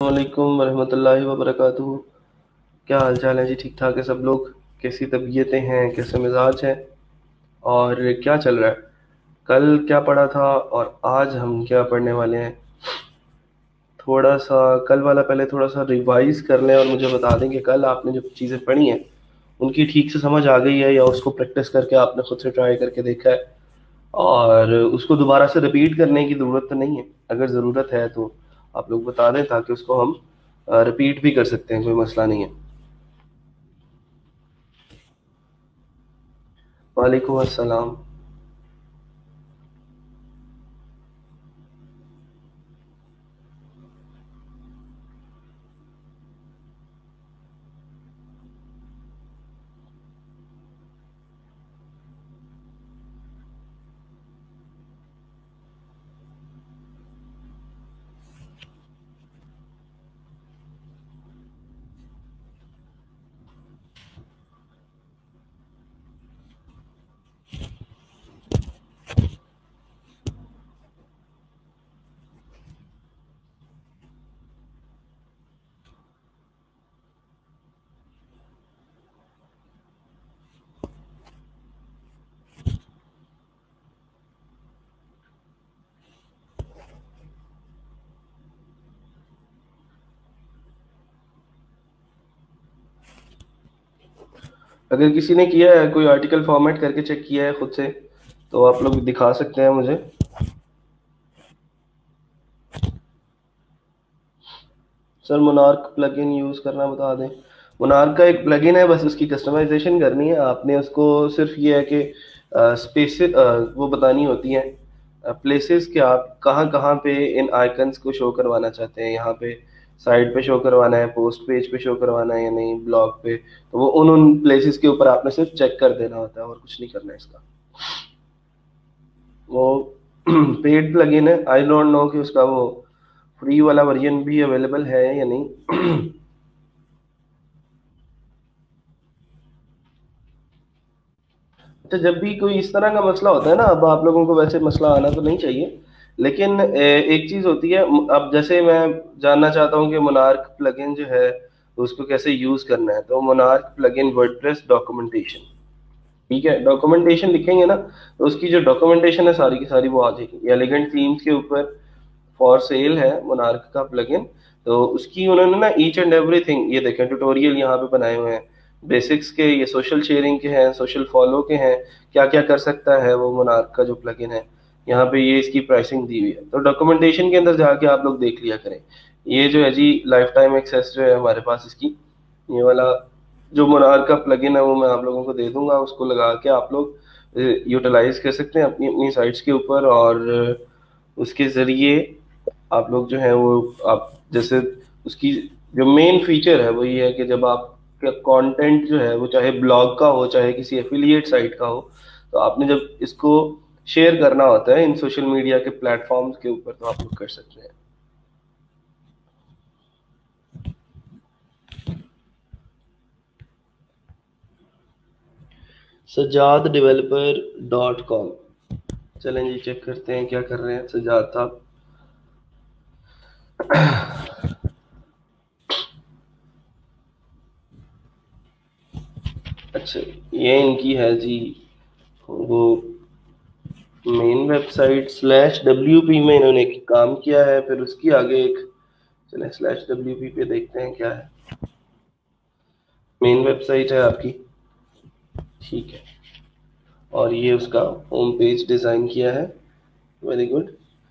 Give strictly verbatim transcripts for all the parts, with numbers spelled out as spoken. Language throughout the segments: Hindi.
वालेकुम वरहमतुल्लाहि वबरकातुहू। क्या हाल चाल है जी? ठीक ठाक है सब लोग? कैसी तबीयतें हैं, कैसे मिजाज हैं और क्या चल रहा है? कल क्या पढ़ा था और आज हम क्या पढ़ने वाले हैं? थोड़ा सा कल वाला पहले थोड़ा सा रिवाइज कर लें और मुझे बता दें कि कल आपने जो चीज़ें पढ़ी हैं उनकी ठीक से समझ आ गई है या उसको प्रैक्टिस करके आपने खुद से ट्राई करके देखा है और उसको दोबारा से रिपीट करने की ज़रूरत तो नहीं है। अगर ज़रूरत है तो आप लोग बता दें ताकि उसको हम रिपीट भी कर सकते हैं, कोई मसला नहीं है। वालेकुम अस्सलाम। अगर किसी ने किया है, कोई आर्टिकल फॉर्मेट करके चेक किया है खुद से, तो आप लोग दिखा सकते हैं मुझे। सर मोनार्क प्लगइन यूज़ करना बता दें। मोनार्क का एक प्लगइन है, बस उसकी कस्टमाइजेशन करनी है आपने। उसको सिर्फ ये है कि स्पेस वो बतानी होती है, प्लेसेस के आप कहाँ कहाँ पे इन आइकन्स को शो करवाना चाहते हैं। यहाँ पे साइड पे शो करवाना है, पोस्ट पेज पे शो करवाना है या नहीं, ब्लॉग पे, तो वो उन उन प्लेसेस के ऊपर आपने सिर्फ चेक कर देना होता है और कुछ नहीं करना है इसका। वो पेड प्लगइन है, आई डोंट नो कि उसका वो फ्री वाला वर्जन भी अवेलेबल है या नहीं। तो जब भी कोई इस तरह का मसला होता है ना, अब आप लोगों को वैसे मसला आना तो नहीं चाहिए, लेकिन ए, एक चीज़ होती है। अब जैसे मैं जानना चाहता हूँ कि मोनार्क प्लगइन जो है उसको कैसे यूज़ करना है, तो मोनार्क प्लगइन वर्डप्रेस डॉक्यूमेंटेशन, ठीक है, डॉक्यूमेंटेशन लिखेंगे ना, तो उसकी जो डॉक्यूमेंटेशन है सारी की सारी वो आ जाएगी। एलिगेंट थीम्स के ऊपर फॉर सेल है मोनार्क का प्लगइन। तो उसकी उन्होंने ना ईच एंड एवरीथिंग, ये देखें ट्यूटोरियल यहाँ पे बनाए हुए हैं। बेसिक्स के, ये सोशल शेयरिंग के हैं, सोशल फॉलो के हैं, क्या क्या कर सकता है वो मोनार्क का जो प्लगइन है। यहाँ पे ये इसकी प्राइसिंग दी हुई है, तो डॉक्यूमेंटेशन के अंदर जाके आप लोग देख लिया करें। ये जो है जी लाइफ टाइम एक्सेस जो है हमारे पास इसकी, ये वाला जो मोनार्क का प्लगइन है वो मैं आप लोगों को दे दूंगा। उसको लगा के आप लोग यूटिलाइज कर सकते हैं अपनी अपनी साइट्स के ऊपर, और उसके ज़रिए आप लोग जो है वो, आप जैसे उसकी जो मेन फीचर है वो ये है कि जब आप कंटेंट जो है वो चाहे ब्लॉग का हो चाहे किसी एफिलिएट साइट का हो, तो आपने जब इसको शेयर करना होता है इन सोशल मीडिया के प्लेटफॉर्म्स के ऊपर, तो आप लोग कर सकते हैं। Sajjad developer dot com. चलें जी चेक करते हैं क्या कर रहे हैं सजाद साहब। अच्छा, ये इनकी है जी वो main website slash W P में इन्होंने एक काम किया है, फिर उसकी आगे एक, चलें स्लैश डब्ल्यू पी पे देखते हैं क्या है। मेन वेबसाइट है आपकी, ठीक है, और ये उसका होम पेज डिज़ाइन किया है। वेरी गुड,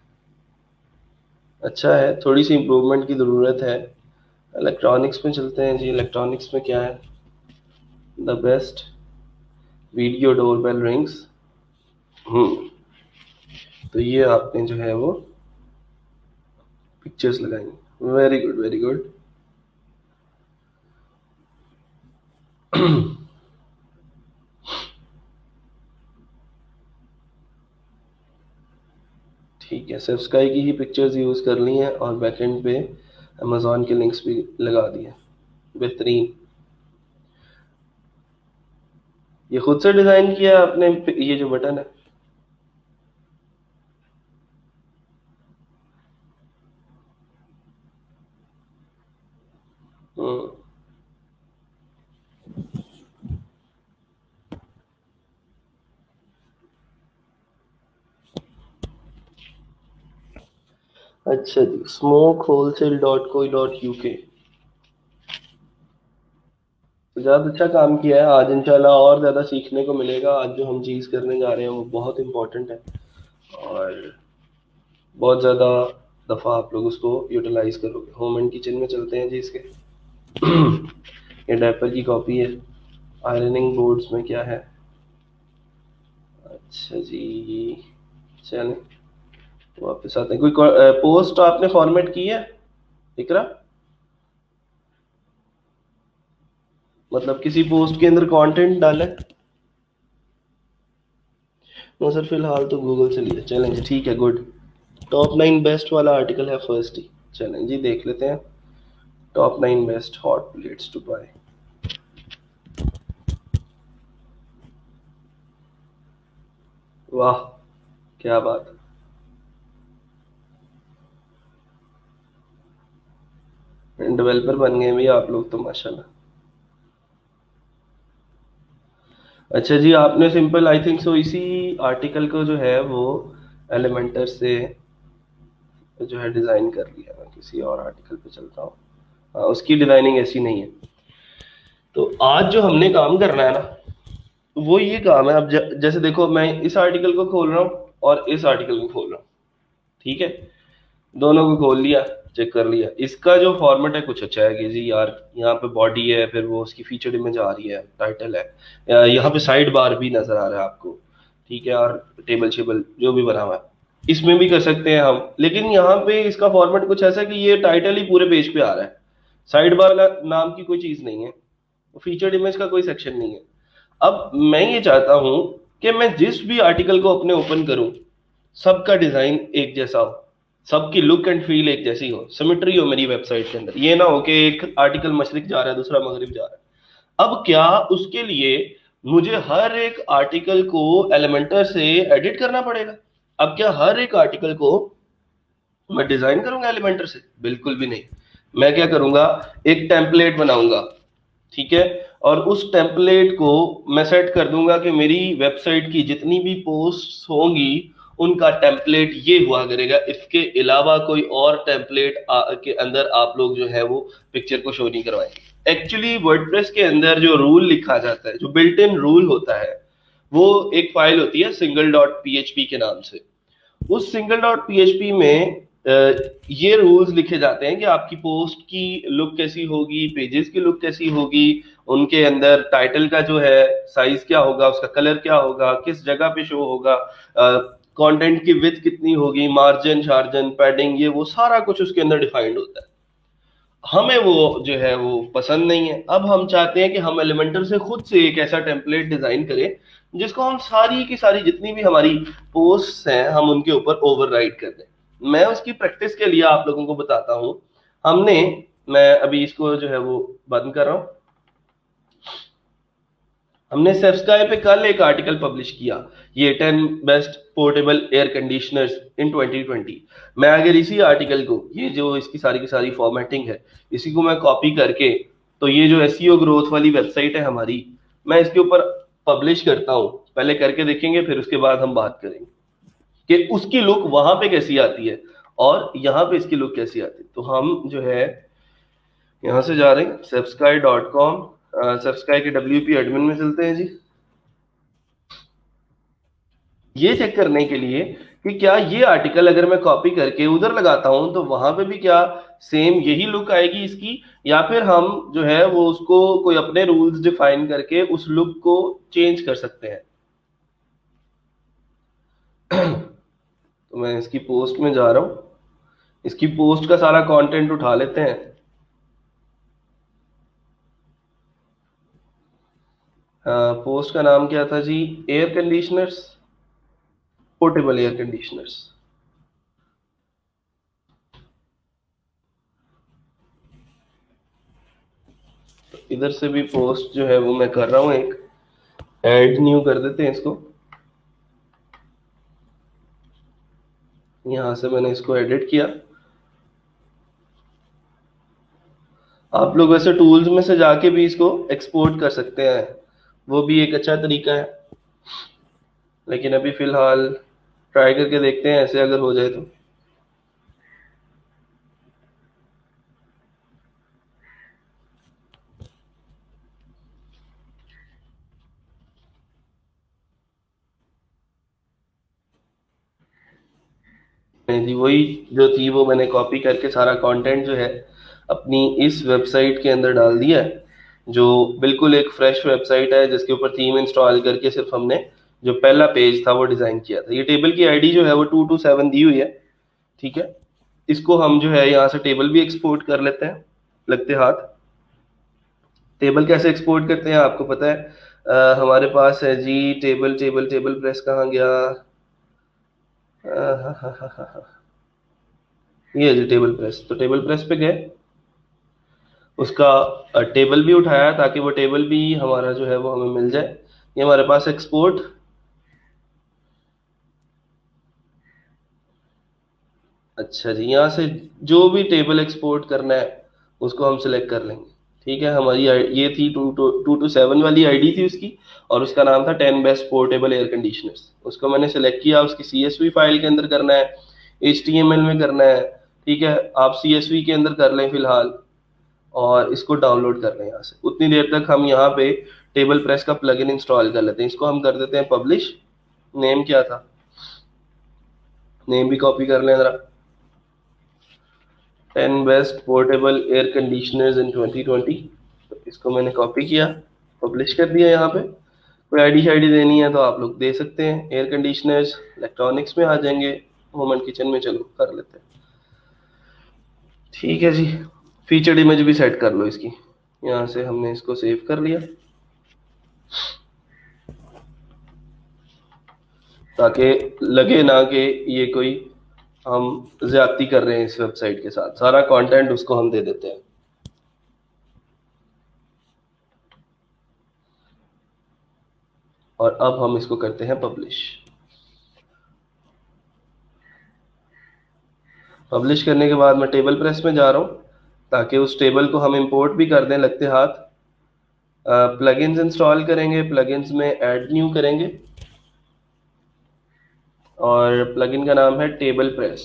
अच्छा है, थोड़ी सी इम्प्रूवमेंट की ज़रूरत है। इलेक्ट्रॉनिक्स में चलते हैं जी। इलेक्ट्रॉनिक्स में क्या है? The best video doorbell rings. Hmm तो ये आपने जो है वो पिक्चर्स लगाएंगे। Very good very good. ठीक है, सिर्फ स्काई की ही पिक्चर्स यूज़ कर ली हैं और बैकएंड पे अमेजोन के लिंक्स भी लगा दिए। बेहतरीन। ये खुद से डिज़ाइन किया है आपने, ये जो बटन है? हम्म, अच्छा जी, smoke wholesale dot co dot UK. तो ज़्यादा अच्छा काम किया है। आज इंशाल्लाह और ज़्यादा सीखने को मिलेगा। आज जो हम चीज़ करने जा रहे हैं वो बहुत इम्पोर्टेंट है, और बहुत ज़्यादा दफ़ा आप लोग उसको यूटिलाइज करोगे। होम एंड किचन में चलते हैं जी इसके। ये डायपर की कॉपी है। आयरनिंग बोर्ड्स में क्या है? अच्छा जी, चलें वापस आते हैं। कोई पोस्ट आपने फॉर्मेट की है इकरा? मतलब किसी पोस्ट के अंदर कंटेंट डाला है? नो सर, फिलहाल तो गूगल से लिया। चलें जी, ठीक है, गुड। टॉप नाइन बेस्ट वाला आर्टिकल है फर्स्ट ही। चलें जी, देख लेते हैं। Top nine best hot plates to buy. वाह, क्या बात है, डेवलपर बन गए भी आप लोग तो माशाल्लाह। अच्छा जी, आपने सिंपल आई थिंक सो इसी आर्टिकल को जो है वो एलिमेंटर से जो है डिज़ाइन कर लिया। मैं किसी और आर्टिकल पे चलता हूँ। हाँ, उसकी डिज़ाइनिंग ऐसी नहीं है। तो आज जो हमने काम करना है ना, वो ये काम है। अब ज- जैसे देखो, मैं इस आर्टिकल को खोल रहा हूँ और इस आर्टिकल को खोल रहा हूँ, ठीक है। दोनों को खोल लिया, चेक कर लिया। इसका जो फॉर्मेट है कुछ अच्छा है कि जी यार, यहाँ पे बॉडी है, फिर वो उसकी फीचर्ड इमेज आ रही है, टाइटल है, या यहाँ पे साइड बार भी नजर आ रहा है आपको, ठीक है, और टेबल शेबल जो भी बना हुआ है इसमें भी कर सकते हैं हम। लेकिन यहाँ पे इसका फॉर्मेट कुछ ऐसा है कि ये टाइटल ही पूरे पेज पे आ रहा है, साइड बार नाम की कोई चीज नहीं है, फीचर्ड इमेज का कोई सेक्शन नहीं है। अब मैं ये चाहता हूं कि मैं जिस भी आर्टिकल को अपने ओपन करूं, सबका डिजाइन एक जैसा हो, सबकी लुक एंड फील एक जैसी हो, सिमेट्री हो मेरी वेबसाइट के अंदर। ये ना हो कि एक आर्टिकल मशरिक जा रहा है, दूसरा मगरिब जा रहा है। अब क्या उसके लिए मुझे हर एक आर्टिकल को एलिमेंटर से एडिट करना पड़ेगा? अब क्या हर एक आर्टिकल को मैं डिजाइन करूंगा एलिमेंटर से? बिल्कुल भी नहीं। मैं क्या करूंगा, एक टेम्पलेट बनाऊंगा, ठीक है, और उस टेम्पलेट को मैं सेट कर दूंगा कि मेरी वेबसाइट की जितनी भी पोस्ट होंगी उनका टेम्पलेट ये हुआ करेगा। इसके अलावा कोई और टेम्पलेट के अंदर आप लोग जो है वो पिक्चर को शो नहीं करवाएंगे। एक्चुअली वर्डप्रेस के अंदर जो रूल लिखा जाता है, जो बिल्ट इन रूल होता है, वो एक फाइल होती है सिंगल डॉट पीएचपी के नाम से। उस सिंगल डॉट पीएचपी में अ, ये रूल्स लिखे जाते हैं कि आपकी पोस्ट की लुक कैसी होगी, पेजेस की लुक कैसी होगी, उनके अंदर टाइटल का जो है साइज क्या होगा, उसका कलर क्या होगा, किस जगह पे शो होगा, कंटेंट की विड्थ कितनी होगी, मार्जिन शार्जन पैडिंग, ये वो सारा कुछ उसके अंदर डिफाइंड होता है। हमें वो जो है वो पसंद नहीं है। अब हम चाहते हैं कि हम एलिमेंटर से खुद से एक ऐसा टेम्पलेट डिजाइन करें जिसको हम सारी की सारी जितनी भी हमारी पोस्ट्स हैं हम उनके ऊपर ओवरराइड कर दें। मैं उसकी प्रैक्टिस के लिए आप लोगों को बताता हूं। हमने मैं अभी इसको जो है वो बंद कर रहा हूं। हमने सेफ्सकाई पे कल एक आर्टिकल पब्लिश किया, ये ten best portable air conditioners in twenty twenty. मैं अगर इसी आर्टिकल को, ये जो इसकी सारी की सारी फॉर्मेटिंग है, इसी को मैं कॉपी करके, तो ये जो एसईओ ग्रोथ वाली वेबसाइट है हमारी, मैं इसके ऊपर पब्लिश करता हूँ। पहले करके देखेंगे, फिर उसके बाद हम बात करेंगे कि उसकी लुक वहां पे कैसी आती है और यहाँ पे इसकी लुक कैसी आती है। तो हम जो है यहाँ से जा रहे हैं सेफ्सकाई डॉट कॉम, सेफ्सकाई के डब्ल्यू पी एडमिन में चलते हैं जी, ये चेक करने के लिए कि क्या ये आर्टिकल अगर मैं कॉपी करके उधर लगाता हूं तो वहां पे भी क्या सेम यही लुक आएगी इसकी, या फिर हम जो है वो उसको कोई अपने रूल्स डिफाइन करके उस लुक को चेंज कर सकते हैं। तो मैं इसकी पोस्ट में जा रहा हूं, इसकी पोस्ट का सारा कंटेंट उठा लेते हैं। पोस्ट का नाम क्या था जी? Air conditioners, portable air conditioners. इधर से भी पोस्ट जो है वो मैं कर रहा हूँ, एक ऐड न्यू कर देते हैं इसको। यहां से मैंने इसको एडिट किया। आप लोग वैसे टूल्स में से जाके भी इसको एक्सपोर्ट कर सकते हैं, वो भी एक अच्छा तरीका है, लेकिन अभी फिलहाल ट्राई करके देखते हैं ऐसे अगर हो जाए तो। नहीं जी, वही जो थी वो मैंने कॉपी करके सारा कंटेंट जो है अपनी इस वेबसाइट के अंदर डाल दिया है, जो बिल्कुल एक फ्रेश वेबसाइट है जिसके ऊपर थीम इंस्टॉल करके सिर्फ हमने जो पहला पेज था वो डिजाइन किया था। ये टेबल की आईडी जो है वो टू टू सेवन दी हुई है, ठीक है। इसको हम जो है यहाँ से टेबल भी एक्सपोर्ट कर लेते हैं लगते हाथ। टेबल कैसे एक्सपोर्ट करते हैं आपको पता है? अ, हमारे पास है जी टेबल टेबल टेबल प्रेस कहाँ गया? अ, हा, हा, हा, हा, हा। ये है जी टेबल प्रेस, तो टेबल प्रेस पे गए, उसका टेबल भी उठाया ताकि वो टेबल भी हमारा जो है वो हमें मिल जाए। ये हमारे पास एक्सपोर्ट, अच्छा जी, यहाँ से जो भी टेबल एक्सपोर्ट करना है उसको हम सिलेक्ट कर लेंगे, ठीक है। हमारी आई- ये थी two two two two seven वाली आईडी थी उसकी, और उसका नाम था ten best portable air conditioners. उसको मैंने सेलेक्ट किया, उसकी सीएसवी फाइल के अंदर करना है, एचटीएमएल में करना है, ठीक है। आप सीएसवी के अंदर कर लें फिलहाल, और इसको डाउनलोड कर लें यहाँ से। उतनी देर तक हम यहाँ पे टेबल प्रेस का प्लगइन इंस्टॉल कर लेते हैं। इसको हम कर देते हैं पब्लिश। नेम क्या था, नेम भी कॉपी कर लें जरा, ten best portable air conditioners in twenty twenty. तो इसको मैंने कॉपी किया, पब्लिश कर दिया। यहाँ पे कोई आईडी शाईडी देनी है तो आप लोग दे सकते हैं। एयर कंडीशनर्स इलेक्ट्रॉनिक्स में आ जाएंगे, होम एंड किचन में चलो कर लेते हैं, ठीक है जी। फीचर्ड इमेज भी सेट कर लो इसकी, यहाँ से हमने इसको सेव कर लिया ताकि लगे ना कि ये कोई हम ज्यादती कर रहे हैं इस वेबसाइट के साथ। सारा कंटेंट उसको हम दे देते हैं। और अब हम इसको करते हैं पब्लिश। पब्लिश करने के बाद मैं टेबल प्रेस में जा रहा हूँ ताकि उस टेबल को हम इंपोर्ट भी कर दें लगते हाथ। प्लगइन्स इंस्टॉल करेंगे, प्लगइन्स में ऐड न्यू करेंगे, और प्लगइन का नाम है टेबल प्रेस।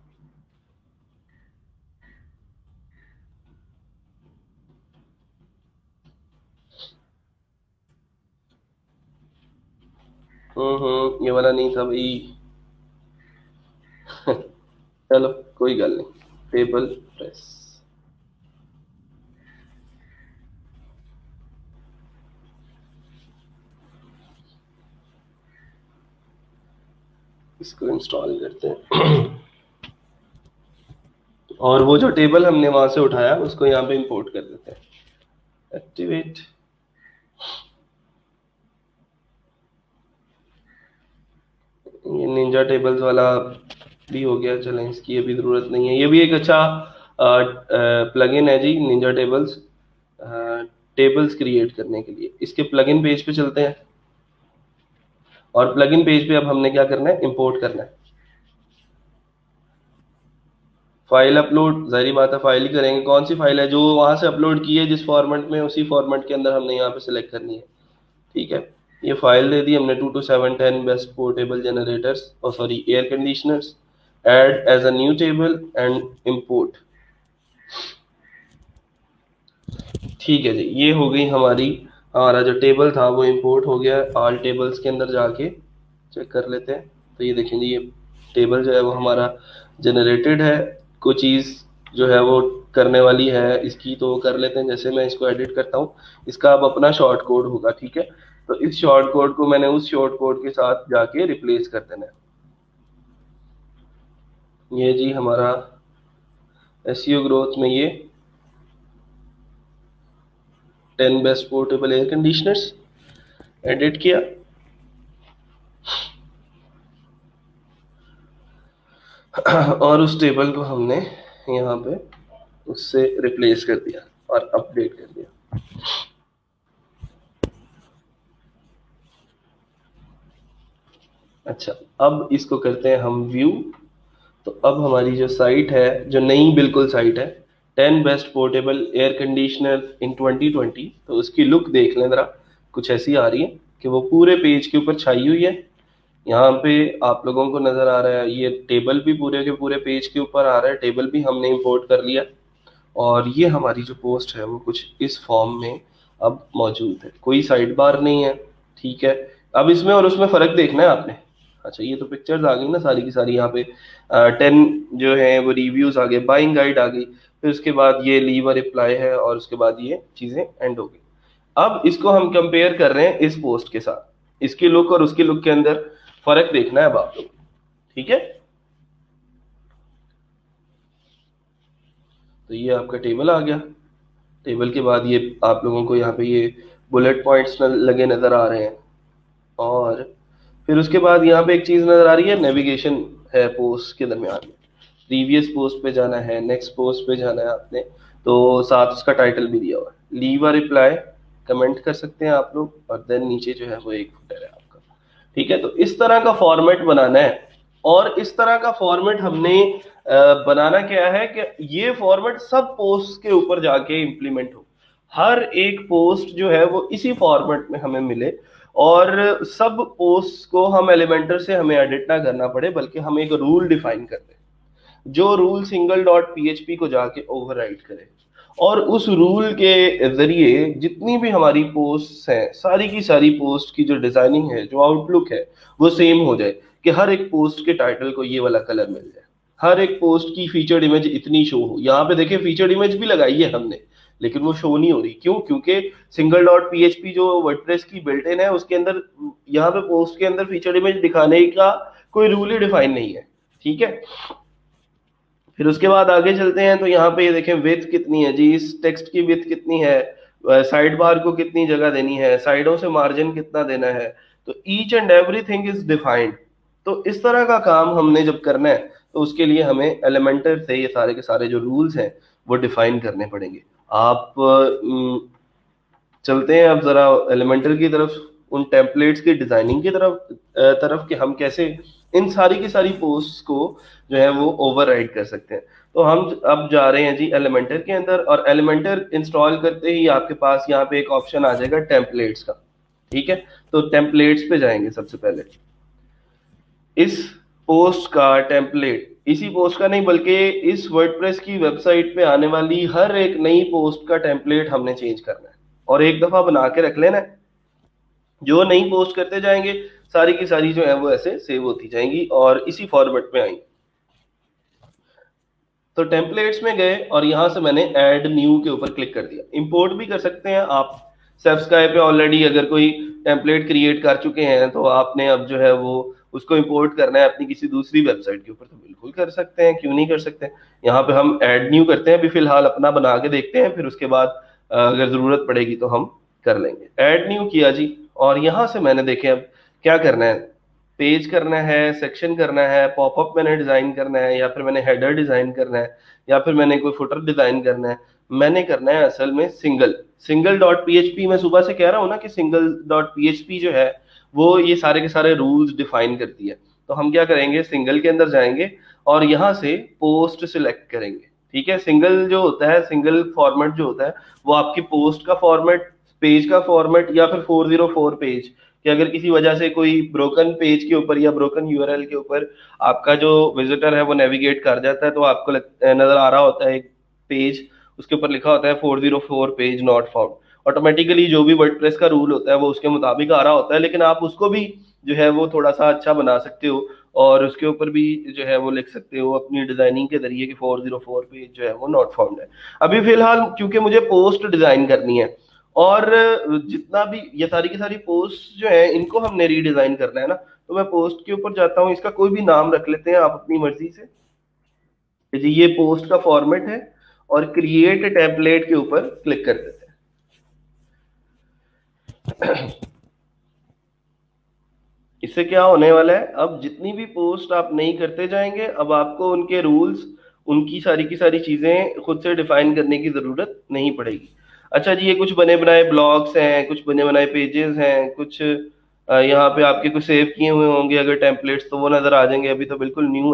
हम्म हम्म ये वाला नहीं था भाई। चलो कोई गल नहीं, टेबल प्रेस। इसको इंस्टॉल करते हैं और वो जो टेबल हमने वहां से उठाया उसको यहाँ पे इंपोर्ट कर देते हैं। एक्टिवेट, ये निंजा टेबल्स वाला भी हो गया, चलें इसकी अभी ज़रूरत नहीं है। ये भी एक अच्छा प्लगइन है जी, निंजा टेबल्स, टेबल्स क्रिएट करने के लिए। इसके प्लगइन पेज पे चलते हैं, और प्लगइन पेज पे अब हमने क्या करना है, इंपोर्ट करना है। फाइल अपलोड, जाहिर बात है फाइल ही करेंगे। कौन सी फाइल है जो वहां से अपलोड की है जिस फॉर्मेट में, उसी फॉर्मेट के अंदर हमने यहाँ पे सिलेक्ट करनी है, ठीक है। ये फाइल दे दी हमने, two two seven ten best portable generators और sorry air conditioners, add as a new table and import, ठीक है जी। ये हो गई हमारी, हमारा जो टेबल था वो इंपोर्ट हो गया। ऑल टेबल्स के अंदर जाके चेक कर लेते हैं, तो ये देखें जी, ये टेबल जो है वो हमारा जनरेटेड है। कोई चीज़ जो है वो करने वाली है इसकी, तो कर लेते हैं। जैसे मैं इसको एडिट करता हूँ, इसका अब अपना शॉर्ट कोड होगा, ठीक है। तो इस शॉर्ट कोड को मैंने उस शॉर्ट कोड के साथ जाके रिप्लेस कर देना है। ये जी हमारा एसईओ ग्रोथ में ये ten best portable air conditioners edit किया, और उस टेबल को हमने यहाँ पे उससे रिप्लेस कर दिया और अपडेट कर दिया। अच्छा, अब इसको करते हैं हम व्यू। तो अब हमारी जो साइट है, जो नई बिल्कुल साइट है, ten best portable air conditioner in twenty twenty. तो उसकी लुक देख लें ज़रा, कुछ ऐसी आ रही है कि वो पूरे पेज के ऊपर छाई हुई है। यहाँ पे आप लोगों को नज़र आ रहा है, ये टेबल भी पूरे के पूरे पेज के ऊपर आ रहा है, टेबल भी हमने इंपोर्ट कर लिया। और ये हमारी जो पोस्ट है वो कुछ इस फॉर्म में अब मौजूद है, कोई साइड बार नहीं है, ठीक है। अब इसमें और उसमें फ़र्क देखना है आपने। अच्छा, ये तो पिक्चर्स आ गई ना सारी की सारी, यहाँ पे टेन जो है वो रिव्यूज़ आ गए, बाइंग गाइड आ गई, फिर उसके बाद ये लीव अ रिप्लाई है, और उसके बाद ये चीज़ें एंड हो गई। अब इसको हम कंपेयर कर रहे हैं इस पोस्ट के साथ, इसकी लुक और उसकी लुक के अंदर फर्क देखना है अब आप लोग, ठीक है। तो ये आपका टेबल आ गया, टेबल के बाद ये आप लोगों को यहाँ पे ये बुलेट पॉइंट्स लगे नजर आ रहे हैं, और फिर उसके बाद यहाँ पे एक चीज नजर आ रही है, नेविगेशन है पोस्ट के दरमियान में, प्रीवियस पोस्ट पे जाना है, नेक्स्ट पोस्ट पे जाना है आपने, तो साथ उसका टाइटल भी दिया हुआ है, लीव अ रिप्लाई कमेंट कर सकते हैं आप लोग, और देन नीचे जो है वो एक फुटर है आपका, ठीक है। तो इस तरह का फॉर्मेट बनाना है, और इस तरह का फॉर्मेट हमने बनाना क्या है कि ये फॉर्मेट सब पोस्ट के ऊपर जाके इंप्लीमेंट हो, हर एक पोस्ट जो है वो इसी फॉर्मेट में हमें मिले, और सब पोस्ट को हम एलिमेंटर से हमें एडिट ना करना पड़े, बल्कि हम एक रूल डिफाइन कर दें, जो रूल सिंगल डॉट पीएचपी को जाके ओवरराइड करे, और उस रूल के जरिए जितनी भी हमारी पोस्ट हैं, सारी की सारी पोस्ट की जो डिजाइनिंग है, जो आउटलुक है, वो सेम हो जाए, कि हर एक पोस्ट के टाइटल को ये वाला कलर मिल जाए, हर एक पोस्ट की फीचर्ड इमेज इतनी शो हो। यहाँ पे देखिए फीचर्ड इमेज भी लगाई है हमने, लेकिन वो शो नहीं हो रही, क्यों? क्योंकि सिंगल डॉट पीएचपी जो वर्डप्रेस की बिल्ट इन है, उसके अंदर यहाँ पे पोस्ट के अंदर फीचर्ड इमेज दिखाने का कोई रूल ही डिफाइन नहीं है, ठीक है। फिर उसके बाद आगे चलते हैं, तो यहाँ पे ये देखें विड्थ कितनी है जी, इस टेक्स्ट की विड्थ कितनी है, साइड बार को कितनी जगह देनी है, साइडों से मार्जिन कितना देना है, तो each and everything is defined. तो इस तरह का काम हमने जब करना है, तो उसके लिए हमें एलिमेंटर से ये सारे के सारे जो रूल्स हैं वो डिफाइन करने पड़ेंगे। आप चलते हैं अब जरा एलिमेंटर की तरफ, उन टेम्पलेट्स की डिजाइनिंग की तरफ तरफ कि हम कैसे इन सारी की सारी पोस्ट्स को जो है वो ओवरराइड कर सकते हैं। तो हम अब जा रहे हैं जी एलिमेंटर के अंदर, और एलिमेंटर इंस्टॉल करते ही आपके पास यहाँ पे एक ऑप्शन आ जाएगा टेम्पलेट्स का, ठीक है। तो टेम्पलेट्स पे जाएंगे सबसे पहले, इस पोस्ट का टेम्पलेट, इसी पोस्ट का नहीं बल्कि इस वर्डप्रेस की वेबसाइट पे आने वाली हर एक नई पोस्ट का टेम्पलेट हमने चेंज करना है, और एक दफा बना के रख लेना है। जो नई पोस्ट करते जाएंगे सारी की सारी जो है वो ऐसे सेव होती जाएंगी और इसी फॉर्मेट में आएंगी। तो टेम्पलेट्स में गए और यहां से मैंने ऐड न्यू के ऊपर क्लिक कर दिया। इंपोर्ट भी कर सकते हैं आप, सब्सक्राइब पे ऑलरेडी अगर कोई टेम्पलेट क्रिएट कर चुके हैं तो आपने अब जो है वो उसको इंपोर्ट करना है अपनी किसी दूसरी वेबसाइट के ऊपर, तो बिल्कुल कर सकते हैं, क्यों नहीं कर सकते। यहाँ पे हम ऐड न्यू करते हैं, अभी फिलहाल अपना बना के देखते हैं, फिर उसके बाद अगर जरूरत पड़ेगी तो हम कर लेंगे। ऐड न्यू किया जी, और यहाँ से मैंने देखे अब क्या करना है, पेज करना है, सेक्शन करना है, पॉपअप मैंने डिजाइन करना है, या फिर मैंने हेडर डिजाइन करना है, या फिर मैंने कोई फुटर डिजाइन करना है। मैंने करना है असल में सिंगल सिंगल डॉट पीएचपी। मैं सुबह से कह रहा हूँ ना कि सिंगल डॉट पीएचपी जो है वो ये सारे के सारे रूल्स डिफाइन करती है। तो हम क्या करेंगे, सिंगल के अंदर जाएंगे और यहाँ से पोस्ट सिलेक्ट करेंगे, ठीक है। सिंगल जो होता है, सिंगल फॉर्मेट जो होता है वो आपकी पोस्ट का फॉर्मेट, पेज का फॉर्मेट, या फिर फोर जीरो फोर पेज, कि अगर किसी वजह से कोई ब्रोकन पेज के ऊपर या ब्रोकन यूआरएल के ऊपर आपका जो विजिटर है वो नेविगेट कर जाता है, तो आपको नजर आ रहा होता है एक पेज, उसके ऊपर लिखा होता है four zero four page not found. Automatically जो भी वर्डप्रेस का रूल होता है वो उसके मुताबिक आ रहा होता है, लेकिन आप उसको भी जो है वो थोड़ा सा अच्छा बना सकते हो और उसके ऊपर भी जो है वो लिख सकते हो अपनी डिजाइनिंग के जरिए कि फोर जीरो फोर पेज जो है वो नॉट फाउंड है। अभी फिलहाल क्योंकि मुझे पोस्ट डिजाइन करनी है और जितना भी ये सारी की सारी पोस्ट जो है इनको हमने रीडिजाइन करना है ना, तो मैं पोस्ट के ऊपर जाता हूँ, इसका कोई भी नाम रख लेते हैं आप अपनी मर्जी से जी। ये पोस्ट का फॉर्मेट है और क्रिएट टेम्पलेट के ऊपर क्लिक कर देते हैं। इससे क्या होने वाला है, अब जितनी भी पोस्ट आप नहीं करते जाएंगे, अब आपको उनके रूल्स, उनकी सारी की सारी चीजें खुद से डिफाइन करने की जरूरत नहीं पड़ेगी। अच्छा जी, ये कुछ बने बनाए ब्लॉग्स हैं, कुछ बने बनाए पेजेस हैं, कुछ यहाँ पे आपके कुछ सेव किए हुए होंगे अगर टेम्पलेट्स, तो वो नजर आ जाएंगे। अभी तो बिल्कुल न्यू है,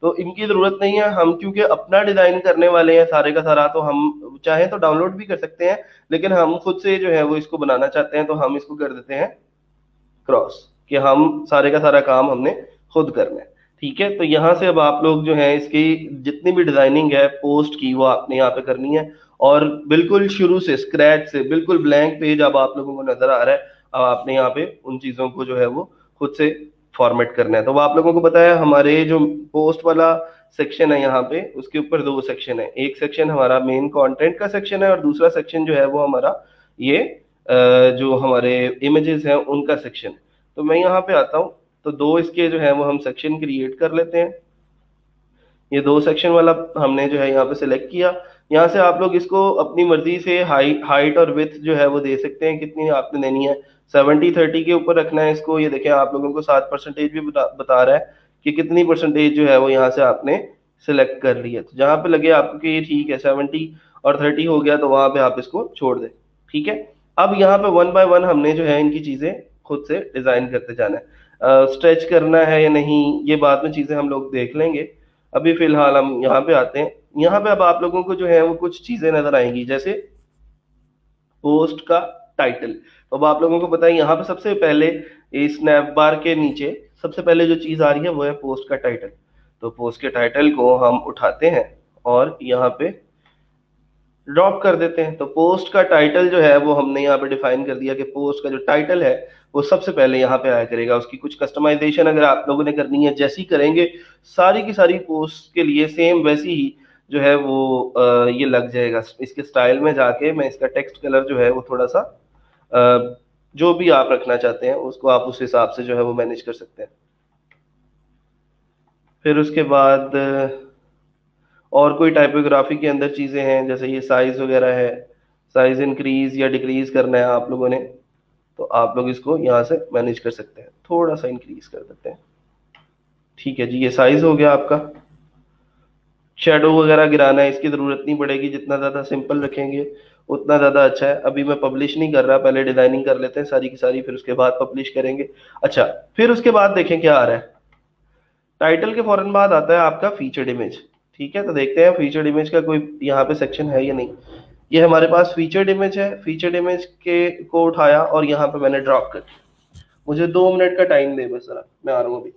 तो इनकी ज़रूरत नहीं है। हम क्योंकि अपना डिज़ाइन करने वाले हैं सारे का सारा, तो हम चाहें तो डाउनलोड भी कर सकते हैं, लेकिन हम खुद से जो है वो इसको बनाना चाहते हैं, तो हम इसको कर देते हैं क्रॉस, कि हम सारे का सारा काम हमने खुद करना है। ठीक है, तो यहाँ से अब आप लोग जो है इसकी जितनी भी डिजाइनिंग है पोस्ट की वो आपने यहाँ पे करनी है, और बिल्कुल शुरू से स्क्रैच से बिल्कुल ब्लैंक पेज अब आप लोगों को नजर आ रहा है। अब आपने यहाँ पे उन चीजों को जो है वो खुद से फॉर्मेट करना है। तो वो आप लोगों को पता है हमारे जो पोस्ट वाला सेक्शन है यहाँ पे, उसके ऊपर दो सेक्शन है। एक सेक्शन हमारा मेन कंटेंट का सेक्शन है, और दूसरा सेक्शन जो है वो हमारा ये जो हमारे इमेजेस हैं उनका सेक्शन। तो मैं यहाँ पे आता हूँ, तो दो इसके जो है वो हम सेक्शन क्रिएट कर लेते हैं। ये दो सेक्शन वाला हमने जो है यहाँ पे सिलेक्ट किया। यहाँ से आप लोग इसको अपनी मर्जी से हाइट हाइट और विड्थ जो है वो दे सकते हैं, कितनी आपने देनी है। सेवेंटी थर्टी के ऊपर रखना है इसको। ये देखें आप लोगों को सात परसेंटेज भी बता, बता रहा है कि कितनी परसेंटेज जो है वो यहाँ से आपने सिलेक्ट कर ली है। तो जहाँ पे लगे आपको कि ये ठीक है सेवेंटी और थर्टी हो गया, तो वहां पे आप इसको छोड़ दें। ठीक है, अब यहाँ पे वन बाय वन हमने जो है इनकी चीजें खुद से डिजाइन करते जाना है। स्ट्रेच करना है या नहीं ये बाद में चीजें हम लोग देख लेंगे। अभी फिलहाल हम यहाँ पे आते हैं। यहाँ पे अब आप लोगों को जो है वो कुछ चीजें नजर आएंगी, जैसे पोस्ट का टाइटल। तो अब आप लोगों को पता है यहाँ पे सबसे पहले इस स्नैप बार के नीचे सबसे पहले जो चीज आ रही है वो है पोस्ट का टाइटल। तो पोस्ट के टाइटल को हम उठाते हैं और यहाँ पे ड्रॉप कर देते हैं। तो पोस्ट का टाइटल जो है वो हमने यहाँ पे डिफाइन कर दिया कि पोस्ट का जो टाइटल है वो सबसे पहले यहाँ पे आया करेगा। उसकी कुछ कस्टमाइजेशन अगर आप लोगों ने करनी है, जैसी करेंगे सारी की सारी पोस्ट के लिए सेम वैसी ही जो है वो आ, ये लग जाएगा। इसके स्टाइल में जाके मैं इसका टेक्स्ट कलर जो है वो थोड़ा सा आ, जो भी आप रखना चाहते हैं उसको आप उस हिसाब से जो है वो मैनेज कर सकते हैं। फिर उसके बाद और कोई टाइपोग्राफी के अंदर चीजें हैं, जैसे ये साइज वगैरह है, साइज इंक्रीज या डिक्रीज करना है आप लोगों ने, तो आप लोग इसको यहाँ से मैनेज कर सकते हैं। थोड़ा सा इंक्रीज कर देते हैं। ठीक है जी, ये साइज हो गया आपका। शेडो वगैरह गिराना है, इसकी जरूरत नहीं पड़ेगी, जितना ज्यादा सिंपल रखेंगे उतना ज्यादा अच्छा है। अभी मैं पब्लिश नहीं कर रहा, पहले डिजाइनिंग कर लेते हैं सारी की सारी, फिर उसके बाद पब्लिश करेंगे। अच्छा, फिर उसके बाद देखें क्या आ रहा है। टाइटल के फौरन बाद आता है आपका फीचर्ड इमेज। ठीक है, तो देखते हैं फीचर्ड इमेज का कोई यहाँ पे सेक्शन है या नहीं। ये हमारे पास फीचर्ड इमेज है। फीचर्ड इमेज के को उठाया और यहाँ पे मैंने ड्रॉप कर दिया। मुझे दो मिनट का टाइम दे बस, जरा मैं आ रहा हूँ अभी।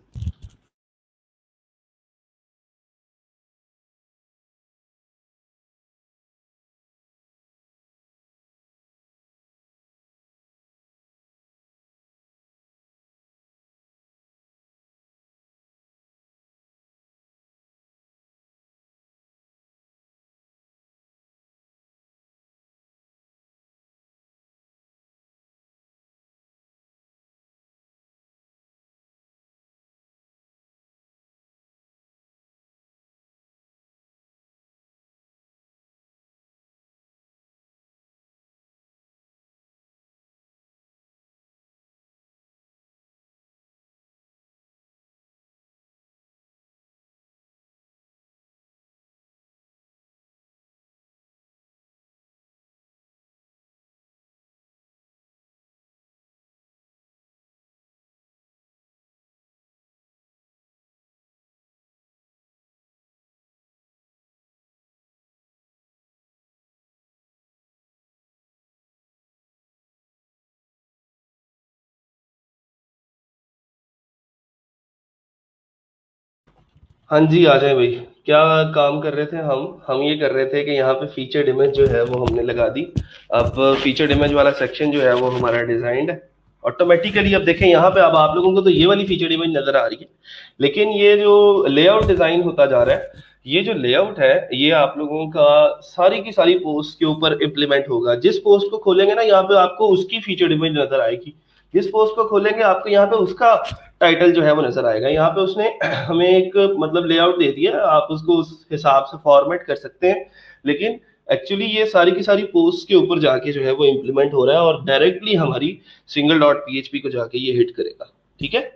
हाँ जी, आ जाए भाई। क्या काम कर रहे थे हम हम ये कर रहे थे कि यहाँ पे फीचर्ड इमेज जो है वो हमने लगा दी। अब फीचर्ड इमेज वाला सेक्शन जो है वो हमारा डिजाइंड है ऑटोमेटिकली। अब देखें यहाँ पे, अब आप लोगों को तो ये वाली फीचर्ड इमेज नजर आ रही है, लेकिन ये जो लेआउट डिजाइन होता जा रहा है, ये जो लेआउट है ये आप लोगों का सारी की सारी पोस्ट के ऊपर इम्प्लीमेंट होगा। जिस पोस्ट को खोलेंगे ना यहाँ पे आपको उसकी फीचर्ड इमेज नजर आएगी, जिस पोस्ट को खोलेंगे आपको यहाँ पे उसका टाइटल जो है वो नजर आएगा। यहाँ पे उसने हमें एक मतलब लेआउट दे दिया, आप उसको उस हिसाब से फॉर्मेट कर सकते हैं, लेकिन एक्चुअली ये सारी की सारी पोस्ट के ऊपर जाके जो है वो इम्प्लीमेंट हो रहा है और डायरेक्टली हमारी सिंगल डॉट पीएचपी को जाके ये हिट करेगा। ठीक है,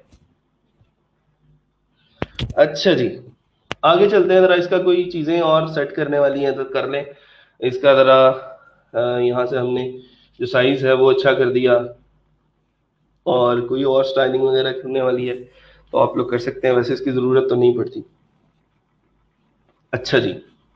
अच्छा जी, आगे चलते हैं। जरा इसका कोई चीजें और सेट करने वाली हैं तो कर लें। इसका जरा यहाँ से हमने जो साइज है वो अच्छा कर दिया, और कोई और स्टाइलिंग वगैरह करने वाली है तो आप लोग कर सकते हैं, वैसे इसकी ज़रूरत तो नहीं पड़ती। अच्छा जी।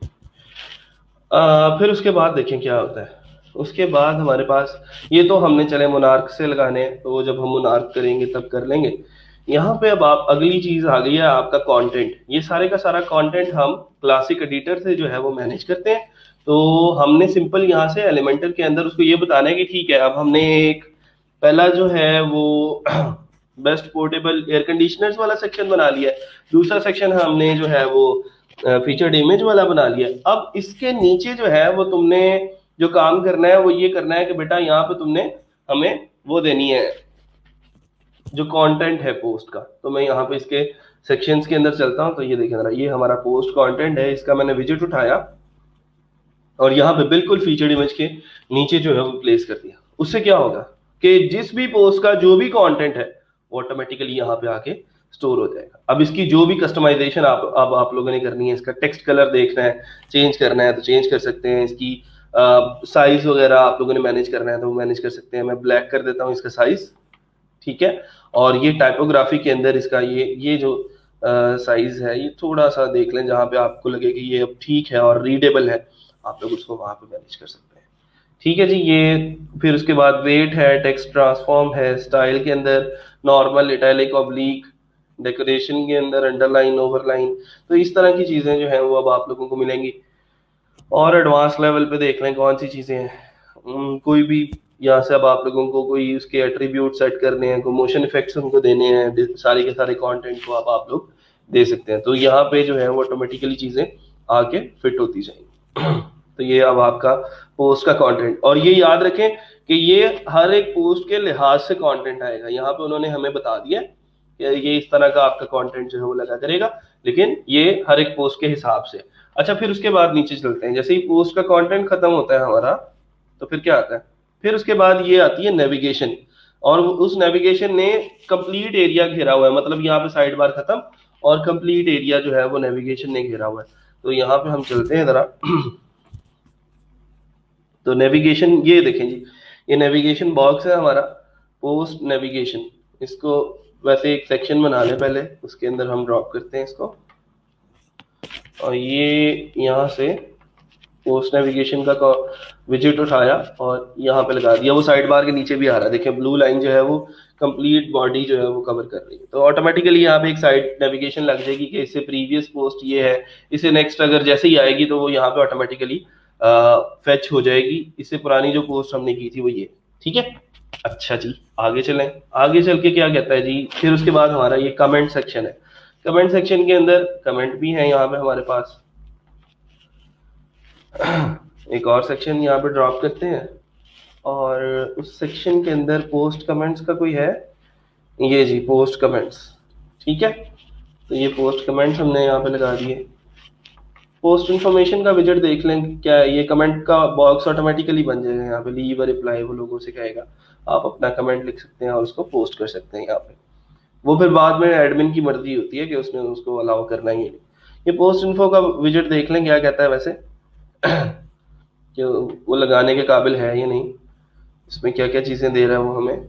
आ, फिर उसके बाद देखें क्या होता है। उसके बाद हमारे पास, ये तो हमने चले मोनार्क से लगाने हैं, तो जब हम मोनार्क करेंगे तब कर लेंगे। यहाँ पे अब आप अगली चीज आ गई है आपका कंटेंट। ये सारे का सारा कंटेंट हम क्लासिक एडिटर से जो है वो मैनेज करते हैं। तो हमने सिंपल यहाँ से एलिमेंटर के अंदर उसको ये बताना है कि ठीक है, अब हमने एक पहला जो है वो बेस्ट पोर्टेबल एयर कंडीशनर्स वाला सेक्शन बना लिया है। दूसरा सेक्शन हमने जो है वो फीचर्ड इमेज वाला बना लिया। अब इसके नीचे जो है वो तुमने जो काम करना है वो ये करना है कि बेटा यहाँ पे तुमने हमें वो देनी है जो कंटेंट है पोस्ट का। तो मैं यहाँ पे इसके सेक्शंस के अंदर चलता हूँ। तो ये देखें जरा, ये हमारा पोस्ट कंटेंट है, इसका मैंने विजिट उठाया और यहाँ पे बिल्कुल फीचर्ड इमेज के नीचे जो है वो प्लेस कर दिया। उससे क्या होगा कि जिस भी पोस्ट का जो भी कंटेंट है वो ऑटोमेटिकली यहाँ पे आके स्टोर हो जाएगा। अब इसकी जो भी कस्टमाइजेशन आप अब आप लोगों ने करनी है, इसका टेक्स्ट कलर देखना है, चेंज करना है तो चेंज कर सकते हैं। इसकी साइज वगैरह आप लोगों ने मैनेज करना है तो मैनेज कर सकते हैं। मैं ब्लैक कर देता हूँ इसका साइज, ठीक है। और ये टाइपोग्राफी के अंदर इसका ये ये जो साइज है ये थोड़ा सा देख लें, जहाँ पे आपको लगे कि ये अब ठीक है और रीडेबल है, आप लोग उसको वहां पे मैनेज कर सकते हैं, ठीक है जी। ये फिर उसके बाद वेट है, टेक्स्ट ट्रांसफॉर्म है, स्टाइल के अंदर नॉर्मल, इटैलिक, ऑब्लिक, डेकोरेशन के अंदर अंडरलाइन, ओवरलाइन। तो इस तरह की चीजें जो है वो अब आप लोगों को मिलेंगी। और एडवांस लेवल पे देख लें कौन सी चीजें हैं। कोई भी यहाँ से अब आप लोगों को कोई उसके एट्रीब्यूट सेट करने हैं, कोई मोशन इफेक्ट्स उनको देने हैं, सारे के सारे कंटेंट को अब आप लोग दे सकते हैं। तो यहाँ पे जो है वो ऑटोमेटिकली चीजें आके फिट होती जाएंगी। तो ये अब आपका पोस्ट का कंटेंट, और ये याद रखें कि ये हर एक पोस्ट के लिहाज से कंटेंट आएगा। यहाँ पे उन्होंने हमें बता दिया कि ये इस तरह का आपका कंटेंट जो है वो लगा करेगा, लेकिन ये हर एक पोस्ट के हिसाब से। अच्छा, फिर उसके बाद नीचे चलते हैं। जैसे ही पोस्ट का कंटेंट खत्म होता है हमारा, तो फिर क्या आता है, फिर उसके बाद ये आती है नेविगेशन। और उस नेविगेशन ने कंप्लीट एरिया घेरा हुआ है, मतलब यहाँ पे साइड बार खत्म और कंप्लीट एरिया जो है वो नेविगेशन ने घेरा हुआ है। तो यहाँ पे हम चलते हैं जरा। तो नेविगेशन ये देखें जी, ये नेविगेशन बॉक्स है हमारा, पोस्ट नेविगेशन। इसको वैसे एक सेक्शन बना लें पहले, उसके अंदर हम ड्रॉप करते हैं इसको, और ये यहाँ से पोस्ट नेविगेशन का विजिट उठाया और यहाँ पे लगा दिया। वो साइड बार के नीचे भी आ रहा है, देखें ब्लू लाइन जो है वो कंप्लीट बॉडी जो है वो कवर कर रही है। तो ऑटोमेटिकली यहाँ पे एक साइड नेविगेशन लग जाएगी कि इससे प्रीवियस पोस्ट ये है, इससे नेक्स्ट अगर जैसे ही आएगी तो वो यहाँ पे ऑटोमेटिकली फेच हो जाएगी। इससे पुरानी जो पोस्ट हमने की थी वो ये, ठीक है। अच्छा जी, आगे चलें। आगे चल के क्या कहता है जी, फिर उसके बाद हमारा ये कमेंट सेक्शन है। कमेंट सेक्शन के अंदर कमेंट भी है यहाँ पे हमारे पास। एक और सेक्शन यहाँ पे ड्रॉप करते हैं, और उस सेक्शन के अंदर पोस्ट कमेंट्स का कोई है, ये जी पोस्ट कमेंट्स, ठीक है। तो ये पोस्ट कमेंट्स हमने यहाँ पे लगा दिए। पोस्ट इन्फॉर्मेशन का विजिट देख लें क्या है, ये कमेंट का बॉक्स ऑटोमेटिकली बन जाएगा। यहाँ पे लीव अ रिप्लाई वो लोगों से कहेगा, आप अपना कमेंट लिख सकते हैं और उसको पोस्ट कर सकते हैं यहाँ पे। वो फिर बाद में एडमिन की मर्जी होती है कि उसने उसको अलाउ करना ही नहीं। ये पोस्ट इन्फो का विजिट देख लें क्या कहता है वैसे, कि वो लगाने के काबिल है या नहीं, इसमें क्या क्या चीजें दे रहा है वो हमें।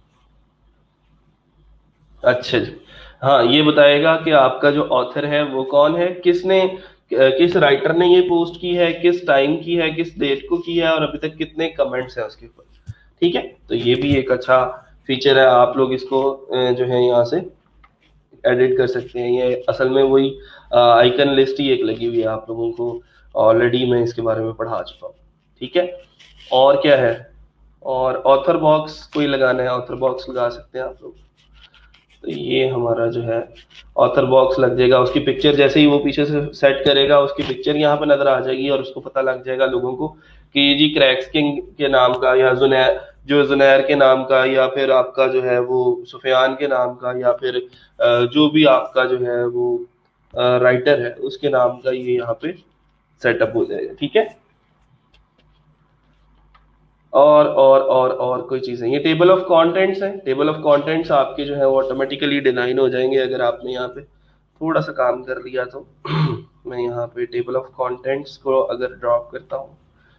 अच्छा जी, हाँ, ये बताएगा कि आपका जो ऑथर है वो कौन है, किसने किस राइटर ने ये पोस्ट की है, किस टाइम की है, किस डेट को की है, और अभी तक कितने कमेंट्स हैं उसके ऊपर, ठीक है। तो ये भी एक अच्छा फीचर है, आप लोग इसको जो है यहाँ से एडिट कर सकते हैं। ये असल में वही आइकन लिस्ट ही एक लगी हुई है, आप लोगों को ऑलरेडी मैं इसके बारे में पढ़ा चुका हूँ, ठीक है। और क्या है, और ऑथर बॉक्स कोई लगाना है, ऑथर बॉक्स लगा सकते हैं आप लोग। तो ये हमारा जो है ऑथर बॉक्स लग जाएगा। उसकी पिक्चर जैसे ही वो पीछे से सेट करेगा, उसकी पिक्चर यहाँ पे नजर आ जाएगी और उसको पता लग जाएगा लोगों को कि जी क्रैक्स किंग के नाम का, या जुनैर जो जुनैर के नाम का, या फिर आपका जो है वो सुफियान के नाम का, या फिर जो भी आपका जो है वो राइटर है उसके नाम का ये यहाँ पे सेटअप हो जाएगा, ठीक है। और और और और कोई चीजें, ये टेबल ऑफ कंटेंट्स है। टेबल ऑफ कंटेंट्स आपके जो है वो ऑटोमेटिकली डिजाइन हो जाएंगे अगर आपने यहाँ पे थोड़ा सा काम कर लिया तो। मैं यहाँ पे टेबल ऑफ कंटेंट्स को अगर ड्रॉप करता हूँ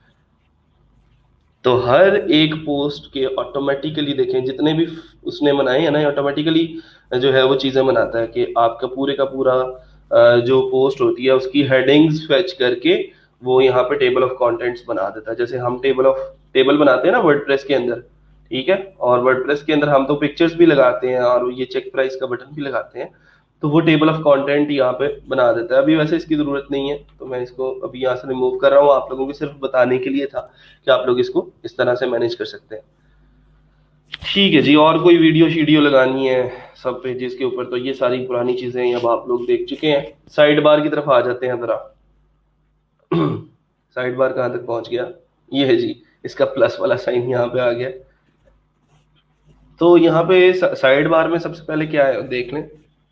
तो हर एक पोस्ट के ऑटोमेटिकली देखें जितने भी उसने बनाए हैं ना, ऑटोमेटिकली जो है वो चीजें बनाता है कि आपका पूरे का पूरा जो पोस्ट होती है उसकी हेडिंग्स फेच करके वो यहाँ पे टेबल ऑफ कंटेंट्स बना देता है। जैसे हम टेबल ऑफ टेबल बनाते हैं ना वर्डप्रेस के अंदर, ठीक है, और वर्डप्रेस के अंदर हम तो पिक्चर्स भी लगाते हैं और ये चेक प्राइस का बटन भी लगाते हैं, तो वो टेबल ऑफ कंटेंट यहाँ पे बना देता है। अभी वैसे इसकी जरूरत नहीं है तो मैं इसको अभी यहाँ से रिमूव कर रहा हूँ, आप लोगों को सिर्फ बताने के लिए था कि आप लोग इसको इस तरह से मैनेज कर सकते हैं। ठीक है जी, और कोई वीडियो शीडियो लगानी है सब पेजेस के ऊपर तो ये सारी पुरानी चीजें अब आप लोग देख चुके हैं। साइड बार की तरफ आ जाते हैं जरा। साइड बार कहाँ तक पहुंच गया, ये है जी, इसका प्लस वाला साइन यहाँ पे आ गया। तो यहाँ पे साइड बार में सबसे पहले क्या है देख लें।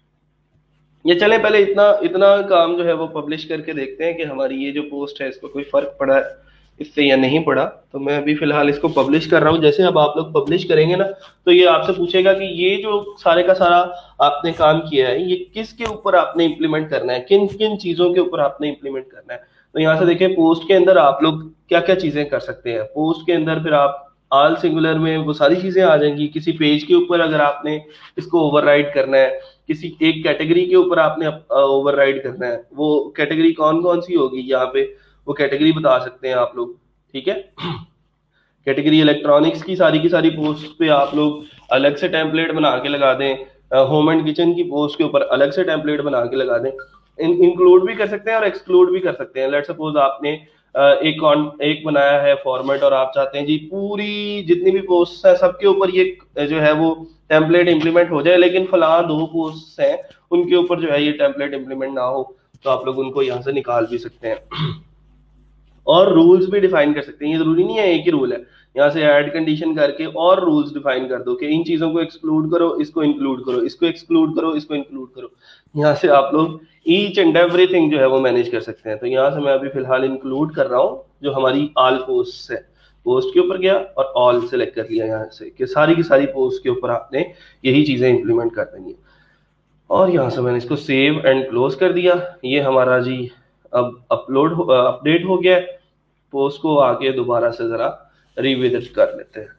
ये चले पहले इतना इतना काम जो है वो पब्लिश करके देखते हैं कि हमारी ये जो पोस्ट है इसको कोई फर्क पड़ा है इससे या नहीं पड़ा। तो मैं अभी फिलहाल इसको पब्लिश कर रहा हूँ। जैसे अब आप लोग पब्लिश करेंगे ना तो ये आपसे पूछेगा कि ये जो सारे का सारा आपने काम किया है ये किसके ऊपर आपने इम्प्लीमेंट करना है, किन किन चीजों के ऊपर आपने इम्प्लीमेंट करना है। तो यहाँ से देखिए पोस्ट के अंदर आप लोग क्या क्या चीजें कर सकते हैं। पोस्ट के अंदर फिर आप ऑल सिंगुलर में वो सारी चीजें आ जाएंगी। किसी पेज के ऊपर अगर आपने इसको ओवरराइड करना है, किसी एक कैटेगरी के ऊपर आपने ओवरराइड करना है, वो कैटेगरी कौन कौन सी होगी यहाँ पे वो कैटेगरी बता सकते हैं आप लोग, ठीक है। कैटेगरी इलेक्ट्रॉनिक्स की सारी की सारी पोस्ट पे आप लोग अलग से टेम्पलेट बना के लगा दें। होम एंड किचन की पोस्ट के ऊपर अलग से टेम्पलेट बना के लगा दें। इंक्लूड भी कर सकते हैं और एक्सक्लूड भी कर सकते हैं। लेट्स सपोज आपने एक एक बनाया है फॉर्मेट और आप चाहते हैं जी पूरी जितनी भी पोस्ट है सबके ऊपर ये जो है वो टेम्पलेट इंप्लीमेंट हो जाए, लेकिन फला दो पोस्ट हैं उनके ऊपर जो है ये टेम्पलेट इंप्लीमेंट ना हो, तो आप लोग उनको यहाँ से निकाल भी सकते हैं। और रूल्स भी डिफाइन कर सकते हैं। ये जरूरी नहीं है एक ही रूल है, यहाँ से ऐड कंडीशन करके और रूल्स डिफाइन कर दो कि इन चीजों को एक्सक्लूड करो, इसको इंक्लूड करो, इसको एक्सक्लूड करो, इसको इंक्लूड करो। यहाँ से आप लोग ईच एंड एवरीथिंग जो है वो मैनेज कर सकते हैं। तो यहाँ से मैं अभी फिलहाल इंक्लूड कर रहा हूँ जो हमारी ऑल पोस्ट है। पोस्ट के ऊपर गया और ऑल सेलेक्ट कर लिया यहाँ से कि सारी की सारी पोस्ट के ऊपर आपने यही चीजें इंप्लीमेंट कर देनी है। और यहाँ से मैंने इसको सेव एंड क्लोज कर दिया। ये हमारा जी अब अपलोड अपडेट हो गया। पोस्ट को आके दोबारा से जरा रिविजिट कर लेते हैं।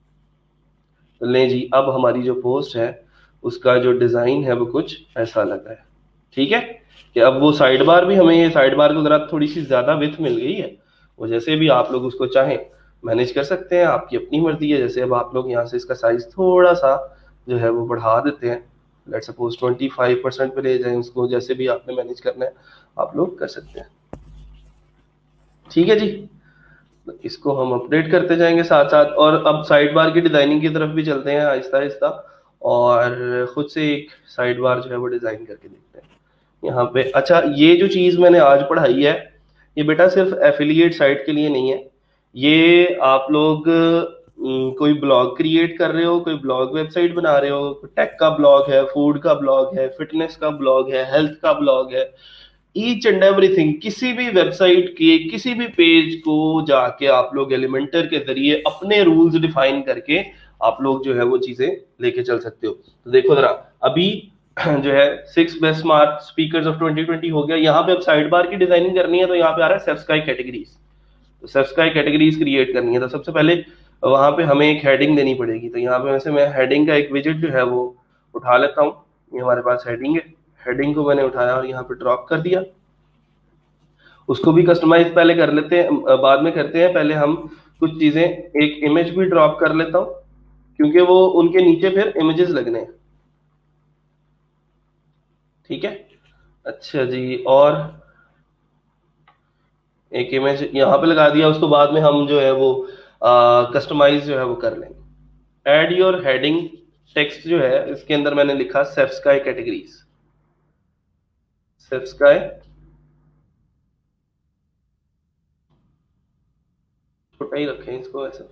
तो ले जी, अब हमारी जो पोस्ट है उसका जो डिजाइन है वो कुछ ऐसा लग रहा है, ठीक है। कि अब वो साइड बार भी हमें ये साइड बार को जरा थोड़ी सी ज्यादा विड्थ मिल गई है, वो जैसे भी आप लोग उसको चाहें मैनेज कर सकते हैं, आपकी अपनी मर्जी है। जैसे अब आप लोग यहाँ से इसका साइज थोड़ा सा जो है वो बढ़ा देते हैं, let's suppose twenty five percent पे ले जाएं उसको, जैसे भी आपने मैनेज करना है आप लोग कर सकते हैं, ठीक है जी। तो इसको हम अपडेट करते जाएंगे साथ साथ। और अब साइड बार की डिजाइनिंग की तरफ भी चलते हैं आहिस्ता आहिस्ता और खुद से एक साइड बार जो है वो डिजाइन करके देखते हैं यहाँ पे। अच्छा, ये जो चीज मैंने आज पढ़ाई है ये बेटा सिर्फ एफिलिएट साइट के लिए नहीं है। ये आप लोग कोई ब्लॉग क्रिएट कर रहे हो, कोई ब्लॉग वेबसाइट बना रहे हो, टेक का ब्लॉग है, फूड का ब्लॉग है, फिटनेस का ब्लॉग है, हेल्थ का ब्लॉग है, ईच एंड एवरीथिंग, किसी भी वेबसाइट के किसी भी पेज को जाके आप लोग एलिमेंटर के जरिए अपने रूल्स डिफाइन करके आप लोग जो है वो चीजें लेके चल सकते हो। तो देखो जरा, अभी जो है six best smart speakers of twenty twenty हो गया। यहाँ पे अब साइड बार की डिजाइनिंग करनी है तो यहाँ पे आ रहा है सब्सक्राइब कैटेगरीज। तो सब्सक्राइब कैटेगरीज क्रिएट करनी है तो सबसे पहले वहां पे हमें एक हेडिंग देनी पड़ेगी। तो यहाँ पे वैसे मैं हेडिंग का एक विजिट जो है वो उठा लेता हूँ। ये हमारे पास हेडिंग है, हेडिंग को मैंने उठाया और यहाँ पे ड्रॉप कर दिया। उसको भी कस्टमाइज पहले कर लेते हैं, बाद में करते हैं। पहले हम कुछ चीजें, एक इमेज भी ड्रॉप कर लेता हूँ क्योंकि वो उनके नीचे फिर इमेजेस लगने हैं, ठीक है। अच्छा जी, और एक इमेज यहाँ पे लगा दिया। उसको बाद में हम जो है वो कस्टमाइज जो है वो कर लेंगे। एड योर हेडिंग टेक्स्ट जो है इसके अंदर मैंने लिखा सेफ्स्काई कैटेगरीज। सेफ्स्काई छोटा ही रखें इसको ऐसे।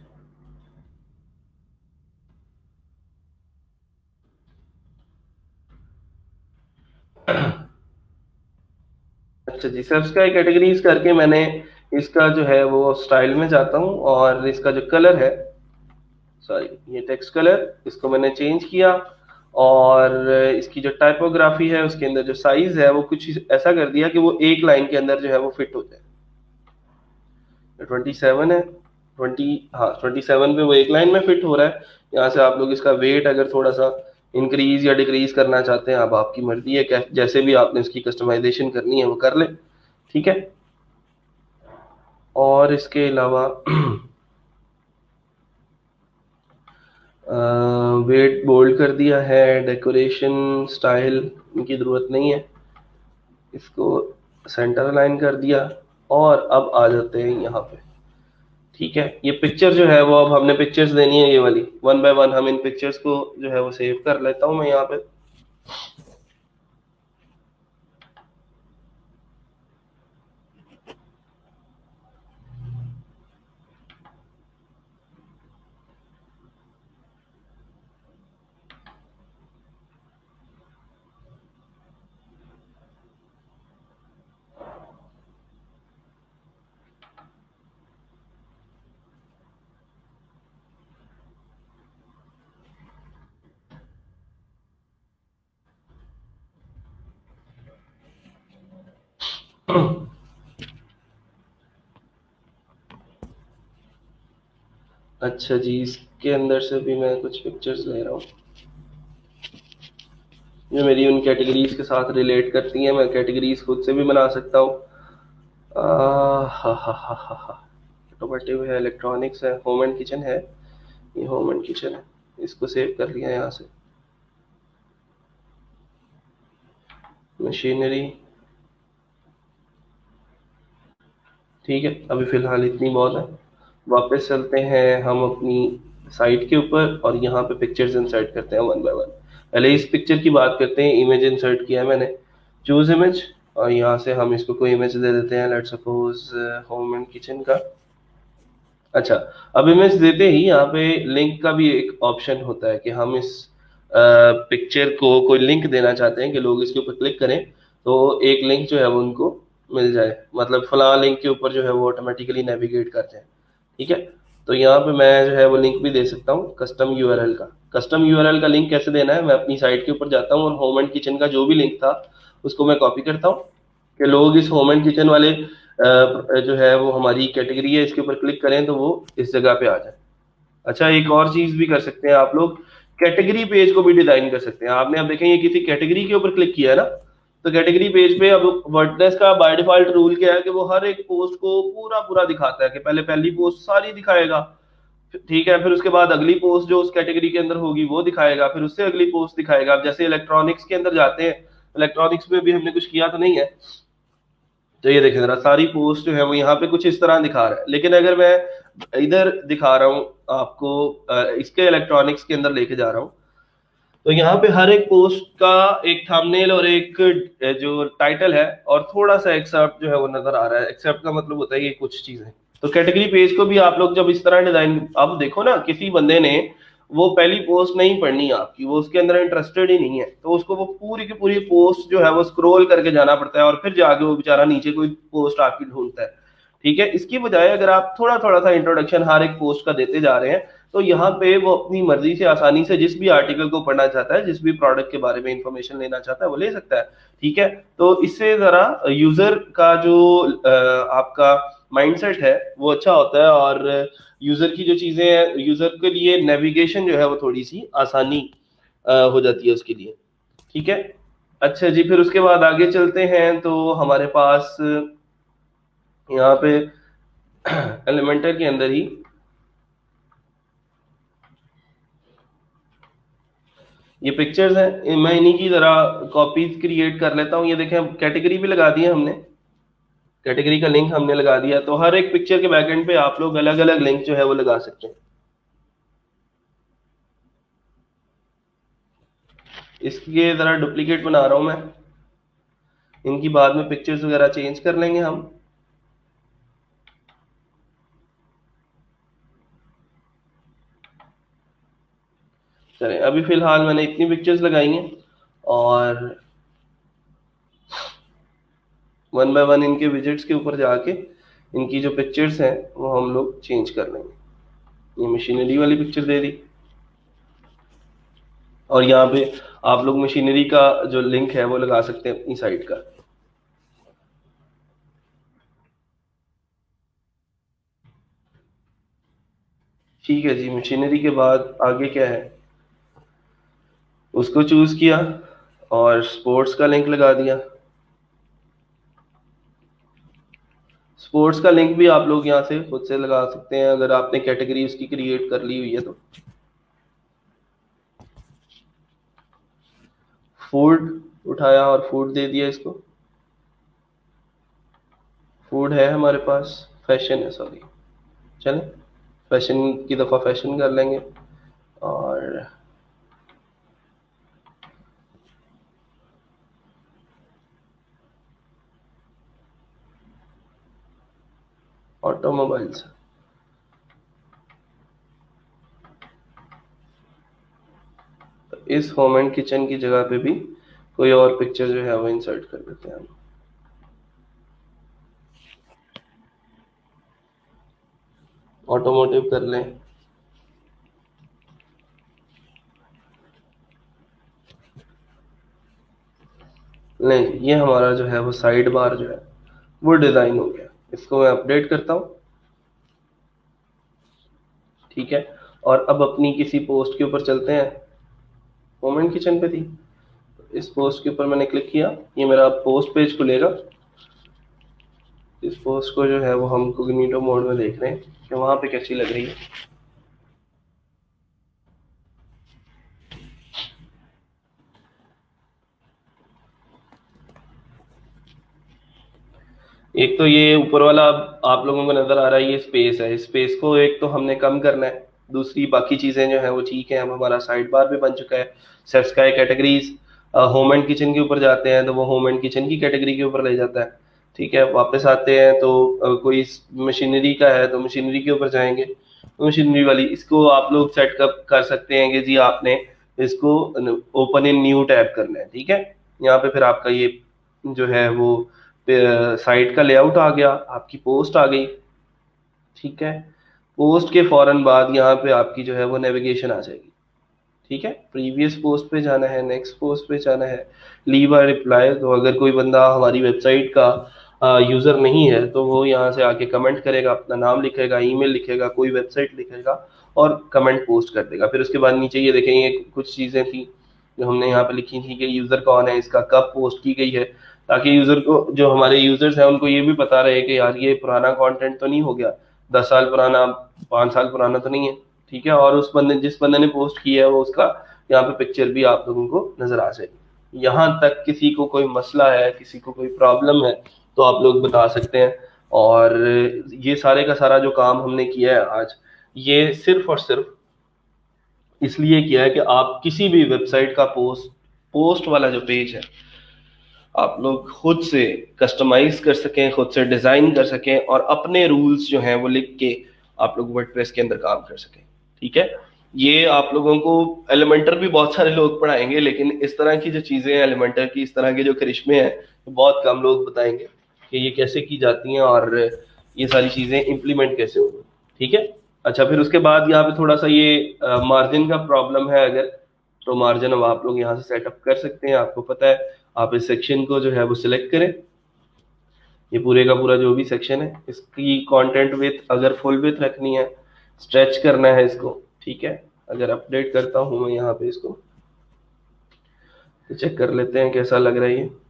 अच्छा जी, सब्सक्राइब कैटेगरीज करके मैंने इसका जो है वो स्टाइल में जाता हूँ और इसका जो कलर है, सॉरी ये टेक्स्ट कलर, इसको मैंने चेंज किया और इसकी जो टाइपोग्राफी है उसके अंदर जो साइज है वो कुछ ऐसा कर दिया कि वो एक लाइन के अंदर जो है वो फिट हो जाए। ट्वेंटी सेवन है, ट्वेंटी हाँ ट्वेंटी सेवन पे वो एक लाइन में फिट हो रहा है। यहाँ से आप लोग इसका वेट अगर थोड़ा सा इंक्रीज या डिक्रीज करना चाहते हैं, अब आपकी मर्जी है, कै- जैसे भी आपने इसकी कस्टमाइजेशन करनी है वो कर ले, ठीक है। और इसके अलावा वेट बोल्ड कर दिया है, डेकोरेशन स्टाइल इनकी ज़रूरत नहीं है, इसको सेंटर अलाइन कर दिया। और अब आ जाते हैं यहाँ पे, ठीक है। ये पिक्चर जो है वो अब हमने पिक्चर्स देनी है, ये वाली वन बाय वन हम इन पिक्चर्स को जो है वो सेव कर लेता हूँ मैं यहाँ पे। अच्छा जी, इसके अंदर से भी मैं कुछ पिक्चर्स ले रहा हूँ जो मेरी उन कैटेगरीज के साथ रिलेट करती हैं। मैं कैटेगरीज खुद से भी बना सकता हूँ। हा हा हा हा हा ऑटोमेटिव है, इलेक्ट्रॉनिक्स है, होम एंड किचन है, ये होम एंड किचन है, इसको सेव कर लिया यहाँ से। मशीनरी, ठीक है, अभी फिलहाल इतनी बहुत है। वापस चलते हैं हम अपनी साइट के ऊपर और यहाँ पे पिक्चर्स इंसर्ट करते हैं वन बाय वन। पहले इस पिक्चर की बात करते हैं, इमेज इंसर्ट किया है मैंने, चूज इमेज, और यहाँ से हम इसको कोई इमेज दे देते हैं, let's suppose home and kitchen का। अच्छा, अब इमेज देते ही यहाँ पे लिंक का भी एक ऑप्शन होता है कि हम इस पिक्चर को कोई लिंक देना चाहते हैं कि लोग इसके ऊपर क्लिक करें तो एक लिंक जो है वो उनको मिल जाए, मतलब फला लिंक के ऊपर जो है वो ऑटोमेटिकली नेविगेट कर जाए, ठीक है। तो यहाँ पे मैं जो है वो लिंक भी दे सकता हूँ कस्टम यूआरएल का। कस्टम यूआरएल का लिंक कैसे देना है, मैं अपनी साइट के ऊपर जाता हूँ और होम एंड किचन का जो भी लिंक था उसको मैं कॉपी करता हूँ कि लोग इस होम एंड किचन वाले अ, जो है वो हमारी कैटेगरी है इसके ऊपर क्लिक करें तो वो इस जगह पे आ जाए। अच्छा, एक और चीज भी कर सकते हैं आप लोग, कैटेगरी पेज को भी डिजाइन कर सकते हैं। आपने अब देखें ये किसी कैटेगरी के ऊपर क्लिक किया है ना, तो कैटेगरी पेज पे अब वर्डप्रेस का बाय डिफॉल्ट रूल क्या है कि वो हर एक पोस्ट को पूरा पूरा दिखाता है कि पहले पहली पोस्ट सारी दिखाएगा, ठीक है, फिर उसके बाद अगली पोस्ट जो उस कैटेगरी के अंदर होगी वो दिखाएगा, फिर उससे अगली पोस्ट दिखाएगा। अब जैसे इलेक्ट्रॉनिक्स के अंदर जाते हैं, इलेक्ट्रॉनिक्स में भी हमने कुछ किया तो नहीं है, तो ये देखें जरा सारी पोस्ट जो है वो यहाँ पे कुछ इस तरह दिखा रहा है। लेकिन अगर मैं इधर दिखा रहा हूँ आपको, इसके इलेक्ट्रॉनिक्स के अंदर लेके जा रहा हूँ, तो यहाँ पे हर एक पोस्ट का एक थंबनेल और एक जो टाइटल है और थोड़ा सा एक्सेप्ट जो है वो नजर आ रहा है। एक्सेप्ट का मतलब होता है कि कुछ चीजें, तो कैटेगरी पेज को भी आप लोग जब इस तरह डिजाइन, अब देखो ना किसी बंदे ने वो पहली पोस्ट नहीं पढ़नी आपकी, वो उसके अंदर इंटरेस्टेड ही नहीं है, तो उसको वो पूरी की पूरी पोस्ट जो है वो स्क्रॉल करके जाना पड़ता है और फिर जाके वो बेचारा नीचे कोई पोस्ट आपकी ढूंढता है, ठीक है। इसकी बजाय अगर आप थोड़ा थोड़ा सा इंट्रोडक्शन हर एक पोस्ट का देते जा रहे हैं तो यहाँ पे वो अपनी मर्जी से आसानी से जिस भी आर्टिकल को पढ़ना चाहता है, जिस भी प्रोडक्ट के बारे में इंफॉर्मेशन लेना चाहता है वो ले सकता है, ठीक है। तो इससे जरा यूजर का जो आपका माइंडसेट है वो अच्छा होता है और यूजर की जो चीजें हैं, यूजर के लिए नेविगेशन जो है वो थोड़ी सी आसानी हो जाती है उसके लिए, ठीक है। अच्छा जी, फिर उसके बाद आगे चलते हैं तो हमारे पास यहाँ पे एलिमेंटर के अंदर ही ये पिक्चर्स हैं, मैं इन्हीं की जरा कॉपीज क्रिएट कर लेता हूँ। ये देखें कैटेगरी भी लगा दी है हमने, कैटेगरी का लिंक हमने लगा दिया, तो हर एक पिक्चर के बैकएंड पे आप लोग अलग अलग लिंक जो है वो लगा सकते हैं। इसके जरा डुप्लीकेट बना रहा हूं मैं, इनकी बाद में पिक्चर्स वगैरह चेंज कर लेंगे हम। चले, अभी फिलहाल मैंने इतनी पिक्चर्स लगाई हैं और वन बाय वन इनके विजिट्स के ऊपर जाके इनकी जो पिक्चर्स हैं वो हम लोग चेंज कर लेंगे। ये मशीनरी वाली पिक्चर दे दी और यहाँ पे आप लोग मशीनरी का जो लिंक है वो लगा सकते हैं अपनी साइट का। ठीक है जी, मशीनरी के बाद आगे क्या है उसको चूज किया और स्पोर्ट्स का लिंक लगा दिया। स्पोर्ट्स का लिंक भी आप लोग यहाँ से खुद से लगा सकते हैं अगर आपने कैटेगरी उसकी क्रिएट कर ली हुई है तो। फूड उठाया और फूड दे दिया इसको। फूड है हमारे पास, फैशन है सॉरी, चलें फैशन की दफ़ा फैशन कर लेंगे। और ऑटोमोबाइल्स, तो इस होम एंड किचन की जगह पे भी कोई और पिक्चर जो है वो इंसर्ट कर देते हैं हम। ऑटोमोटिव कर लें, नहीं ये हमारा जो है वो साइड बार जो है वो डिजाइन हो गया। इसको मैं अपडेट करता हूँ, ठीक है। और अब अपनी किसी पोस्ट के ऊपर चलते हैं। होम एंड किचन पे थी, इस पोस्ट के ऊपर मैंने क्लिक किया, ये मेरा पोस्ट पेज खुलेगा। इस पोस्ट को जो है वो हम कोग्निटो मोड में देख रहे हैं कि वहां पे कैसी लग रही है। एक तो ये ऊपर वाला अब आप लोगों को नजर आ रहा है, ये स्पेस है। इस स्पेस को एक तो हमने कम करना है, दूसरी बाकी चीजें जो है वो ठीक है। हम हमारा साइड बार भी बन चुका है, सेस्काई कैटेगरीज। होम एंड किचन के ऊपर जाते हैं तो वो होम एंड किचन की कैटेगरी के ऊपर ले जाता है, ठीक है। वापस आते हैं तो uh, कोई मशीनरी का है तो मशीनरी के ऊपर जाएंगे, तो मशीनरी वाली इसको आप लोग सेटअप कर सकते हैं कि जी आपने इसको ओपन इन न्यू टैब करना है, ठीक है। यहाँ पे फिर आपका ये जो है वो साइट का लेआउट आ गया, आपकी पोस्ट आ गई, ठीक है। पोस्ट के फौरन बाद यहाँ पे आपकी जो है वो नेविगेशन आ जाएगी, ठीक है। प्रीवियस पोस्ट पे जाना है, नेक्स्ट पोस्ट पे जाना है, लीव अ रिप्लाई। तो अगर कोई बंदा हमारी वेबसाइट का यूजर नहीं है तो वो यहाँ से आके कमेंट करेगा, अपना नाम लिखेगा, ईमेल लिखेगा, कोई वेबसाइट लिखेगा और कमेंट पोस्ट कर देगा। फिर उसके बाद नीचे ये देखेंगे कुछ चीजें थी जो हमने यहाँ पे लिखी थी कि यूजर कौन है, इसका कब पोस्ट की गई है, ताकि यूजर को, जो हमारे यूजर्स हैं उनको ये भी पता रहे कि यार ये पुराना कंटेंट तो नहीं हो गया, दस साल पुराना, पाँच साल पुराना तो नहीं है, ठीक है। और उस बंदे जिस बंदे ने पोस्ट किया है वो उसका यहाँ पे पिक्चर भी आप लोगों को नजर आ जाएगी। यहाँ तक किसी को कोई मसला है, किसी को कोई प्रॉब्लम है तो आप लोग बता सकते हैं। और ये सारे का सारा जो काम हमने किया है आज, ये सिर्फ और सिर्फ इसलिए किया है कि आप किसी भी वेबसाइट का पोस्ट पोस्ट वाला जो पेज है आप लोग खुद से कस्टमाइज कर सकें, खुद से डिजाइन कर सकें और अपने रूल्स जो हैं वो लिख के आप लोग वर्डप्रेस के अंदर काम कर सकें, ठीक है। ये आप लोगों को एलिमेंटर भी बहुत सारे लोग पढ़ाएंगे, लेकिन इस तरह की जो चीजें हैं एलिमेंटर की, इस तरह के जो करिश्मे हैं, तो बहुत कम लोग बताएंगे कि ये कैसे की जाती हैं और ये सारी चीजें इम्प्लीमेंट कैसे होंगी, ठीक है। अच्छा, फिर उसके बाद यहाँ पे थोड़ा सा ये मार्जिन का प्रॉब्लम है, अगर तो मार्जिन अब आप लोग यहाँ से सेटअप कर सकते हैं। आपको पता है, आप इस सेक्शन को जो है वो सिलेक्ट करें, ये पूरे का पूरा जो भी सेक्शन है इसकी कंटेंट विथ अगर फुल विथ रखनी है, स्ट्रेच करना है इसको, ठीक है। अगर अपडेट करता हूं मैं यहाँ पे इसको, तो चेक कर लेते हैं कैसा लग रहा है ये।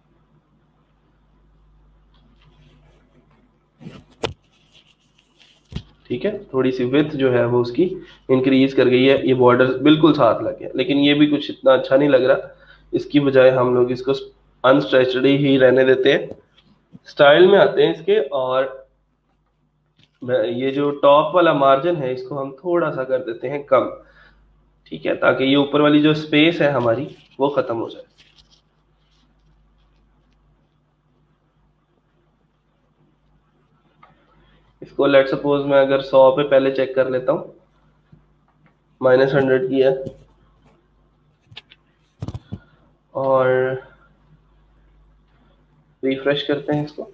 ठीक है, थोड़ी सी विथ जो है वो उसकी इंक्रीज कर गई है, ये बॉर्डर बिल्कुल साथ लग गया, लेकिन ये भी कुछ इतना अच्छा नहीं लग रहा। इसकी बजाय हम लोग इसको अनस्ट्रेचड ही रहने देते हैं। स्टाइल में आते हैं इसके, और ये जो टॉप वाला मार्जिन है इसको हम थोड़ा सा कर देते हैं कम, ठीक है, ताकि ये ऊपर वाली जो स्पेस है हमारी वो खत्म हो जाए। इसको लेट सपोज मैं अगर सौ पे पहले चेक कर लेता हूँ, माइनस हंड्रेड की है, और रिफ्रेश करते हैं इसको,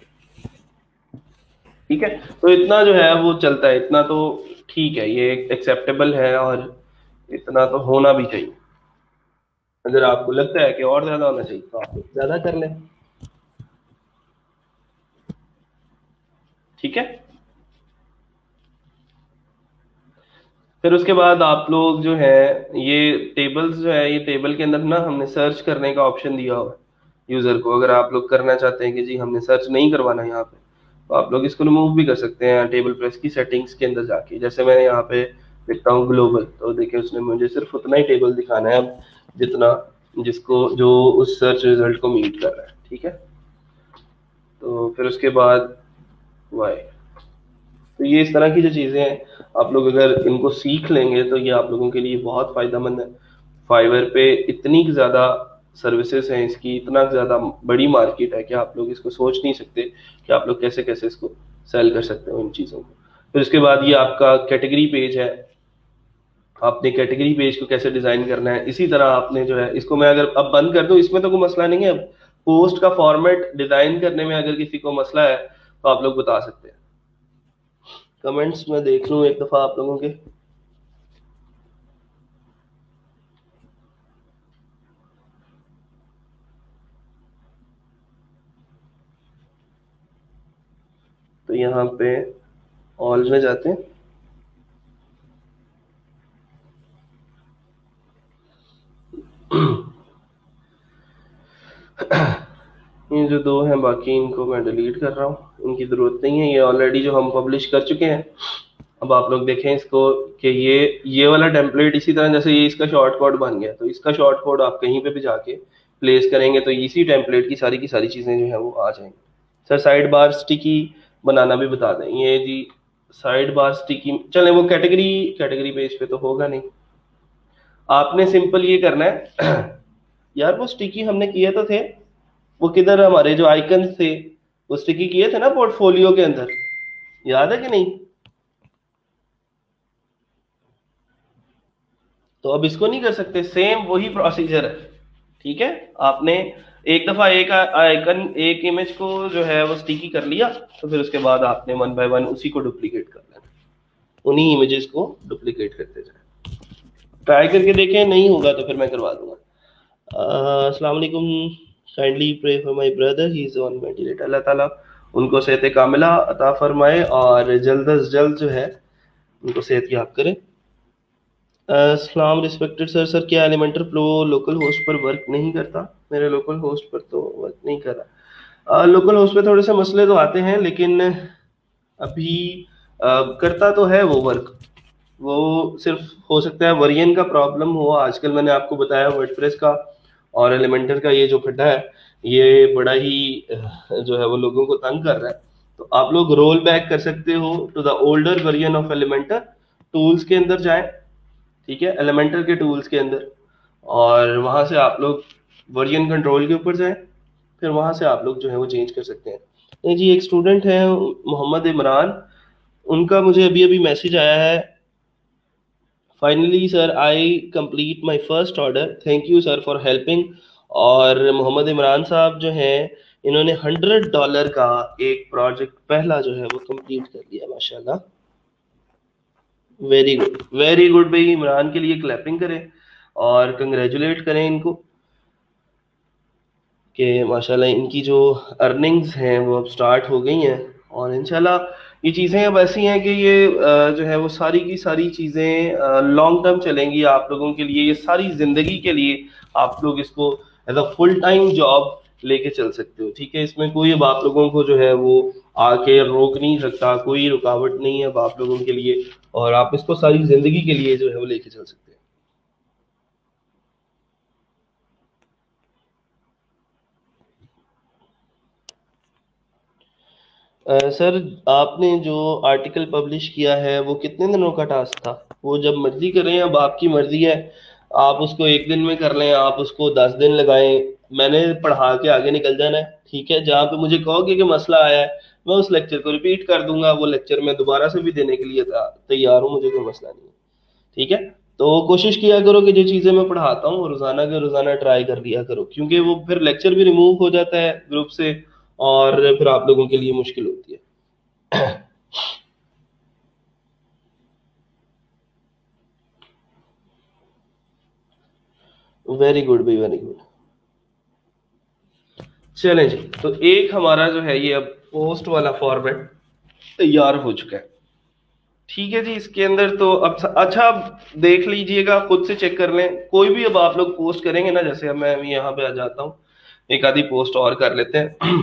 ठीक है। तो इतना जो है वो चलता है, इतना तो ठीक है, ये एक्सेप्टेबल है और इतना तो होना भी चाहिए। अगर आपको लगता है कि और ज्यादा होना चाहिए तो आप ज्यादा कर लें, ठीक है। फिर उसके बाद आप लोग जो है ये टेबल्स जो है, ये टेबल के अंदर ना हमने सर्च करने का ऑप्शन दिया हुआ है यूजर को। अगर आप लोग करना चाहते हैं कि जी हमने सर्च नहीं करवाना यहाँ पे, तो आप लोग इसको रिमूव भी कर सकते हैं टेबल प्रेस की सेटिंग्स के अंदर जाके। जैसे मैंने यहाँ पे लिखता हूँ ग्लोबल, तो देखिए उसने मुझे सिर्फ उतना ही टेबल दिखाना है अब जितना जिसको जो उस सर्च रिजल्ट को मीट कर रहा है, ठीक है। तो फिर उसके बाद वाई, तो ये इस तरह की जो चीज़ें हैं आप लोग अगर इनको सीख लेंगे तो ये आप लोगों के लिए बहुत फ़ायदेमंद है। फाइवर पे इतनी ज़्यादा सर्विसेज हैं इसकी, इतना ज़्यादा बड़ी मार्केट है कि आप लोग इसको सोच नहीं सकते कि आप लोग कैसे कैसे इसको सेल कर सकते हो इन चीज़ों को। फिर उसके बाद ये आपका कैटेगरी पेज है, आपने कैटेगरी पेज को कैसे डिज़ाइन करना है। इसी तरह आपने जो है इसको मैं अगर अब बंद कर दूं, इसमें तो कोई मसला नहीं है। अब पोस्ट का फॉर्मेट डिज़ाइन करने में अगर किसी को मसला है तो आप लोग बता सकते हैं। कमेंट्स में देख लूं एक दफा आप लोगों के। तो यहाँ पे ऑल में जाते हैं। ये जो दो हैं बाकी इनको मैं डिलीट कर रहा हूँ, इनकी जरूरत नहीं है, ये ऑलरेडी जो हम पब्लिश कर चुके हैं। अब आप लोग देखें इसको कि ये ये वाला टेम्पलेट इसी तरह जैसे ये इसका शॉर्ट कोड बन गया, तो इसका शॉर्ट कोड आप कहीं पे भी जाके प्लेस करेंगे तो इसी टेम्पलेट की सारी की सारी चीजें जो है वो आ जाएंगी। सर साइड बार स्टिकी बनाना भी बता दें। ये जी साइड बार स्टिकी, चले वो कैटेगरी कैटेगरी पेज पे तो होगा नहीं। आपने सिंपल ये करना है यार वो स्टिकी हमने किए तो थे, वो किधर हमारे जो आइकन थे वो स्टिकी किए थे ना पोर्टफोलियो के अंदर, याद है कि नहीं? तो अब इसको नहीं कर सकते, सेम वही प्रोसीजर है, ठीक है। आपने एक दफा एक आइकन एक इमेज को जो है वो स्टिकी कर लिया, तो फिर उसके बाद आपने वन बाय वन उसी को डुप्लीकेट कर लेना, उन्हीं इमेजेस को डुप्लीकेट करते जाए। ट्राई करके देखें, नहीं होगा तो फिर मैं करवा दूंगा। अस्सलाम वालेकुम, kindly pray for my brother, he is on ventilator. अल्लाह ताला उनको सेहत कामिला अता फरमाए और जल्द अज जल्द जो है उनको सेहत याब करे। अस्सलाम रिस्पेक्टेड सर, सर क्या एलिमेंटर प्रो लोकल होस्ट पर वर्क नहीं करता? मेरे लोकल होस्ट पर तो वर्क नहीं कर रहा। लोकल होस्ट पे थोड़े से मसले तो आते हैं, लेकिन अभी आ, करता तो है वो वर्क। वो सिर्फ हो सकता है वर्जन का प्रॉब्लम हो। आजकल मैंने आपको बताया वर्डप्रेस का और एलिमेंटर का ये जो खड्डा है ये बड़ा ही जो है वो लोगों को तंग कर रहा है। तो आप लोग रोल बैक कर सकते हो to the older version of Elementor. Tools के अंदर जाएं, ठीक है, एलिमेंटर के टूल्स के अंदर, और वहां से आप लोग वर्जन कंट्रोल के ऊपर जाएं, फिर वहां से आप लोग जो है वो चेंज कर सकते हैं। ये जी एक स्टूडेंट है मोहम्मद इमरान, उनका मुझे अभी अभी मैसेज आया है, finally sir I complete my first order, thank you sir for helping. और मोहम्मद इमरान साहब जो हैं इन्होंने हंड्रेड डॉलर का एक प्रोजेक्ट पहला जो है वो कंप्लीट कर लिया, माशाल्लाह, वेरी गुड वेरी गुड। भाई इमरान के लिए क्लैपिंग करें और कंग्रेचुलेट करें इनको कि माशाल्लाह इनकी जो अर्निंग्स हैं वो अब स्टार्ट हो गई हैं। और इंशाल्लाह ये चीज़ें अब ऐसी हैं कि ये जो है वो सारी की सारी चीज़ें लॉन्ग टर्म चलेंगी आप लोगों के लिए, ये सारी ज़िंदगी के लिए आप लोग इसको as a full time job लेके चल सकते हो, ठीक है। इसमें कोई अब आप लोगों को जो है वो आके रोक नहीं सकता, कोई रुकावट नहीं है अब आप लोगों के लिए, और आप इसको सारी ज़िंदगी के लिए जो है वो लेके चल सकते हैं। Uh, सर आपने जो आर्टिकल पब्लिश किया है वो कितने दिनों का टास्क था? वो जब मर्जी करें, अब आपकी मर्जी है, आप उसको एक दिन में कर लें, आप उसको दस दिन लगाएं, मैंने पढ़ा के आगे निकल जाना है, ठीक है। जहाँ पे मुझे कहोगे कि मसला आया है मैं उस लेक्चर को रिपीट कर दूंगा, वो लेक्चर मैं दोबारा से भी देने के लिए तैयार हूँ, मुझे कोई मसला नहीं है, ठीक है। तो कोशिश किया करो कि जो चीज़ें मैं पढ़ाता हूँ रोज़ाना के रोज़ाना ट्राई कर लिया करो, क्योंकि वो फिर लेक्चर भी रिमूव हो जाता है ग्रुप से और फिर आप लोगों के लिए मुश्किल होती है। वेरी गुड भाई, वेरी गुड। चलें जी, तो एक हमारा जो है ये अब पोस्ट वाला फॉर्मेट तैयार हो चुका है। ठीक है जी, इसके अंदर तो अब अच्छा आप देख लीजिएगा, खुद से चेक कर लें। कोई भी अब आप लोग पोस्ट करेंगे ना, जैसे अब मैं अभी यहाँ पे आ जाता हूँ, एक आधी पोस्ट और कर लेते हैं।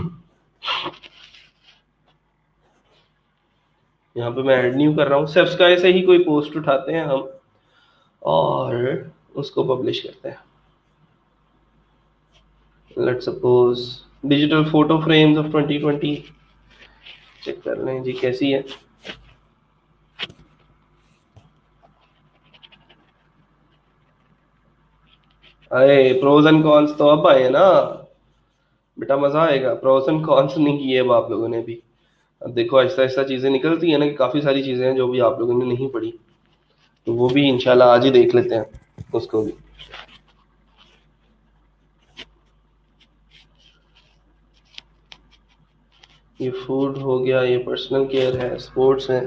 यहाँ पे मैं ऐड न्यू कर रहा हूँ, सब्सक्राइब से ही कोई पोस्ट उठाते हैं हम और उसको पब्लिश करते हैं। Let's suppose digital photo frames of twenty twenty, check कर लें जी कैसी है। अरे प्रोज एंड कॉन्स तो अब आए ना बेटा, मजा आएगा। प्रोस एंड कॉन्स नहीं किए अब आप लोगों ने भी। अब देखो ऐसा ऐसा चीजें निकलती है ना कि काफी सारी चीजें हैं जो भी आप लोगों ने नहीं पढ़ी, तो वो भी इंशाल्लाह आज ही देख लेते हैं उसको भी। ये फूड हो गया, ये पर्सनल केयर है, स्पोर्ट्स है।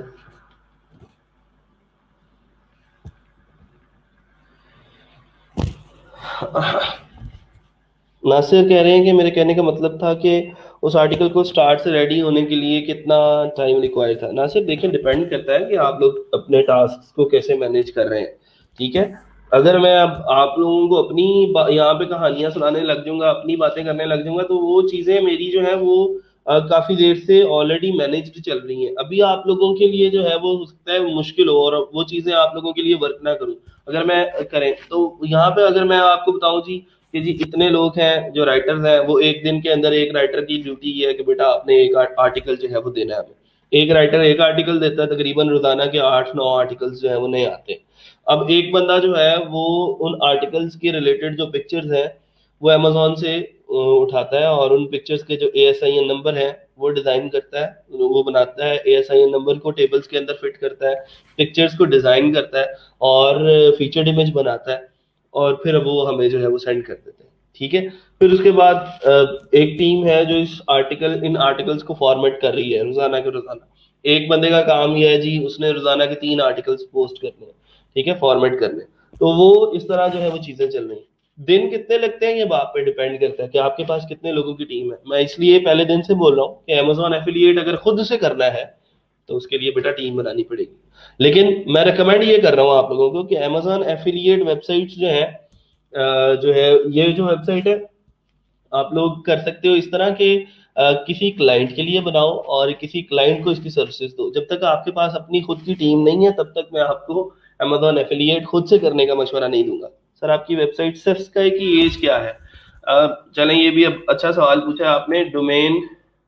नासिर कह रहे हैं कि मेरे कहने का मतलब था कि उस आर्टिकल को स्टार्ट से रेडी होने के लिए कितना टाइम रिक्वायर था। नासिर देखिए, डिपेंड करता है कि आप लोग अपने टास्क को कैसे मैनेज कर रहे हैं। ठीक है, अगर मैं अब आप लोगों को अपनी बा- यहाँ पे कहानियां सुनाने लग जाऊंगा, अपनी बातें करने लग जाऊंगा, तो वो चीजें मेरी जो है वो अ, काफी देर से ऑलरेडी मैनेज्ड चल रही हैं। अभी आप लोगों के लिए जो है वो हो सकता है मुश्किल हो, और वो चीजें आप लोगों के लिए वर्क ना करूं अगर मैं करें। तो यहाँ पे अगर मैं आपको बताऊं जी कि जी इतने लोग हैं जो राइटर्स हैं, वो एक दिन के अंदर एक राइटर की ड्यूटी ये है कि बेटा आपने एक आर्टिकल जो है वो देना है हमें। एक राइटर एक आर्टिकल देता है, तकरीबन रोजाना के आठ नौ आर्टिकल्स जो है वो नहीं आते। अब एक बंदा जो है वो उन आर्टिकल्स के रिलेटेड जो पिक्चर्स हैं वो अमेजोन से अ, उठाता है, और उन पिक्चर्स के जो A S I N number है वो डिजाइन करता है, वो बनाता है, A S I N number को टेबल्स के अंदर फिट करता है, पिक्चर्स को डिजाइन करता है और फीचर्ड इमेज बनाता है, और फिर वो हमें जो है वो सेंड कर देते हैं। ठीक है, फिर उसके बाद अ, एक टीम है जो इस आर्टिकल इन आर्टिकल्स को फॉर्मेट कर रही है रोजाना के रोजाना। एक बंदे का काम यह है जी, उसने रोजाना के तीन आर्टिकल्स पोस्ट करने हैं, ठीक है, फॉर्मेट करने। तो वो इस तरह जो है वो चीजें चल रही हैं। दिन कितने लगते हैं ये बात पे डिपेंड करता है कि आपके पास कितने लोगों की टीम है। मैं इसलिए पहले दिन से बोल रहा हूँ कि अमेजोन एफिलिएट अगर खुद से करना है तो उसके लिए बेटा टीम बनानी पड़ेगी। लेकिन मैं रिकमेंड ये कर रहा हूँ आप लोगों को कि अमेजोन एफिलिएट वेबसाइट्स जो है अ, जो है ये जो वेबसाइट है, आप लोग कर सकते हो इस तरह के अ, किसी क्लाइंट के लिए बनाओ और किसी क्लाइंट को इसकी सर्विसेज दो। जब तक आपके पास अपनी खुद की टीम नहीं है तब तक मैं आपको अमेजोन एफिलिएट खुद से करने का मशवरा नहीं दूंगा। सर आपकी वेबसाइट सब्सक्राइब की एज क्या है? अ, चलें, ये भी अब अच्छा सवाल पूछा है आपने। डोमेन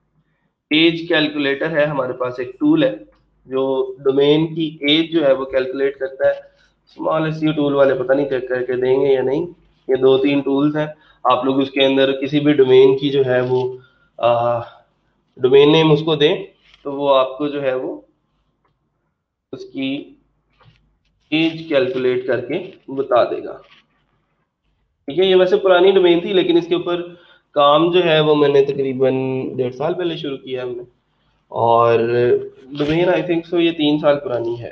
एज कैलकुलेटर है हमारे पास, एक टूल है जो डोमेन की एज जो है वो कैलकुलेट करता है। स्मॉल एस टूल वाले पता नहीं चेक करके देंगे या नहीं। ये दो तीन टूल्स हैं, आप लोग उसके अंदर किसी भी डोमेन की जो है वो डोमेन नेम उसको दें तो वो आपको जो है वो उसकी एज कैलकुलेट करके बता देगा। ठीक है, ये वैसे पुरानी डोमेन थी लेकिन इसके ऊपर काम जो है वो मैंने तकरीबन डेढ़ साल पहले शुरू किया हमने, और डोमेन आई थिंक सो ये तीन साल पुरानी है।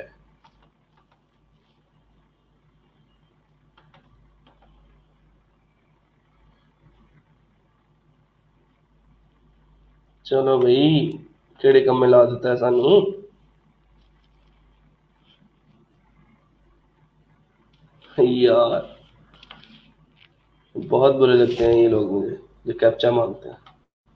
चलो भाई, केड़े कम में ला देता है सानू। यार बहुत बुरे लगते हैं ये लोग मुझे जो कैप्चा मांगते हैं।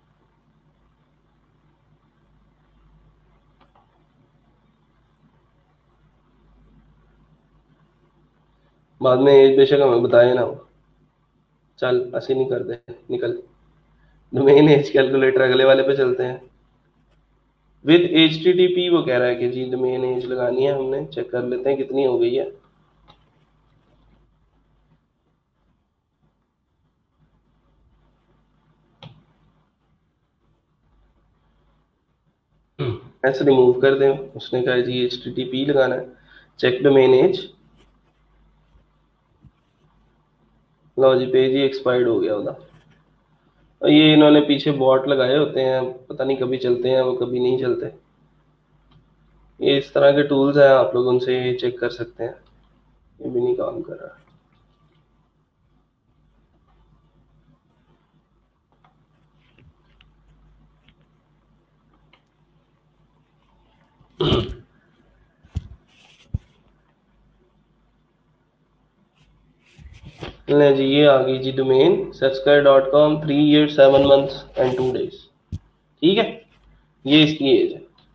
बाद में एक बेशक हमें बताए ना वो। चल ऐसे नहीं करते, निकल। डोमेन एज कैलकुलेटर अगले वाले पे चलते हैं। With H T T P वो कह रहा है कि जी डोमेन एज लगानी है हमने, चेक कर लेते हैं कितनी हो गई है। ऐसे रिमूव कर दें, उसने कहा जी एच टी टी पी लगाना है, चेक डोमेन एज। लो जी, पेज ही एक्सपायर्ड हो गया होगा। और ये इन्होंने पीछे बॉट लगाए होते हैं, पता नहीं कभी चलते हैं वो कभी नहीं चलते। ये इस तरह के टूल्स हैं, आप लोग उनसे चेक कर सकते हैं। ये भी नहीं काम कर रहा। ले जी, ये आ गई जी domain subscribe dot com, three year seven months and two days. ठीक है, ये इसकी एज है।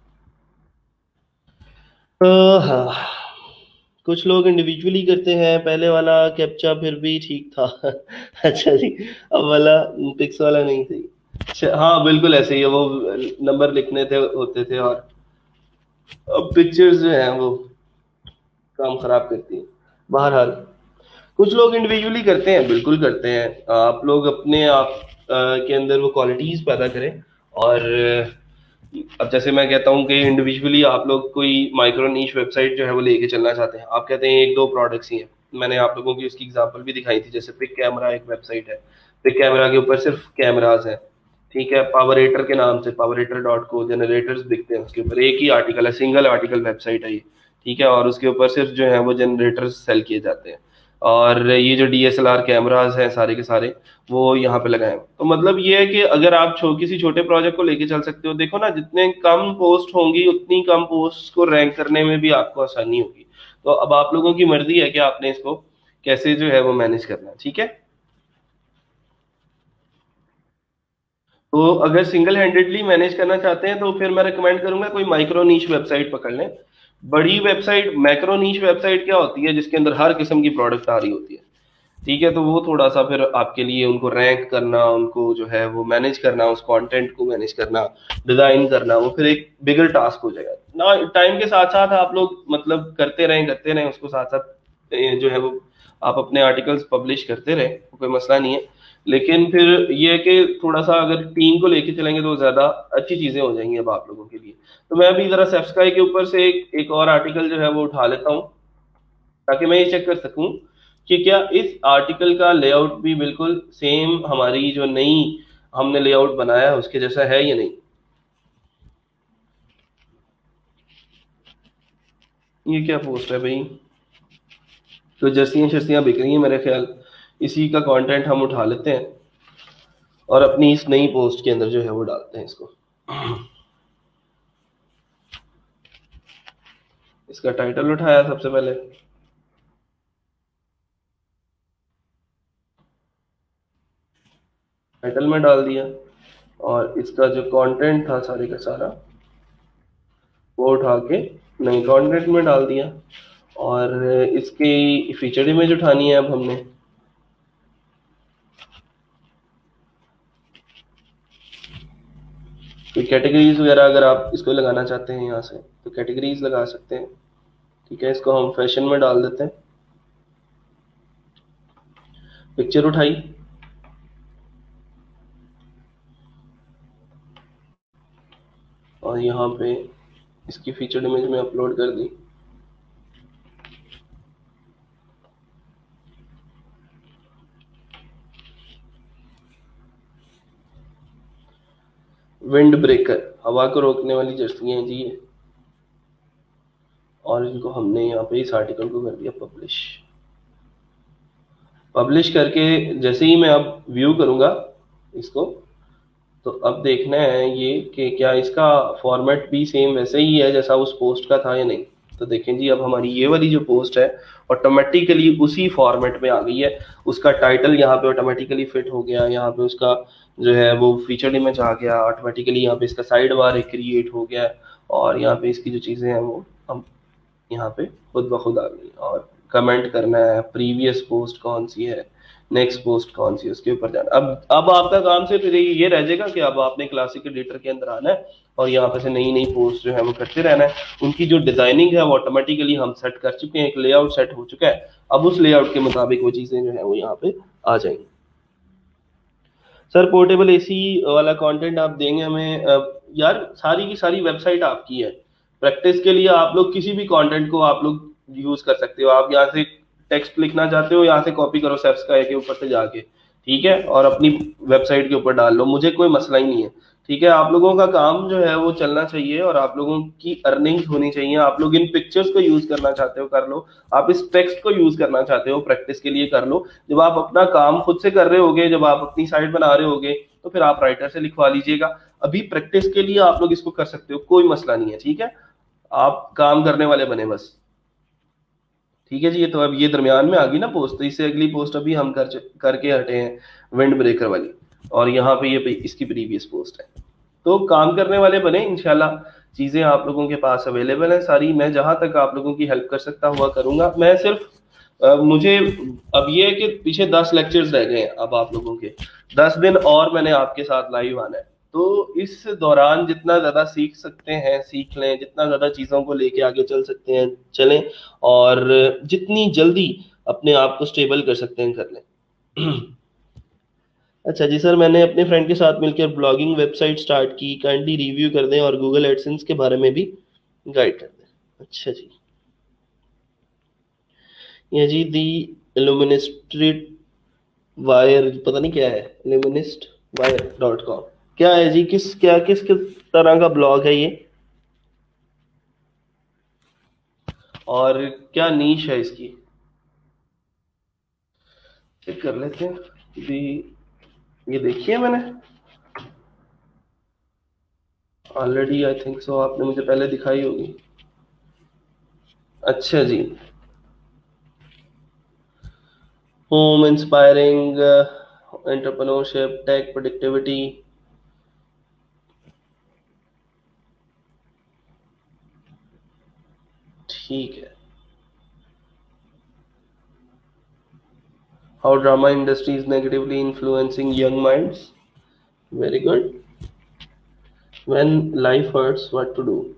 तो हाँ, कुछ लोग इंडिविजुअली करते हैं। पहले वाला कैप्चा फिर भी ठीक था। अच्छा जी, अब वाला पिक्स वाला नहीं सही। अच्छा, हाँ बिल्कुल ऐसे ही है, वो नंबर लिखने थे होते थे, और अब पिक्चर्स जो है वो काम खराब करती है। बहरहाल, कुछ लोग इंडिविजुअली करते हैं, बिल्कुल करते हैं। आप लोग अपने आप अ, के अंदर वो क्वालिटीज पैदा करें। और अब जैसे मैं कहता हूँ कि इंडिविजुअली आप लोग कोई माइक्रो नीश वेबसाइट जो है वो लेके चलना चाहते हैं। आप कहते हैं एक दो प्रोडक्ट्स ही हैं, मैंने आप लोगों की उसकी एग्जांपल भी दिखाई थी। जैसे पिक कैमरा एक वेबसाइट है, पिक कैमरा के ऊपर सिर्फ कैमराज हैं। ठीक है, पावरेटर के नाम से, पावरेटर डॉट को, जनरेटर्स दिखते हैं उसके ऊपर, एक ही आर्टिकल है, सिंगल आर्टिकल वेबसाइट है ये। ठीक है, और उसके ऊपर सिर्फ जो है वो जनरेटर्स सेल किए जाते हैं। और ये जो D S L R cameras हैं सारे के सारे, वो यहाँ पे लगाए हैं। तो मतलब ये है कि अगर आप छो, किसी छोटे प्रोजेक्ट को लेके चल सकते हो। देखो ना, जितने कम पोस्ट होंगी उतनी कम पोस्ट को रैंक करने में भी आपको आसानी होगी। तो अब आप लोगों की मर्जी है कि आपने इसको कैसे जो है वो मैनेज करना है। ठीक है, तो अगर सिंगल हैंडेडली मैनेज करना चाहते हैं तो फिर मैं रिकमेंड करूंगा कोई माइक्रो नीश वेबसाइट पकड़ लें। बड़ी वेबसाइट, मैक्रो नीश वेबसाइट क्या होती है, जिसके अंदर हर किस्म की प्रोडक्ट आ रही होती है। ठीक है, तो वो थोड़ा सा फिर आपके लिए उनको रैंक करना, उनको जो है वो मैनेज करना, उस कंटेंट को मैनेज करना, डिजाइन करना, वो फिर एक बिगर टास्क हो जाएगा ना। टाइम के साथ साथ आप लोग मतलब करते रहें करते रहें उसको, साथ साथ ए, जो है वो आप अपने आर्टिकल्स पब्लिश करते रहें, कोई मसला नहीं है। लेकिन फिर ये है कि थोड़ा सा अगर टीम को लेके चलेंगे तो ज्यादा अच्छी चीजें हो जाएंगी अब आप लोगों के लिए। तो मैं अभी जरा सब्सक्राइब के ऊपर से एक, एक और आर्टिकल जो है वो उठा लेता हूँ, ताकि मैं ये चेक कर सकूं कि क्या इस आर्टिकल का लेआउट भी बिल्कुल सेम हमारी जो नई हमने लेआउट बनाया है उसके जैसा है या नहीं। ये क्या पोस्ट है भाई, तो जर्सियां शर्सियां बिक रही हैं मेरे ख्याल। इसी का कंटेंट हम उठा लेते हैं और अपनी इस नई पोस्ट के अंदर जो है वो डालते हैं इसको। इसका टाइटल उठाया सबसे पहले, टाइटल में डाल दिया, और इसका जो कंटेंट था सारे का सारा वो उठा के नई कंटेंट में डाल दिया। और इसकी फीचर इमेज उठानी है अब हमने। कोई कैटेगरीज वगैरह अगर आप इसको लगाना चाहते हैं यहाँ से तो कैटेगरीज लगा सकते हैं। ठीक है, इसको हम फैशन में डाल देते हैं। पिक्चर उठाई, और यहाँ पे इसकी फीचर इमेज में अपलोड कर दी। विंड ब्रेकर, हवा को रोकने वाली जर्सियां हैं जी ये। और इनको हमने यहाँ पे इस आर्टिकल को कर दिया पब्लिश। पब्लिश करके जैसे ही मैं अब व्यू करूंगा इसको, तो अब देखना है ये कि क्या इसका फॉर्मेट भी सेम वैसे ही है जैसा उस पोस्ट का था या नहीं। तो देखें जी, अब हमारी ये वाली जो पोस्ट है ऑटोमेटिकली उसी फॉर्मेट में आ गई है। उसका टाइटल यहाँ पे ऑटोमेटिकली फिट हो गया, यहाँ पे उसका जो है वो फीचर इमेज आ गया ऑटोमेटिकली, यहाँ पे इसका साइड बार क्रिएट हो गया, और यहाँ पे इसकी जो चीजें हैं वो हम यहाँ पे खुद ब खुद आ गई। और कमेंट करना है, प्रीवियस पोस्ट कौन सी है, नेक्स्ट पोस्ट कौन सी, उसके ऊपर जाना। अब अब आपका काम सिर्फ ये रह जाएगा कि अब आपने क्लासिक एडिटर के अंदर आना है और यहाँ पे से नई नई पोस्ट जो है वो करते रहना है। उनकी जो डिजाइनिंग है वो ऑटोमेटिकली हम सेट कर चुके हैं, एक लेआउट सेट हो चुका है। अब उस लेआउट के मुताबिक वो चीजें जो है वो यहाँ पे आ जाएंगी। सर पोर्टेबल एसी वाला कंटेंट आप देंगे हमें? यार सारी की सारी वेबसाइट आपकी है, प्रैक्टिस के लिए आप लोग किसी भी कंटेंट को आप लोग यूज कर सकते हो। आप यहाँ से टेक्स्ट लिखना चाहते हो, यहाँ से कॉपी करो सब्सक्राइब के ऊपर से जाके, ठीक है, और अपनी वेबसाइट के ऊपर डाल लो, मुझे कोई मसला ही नहीं है। ठीक है, आप लोगों का काम जो है वो चलना चाहिए और आप लोगों की अर्निंग होनी चाहिए। आप लोग इन पिक्चर्स को यूज करना चाहते हो कर लो, आप इस टेक्स्ट को यूज करना चाहते हो प्रैक्टिस के लिए कर लो। जब आप अपना काम खुद से कर रहे होगे, जब आप अपनी साइट बना रहे होगे, तो फिर आप राइटर से लिखवा लीजिएगा। अभी प्रैक्टिस के लिए आप लोग इसको कर सकते हो, कोई मसला नहीं है। ठीक है, आप काम करने वाले बने बस। ठीक है जी। ये तो अब ये दरमियान में आ गई ना पोस्ट, तो इससे अगली पोस्ट अभी हम कर करके हटे हैं विंड ब्रेकर वाली, और यहाँ पे ये इसकी प्रीवियस पोस्ट है। तो काम करने वाले बने इंशाल्लाह, चीजें आप लोगों के पास अवेलेबल है सारी। मैं जहां तक आप लोगों की हेल्प कर सकता हुआ करूंगा। मैं सिर्फ अ, मुझे अब ये है कि पीछे दस लेक्चर्स रह गए हैं अब आप लोगों के, दस दिन और मैंने आपके साथ लाइव आना है। तो इस दौरान जितना ज्यादा सीख सकते हैं सीख लें, जितना ज्यादा चीजों को लेके आगे चल सकते हैं चलें, और जितनी जल्दी अपने आप को स्टेबल कर सकते हैं कर लें। अच्छा जी सर, मैंने अपने फ्रेंड के साथ मिलकर ब्लॉगिंग वेबसाइट स्टार्ट की, काइंडली रिव्यू कर दें और गूगल एडसेंस के बारे में भी गाइड कर दें। अच्छा जी, ये जी दी इल्यूमिनेस्ट्रेट वायर, पता नहीं क्या है, इल्यूमिनिस्ट वायर डॉट कॉम क्या है जी, किस क्या किस किस तरह का ब्लॉग है ये, और क्या नीश है इसकी, चेक कर लेते हैं। दी ये देखिए मैंने ऑलरेडी, आई थिंक सो आपने मुझे पहले दिखाई होगी। अच्छा जी, home inspiring entrepreneurship tech productivity, ठीक है। How drama industry is negatively influencing young minds, very good. When life hurts what to do,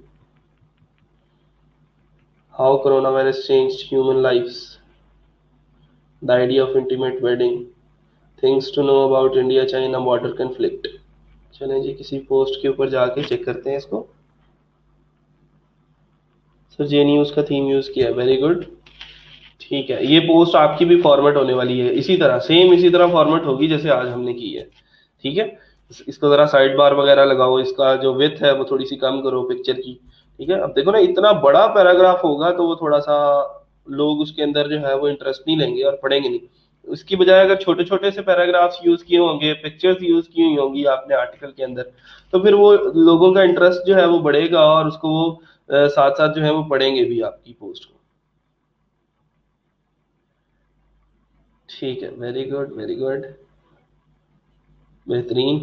how corona virus changed human lives, the idea of intimate wedding, things to know about India China border conflict. चलें जी, किसी पोस्ट के ऊपर जाके चेक करते हैं इसको। सर जे न्यूज का थीम यूज किया, वेरी गुड। ठीक है, ये पोस्ट आपकी भी फॉर्मेट होने वाली है इसी तरह, सेम इसी तरह फॉर्मेट होगी जैसे आज हमने की है। ठीक है, इसको जरा साइड बार वगैरह लगाओ, इसका जो विड्थ है वो थोड़ी सी कम करो पिक्चर की। ठीक है, अब देखो ना, इतना बड़ा पैराग्राफ होगा तो वो थोड़ा सा लोग उसके अंदर जो है वो इंटरेस्ट नहीं लेंगे और पढ़ेंगे नहीं। उसकी बजाय अगर छोटे छोटे से पैराग्राफ्स यूज किए होंगे, पिक्चर्स यूज की हुई होंगी आपने आर्टिकल के अंदर, तो फिर वो लोगों का इंटरेस्ट जो है वो बढ़ेगा, और उसको वो साथ साथ जो है वो पढ़ेंगे भी आपकी पोस्ट को। ठीक है, वेरी गुड वेरी गुड, बेहतरीन।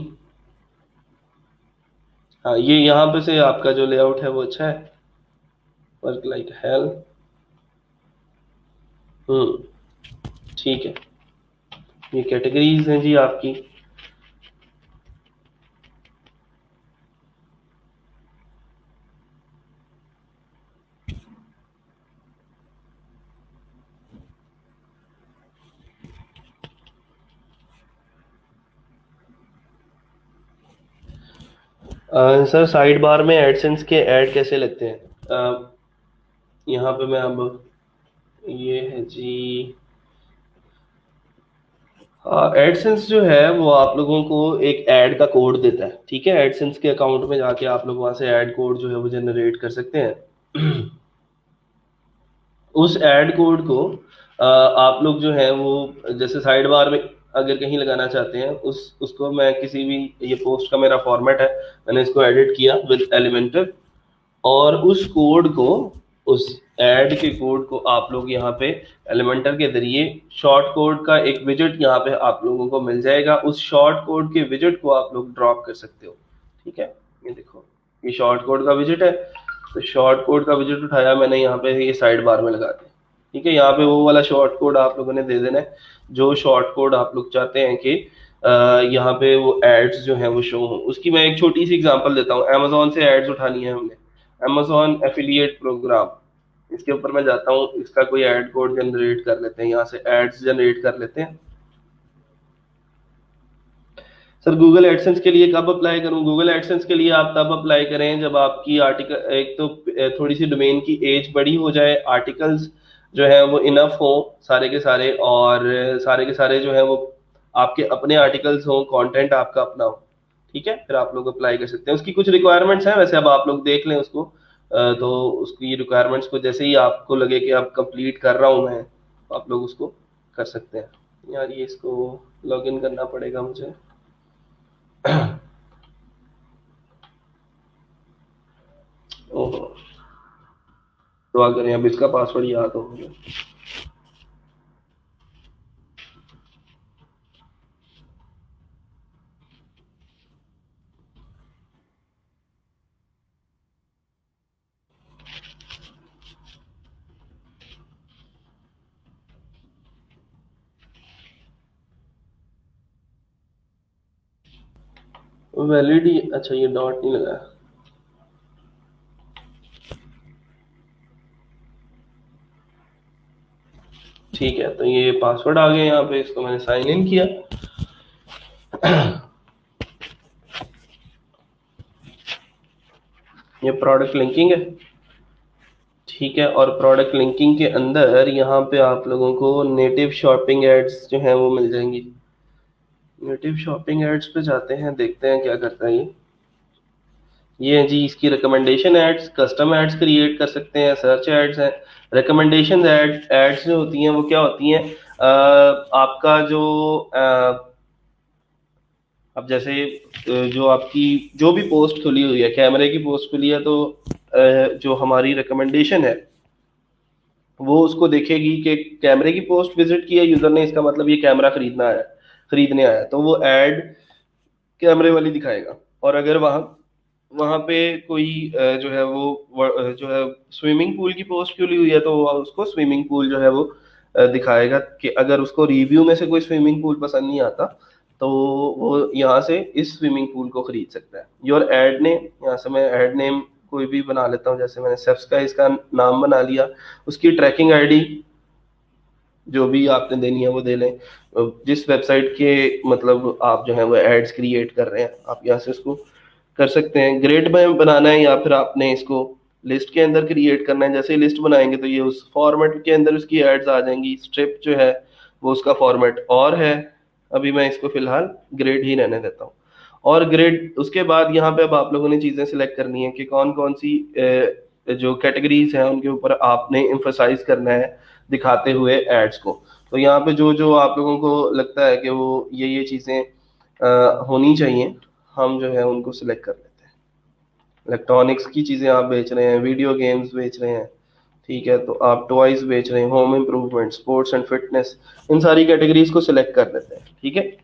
हाँ, ये यहाँ पे से आपका जो लेआउट है वो अच्छा है, वर्क लाइक हेल। हम्म, ठीक है, ये कैटेगरीज हैं जी आपकी। आ, सर साइड बार में एडसेंस के ऐड कैसे लगते हैं, आ, यहाँ पे मैं अब, ये है जी, एडसेंस जो है वो आप लोगों को एक ऐड का कोड देता है। ठीक है, एडसेंस के अकाउंट में जाके आप लोग वहां से ऐड कोड जो है वो जनरेट कर सकते हैं। उस ऐड कोड को आ, आप लोग जो है वो जैसे साइड बार में अगर कहीं लगाना चाहते हैं, उस उसको मैं किसी भी, ये पोस्ट का मेरा फॉर्मेट है, मैंने इसको एडिट किया विद एलिमेंटर, और उस कोड को, उस ऐड के कोड को आप लोग यहाँ पे एलिमेंटर के जरिए शॉर्ट कोड का एक विजेट यहाँ पे आप लोगों को मिल जाएगा, उस शॉर्ट कोड के विजेट को आप लोग ड्रॉप कर सकते हो। ठीक है, ये देखो, ये शॉर्ट कोड का विजेट है, तो शॉर्ट कोड का विजेट उठाया मैंने, यहाँ पे ये साइड बार में लगा दिया। ठीक है, यहाँ पे वो वाला शॉर्ट कोड आप लोगों ने दे देना है, जो शॉर्ट कोड आप लोग चाहते हैं कि यहाँ पे वो एड्स जो है वो शो हो। उसकी मैं एक छोटी सी एग्जांपल देता हूँ। अमेजोन से एड्स उठानी है हमने, अमेजोन एफिलिएट प्रोग्राम, इसके ऊपर मैं जाता हूँ, इसका कोई एड कोड जनरेट कर लेते हैं, यहाँ से एड्स जनरेट कर लेते हैं। सर गूगल एडसेंस के लिए कब अप्लाई करूं, गूगल एडसेंस के लिए आप तब अप्लाई करें जब आपकी आर्टिकल, एक तो थोड़ी सी डोमेन की एज बड़ी हो जाए, आर्टिकल्स जो है वो इनफ हो सारे के सारे, और सारे के सारे जो है वो आपके अपने आर्टिकल्स हो, कंटेंट आपका अपना हो। ठीक है, फिर आप लोग अप्लाई कर सकते हैं। उसकी कुछ रिक्वायरमेंट्स हैं वैसे, अब आप लोग देख लें उसको, तो उसकी रिक्वायरमेंट्स को जैसे ही आपको लगे कि अब कंप्लीट कर रहा हूँ मैं, तो आप लोग उसको कर सकते हैं। यार ये इसको लॉग इन करना पड़ेगा मुझे। ओहो, दुआ करें अब इसका पासवर्ड याद हो गया। वैलिडी, अच्छा ये डॉट नहीं लगा। ठीक है, तो ये पासवर्ड आ गया यहाँ पे, इसको मैंने साइन इन किया। ये प्रोडक्ट लिंकिंग है, ठीक है। और प्रोडक्ट लिंकिंग के अंदर यहाँ पे आप लोगों को नेटिव शॉपिंग एड्स जो हैं वो मिल जाएंगी। नेटिव शॉपिंग एड्स पे जाते हैं, देखते हैं क्या करता है ये। ये है जी इसकी recommendation ads, custom ads create कर सकते हैं, सर्च एड्स हैं। रिकमेंडेशन एड्स एड्स जो होती हैं वो क्या होती हैं, आपका जो आ, अब जैसे जो आपकी जो भी पोस्ट खुली हुई है, कैमरे की पोस्ट खुली है, तो जो हमारी रिकमेंडेशन है वो उसको देखेगी कि कैमरे की पोस्ट विजिट की है यूजर ने, इसका मतलब ये कैमरा खरीदना है, खरीदने आया, तो वो एड कैमरे वाली दिखाएगा। और अगर वहाँ वहाँ पे कोई जो है वो जो है स्विमिंग पूल की पोस्ट खुली हुई है, तो उसको स्विमिंग पूल जो है वो दिखाएगा कि अगर उसको रिव्यू में से कोई स्विमिंग पूल पसंद नहीं आता तो वो यहाँ से इस स्विमिंग पूल को खरीद सकता है। योर एड नेम, यहाँ से मैं एड नेम कोई भी बना लेता हूँ, जैसे मैंने सेफ्स का इसका नाम बना लिया। उसकी ट्रैकिंग आईडी जो भी आपने देनी है वो दे लें, जिस वेबसाइट के मतलब आप जो है वो एड्स क्रिएट कर रहे हैं आप यहाँ से उसको कर सकते हैं। ग्रेड में बनाना है या फिर आपने इसको लिस्ट के अंदर क्रिएट करना है, जैसे ही लिस्ट बनाएंगे तो ये उस फॉर्मेट के अंदर उसकी एड्स आ जाएंगी। स्ट्रिप जो है वो उसका फॉर्मेट और है, अभी मैं इसको फिलहाल ग्रेड ही रहने देता हूँ। और ग्रेड उसके बाद यहाँ पे अब आप लोगों ने चीज़ें सिलेक्ट करनी है कि कौन कौन सी जो कैटेगरीज हैं उनके ऊपर आपने एम्फसाइज करना है दिखाते हुए एड्स को। तो यहाँ पे जो जो आप लोगों को लगता है कि वो ये ये चीज़ें होनी चाहिए, हम जो है उनको सिलेक्ट कर लेते हैं। इलेक्ट्रॉनिक्स की चीज़ें आप बेच रहे हैं, वीडियो गेम्स बेच रहे हैं, ठीक है, तो आप टॉयज बेच रहे हैं, home improvement, sports and fitness, इन सारी कैटेगरीज को सिलेक्ट कर लेते हैं, ठीक है।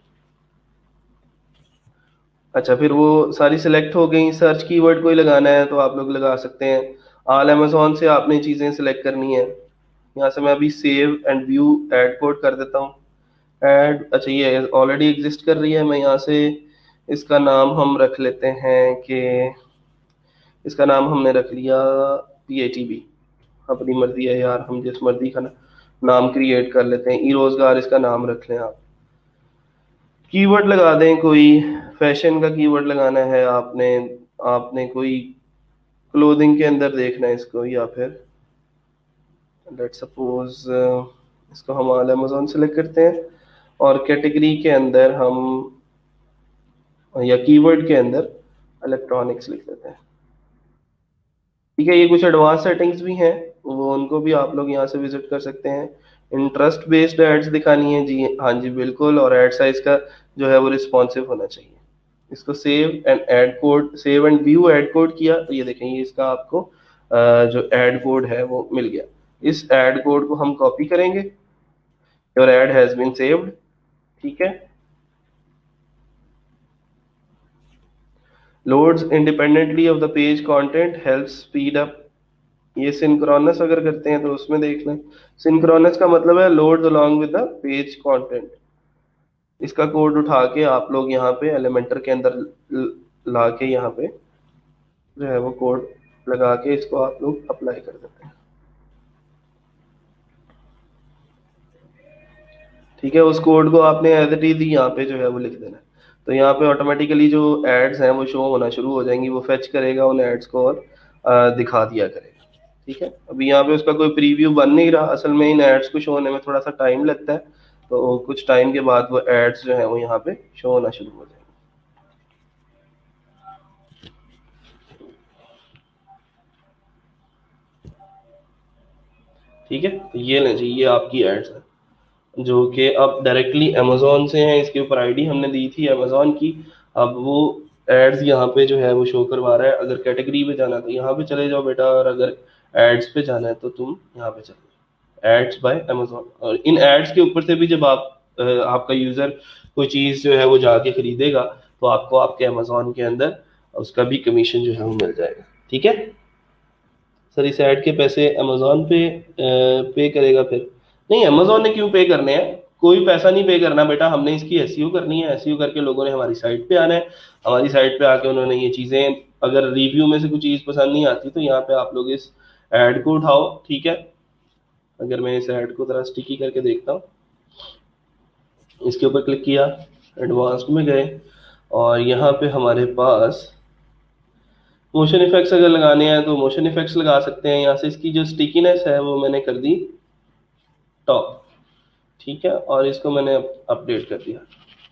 अच्छा, फिर वो सारी सिलेक्ट हो गई। सर्च कीवर्ड कोई लगाना है तो आप लोग लगा सकते हैं। ऑल अमेजोन से आपने चीज़ें सिलेक्ट करनी है। यहाँ से मैं अभी save and view ad code कर देता हूँ। एड, अच्छा ये ऑलरेडी एग्जिस्ट कर रही है, मैं यहाँ से इसका नाम हम रख लेते हैं कि इसका नाम हमने रख लिया पी ए टी बी। अपनी मर्जी है यार, हम जिस मर्जी का ना, नाम क्रिएट कर लेते हैं। ई रोजगार इसका नाम रख लें आप। कीवर्ड लगा दें कोई, फैशन का कीवर्ड लगाना है आपने, आपने कोई क्लोथिंग के अंदर देखना है इसको, या फिर लेट्स सपोज इसको हम ऑल अमेज़न सेलेक्ट करते हैं और कैटेगरी के अंदर हम या कीवर्ड के अंदर इलेक्ट्रॉनिक्स लिख देते हैं, ठीक है। ये कुछ एडवांस सेटिंग्स भी हैं, वो उनको भी आप लोग यहाँ से विजिट कर सकते हैं। इंटरेस्ट बेस्ड एड्स दिखानी है जी, हाँ जी बिल्कुल, और एड साइज का जो है वो रिस्पॉन्सिव होना चाहिए। इसको save and ad code, save and view ad code किया तो ये देखें ये इसका आपको जो ऐड कोड है वो मिल गया। इस ऐड कोड को हम कॉपी करेंगे, your ad has been saved, ठीक है। Loads independently of the page content, helps speed up. ये सिंक्रोनस अगर करते हैं तो उसमें देख लें, सिंक्रोनस का मतलब है loads along with the page content. इसका कोड उठा के आप लोग यहाँ पे एलिमेंटर के अंदर ला के यहाँ पे जो है वो कोड लगा के इसको आप लोग अप्लाई कर देते हैं, ठीक है। उस कोड को आपने एज इट इज यहाँ पे जो है वो लिख देना है, तो यहाँ पे ऑटोमेटिकली जो एड्स हैं वो शो होना शुरू हो जाएंगी। वो फेच करेगा उन एड्स को और दिखा दिया करेगा, ठीक है। अभी यहाँ पे उसका कोई प्रीव्यू बन नहीं रहा, असल में इन एड्स को शो होने में थोड़ा सा टाइम लगता है, तो कुछ टाइम के बाद वो एड्स जो है वो यहाँ पे शो होना शुरू हो जाएंगे, ठीक है। तो ये लें जी, ये आपकी एड्स है जो कि अब डायरेक्टली अमेजोन से हैं। इसके ऊपर आईडी हमने दी थी अमेजोन की, अब वो एड्स यहाँ पे जो है वो शो करवा रहा है। अगर कैटेगरी पे जाना तो यहाँ पे चले जाओ बेटा, और अगर एड्स पे जाना है तो तुम यहाँ पे चलो एड्स बाय अमेजोन, और इन एड्स के ऊपर से भी जब आप आपका यूजर कोई चीज जो है वो जाके खरीदेगा तो आपको आपके अमेजोन के अंदर उसका भी कमीशन जो है वो मिल जाएगा। ठीक है सर, इस ऐड के पैसे अमेजोन पे पे करेगा फिर? नहीं, अमेजोन ने क्यों पे करने हैं, कोई पैसा नहीं पे करना बेटा, हमने इसकी एसईओ करनी है। एसईओ करके लोगों ने हमारी साइट पे आना है, हमारी साइट पे आके उन्होंने ये चीजें, अगर रिव्यू में से कुछ चीज पसंद नहीं आती तो यहाँ पे आप लोग इस ऐड को उठाओ। ठीक है, अगर मैं इस ऐड को जरा स्टिकी करके देखता हूँ, इसके ऊपर क्लिक किया, एडवांस्ड में गए और यहाँ पे हमारे पास मोशन इफेक्ट्स अगर लगाने हैं तो मोशन इफेक्ट्स लगा सकते हैं यहाँ से। इसकी जो स्टिकीनेस है वो मैंने कर दी टॉप। ठीक है, और इसको मैंने अपडेट कर दिया।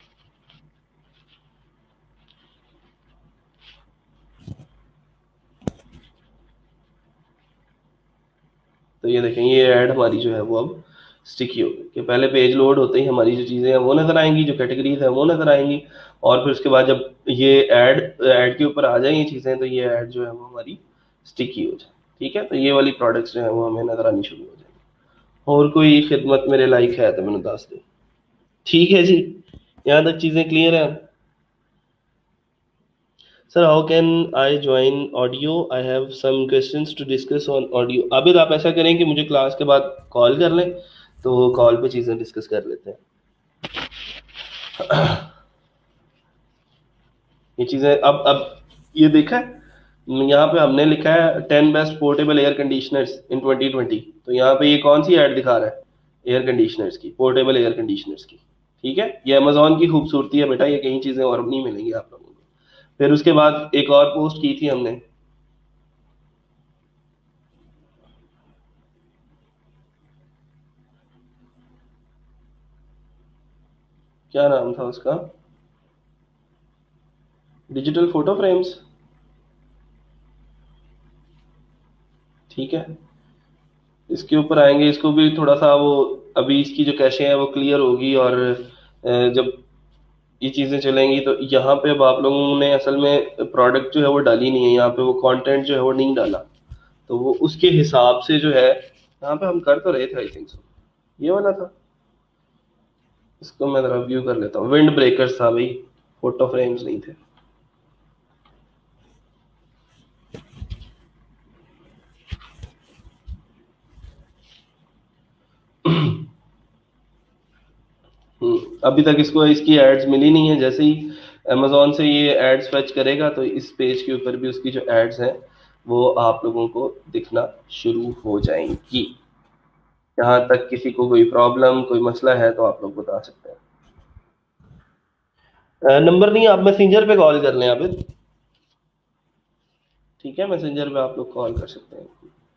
तो ये देखें, ये ऐड हमारी जो है वो अब स्टिकी हो गई कि पहले पेज लोड होते ही हमारी जो चीज़ें हैं वो नज़र आएंगी, जो कैटेगरीज है वो नज़र आएंगी, और फिर उसके बाद जब ये ऐड ऐड के ऊपर आ जाए ये चीज़ें तो ये ऐड जो है वो हमारी स्टिकी हो जाए। ठीक है, तो ये वाली प्रोडक्ट्स जो है वो हमें नज़र आनी शुरू हो जाएगी। और कोई खिदमत मेरे लायक है तो मैंने दस दे। ठीक है जी, यहाँ तक चीज़ें क्लियर है? Sir how can I join audio, I have some questions to discuss on audio. Abid आप ऐसा करें कि मुझे क्लास के बाद कॉल कर लें, तो कॉल पे चीज़ें डिस्कस कर लेते हैं। ये चीज़ें अब अब ये देखा है, यहाँ पे हमने लिखा है ten best portable air conditioners in twenty twenty, तो यहाँ पे ये कौन सी ऐड दिखा रहा है? एयर कंडीशनर्स की, पोर्टेबल एयर कंडीशनर्स की। ठीक है, ये अमेजोन की खूबसूरती है बेटा, ये कहीं चीज़ें और नहीं मिलेंगी आप लोगों को। फिर उसके बाद एक और पोस्ट की थी हमने, क्या नाम था उसका, डिजिटल फोटो फ्रेम्स। ठीक है, इसके ऊपर आएंगे, इसको भी थोड़ा सा वो, अभी इसकी जो कैशे है वो क्लियर होगी, और जब ये चीज़ें चलेंगी तो यहाँ पे अब आप लोगों ने असल में प्रोडक्ट जो है वो डाली नहीं है, यहाँ पे वो कंटेंट जो है वो नहीं डाला, तो वो उसके हिसाब से जो है यहाँ पे हम कर तो रहे थे, आई थिंक सो ये वाला था। इसको मैं जरा व्यू कर लेता हूँ, विंड ब्रेकर्स था भाई, फोटो फ्रेम्स नहीं थे। अभी तक इसको इसकी एड्स मिली नहीं है, जैसे ही अमेजोन से ये एड्स फेच करेगा तो इस पेज के ऊपर भी उसकी जो एड्स हैं वो आप लोगों को दिखना शुरू हो जाएंगी। यहाँ तक किसी को कोई प्रॉब्लम कोई मसला है तो आप लोग बता सकते हैं। नंबर नहीं, आप मैसेंजर पे कॉल कर लें आप। ठीक है, मैसेंजर पे आप लोग कॉल कर सकते हैं।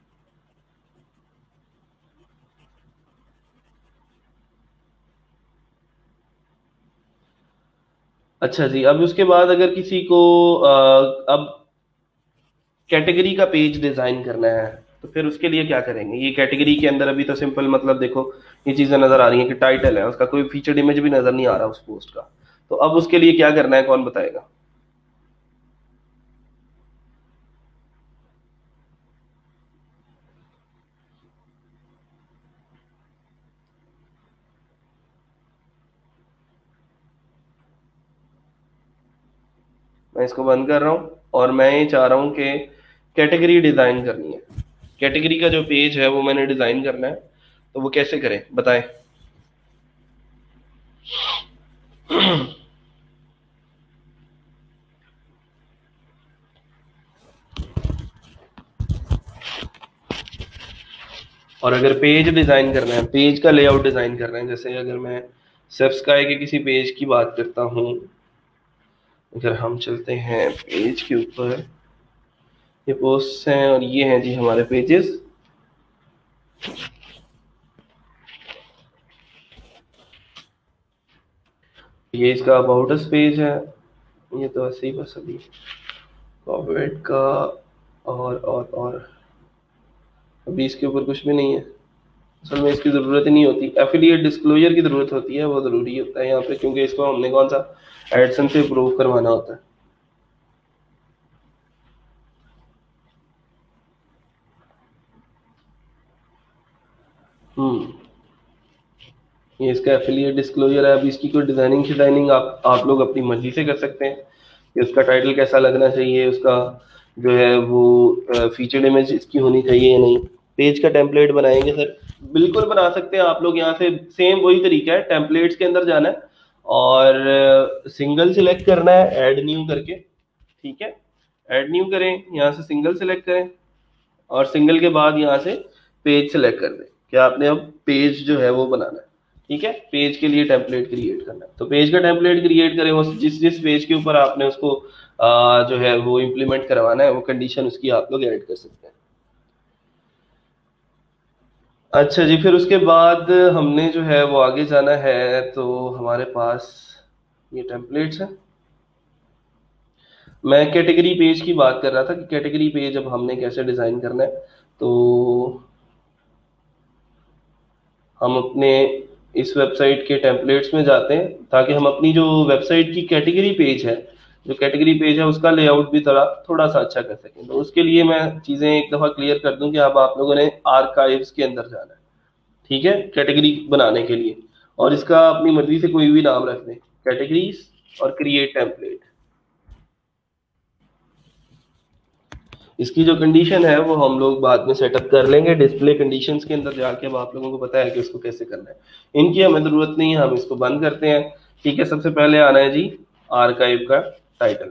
अच्छा जी, अब उसके बाद अगर किसी को आ, अब कैटेगरी का पेज डिजाइन करना है तो फिर उसके लिए क्या करेंगे? ये कैटेगरी के अंदर अभी तो सिंपल, मतलब देखो ये चीजें नजर आ रही हैं कि टाइटल है, उसका कोई फीचर्ड इमेज भी नजर नहीं आ रहा उस पोस्ट का, तो अब उसके लिए क्या करना है, कौन बताएगा? मैं इसको बंद कर रहा हूं और मैं ये चाह रहा हूं कि कैटेगरी डिजाइन करनी है। कैटेगरी का जो पेज है वो मैंने डिजाइन करना है, तो वो कैसे करें बताएं? और अगर पेज डिजाइन करना है, पेज का लेआउट डिजाइन करना है, जैसे अगर मैं सब्सक्राइब के किसी पेज की बात करता हूं, अगर हम चलते हैं पेज के ऊपर, ये पोस्ट हैं और ये हैं जी हमारे पेजेस। ये इसका अबाउट अस पेज है, ये तो ऐसे ही बस अभी कॉपीराइट का, और और और अभी इसके ऊपर कुछ भी नहीं है, असल में इसकी ज़रूरत ही नहीं होती। एफिलिएट डिस्क्लोजर की ज़रूरत होती है, वो ज़रूरी होता है यहाँ पे, क्योंकि इसको हमने कौन सा एडसन से अप्रूव करवाना होता है। हम्म ये इसका एफिलिएट डिस्क्लोजर है। अब इसकी कोई डिजाइनिंग शिजाइनिंग आप आप लोग अपनी मर्जी से कर सकते हैं कि उसका टाइटल कैसा लगना चाहिए, उसका जो है वो फीचर्ड इमेज इसकी होनी चाहिए या नहीं। पेज का टेम्पलेट बनाएंगे सर, बिल्कुल बना सकते हैं आप लोग। यहाँ से सेम वही तरीका है, टेम्पलेट्स के अंदर जाना है और सिंगल सिलेक्ट करना है, ऐड न्यू करके। ठीक है, ऐड न्यू करें, यहाँ से सिंगल सिलेक्ट करें और सिंगल के बाद यहाँ से पेज सिलेक्ट कर दें कि आपने अब पेज जो है वो बनाना है। ठीक है, पेज के लिए टेम्पलेट क्रिएट करना है, तो पेज का टेम्पलेट क्रिएट करें, वो जिस जिस पेज के ऊपर आपने उसको आ, जो है वो इम्प्लीमेंट करवाना है, वो कंडीशन उसकी आप लोग ऐड कर सकते हैं। अच्छा जी, फिर उसके बाद हमने जो है वो आगे जाना है, तो हमारे पास ये टेम्पलेट्स है। मैं कैटेगरी पेज की बात कर रहा था कि कैटेगरी पेज अब हमने कैसे डिजाइन करना है। तो हम अपने इस वेबसाइट के टेम्पलेट्स में जाते हैं ताकि हम अपनी जो वेबसाइट की कैटेगरी पेज है, जो कैटेगरी पेज है उसका लेआउट भी थोड़ा थोड़ा सा अच्छा कर सकें। तो उसके लिए मैं चीज़ें एक दफ़ा क्लियर कर दूं कि अब आप लोगों ने आर्काइव्स के अंदर जाना है। ठीक है, कैटेगरी बनाने के लिए, और इसका अपनी मर्जी से कोई भी नाम रख दें, कैटेगरीज और क्रिएट टेम्पलेट। इसकी जो कंडीशन है वो हम लोग बाद में सेटअप कर लेंगे डिस्प्ले कंडीशंस के अंदर जाके। अब आप लोगों को पता है कि उसको कैसे करना है, इनकी हमें जरूरत नहीं है, हम इसको बंद करते हैं। ठीक है, सबसे पहले आना है जी आर्काइव का टाइटल।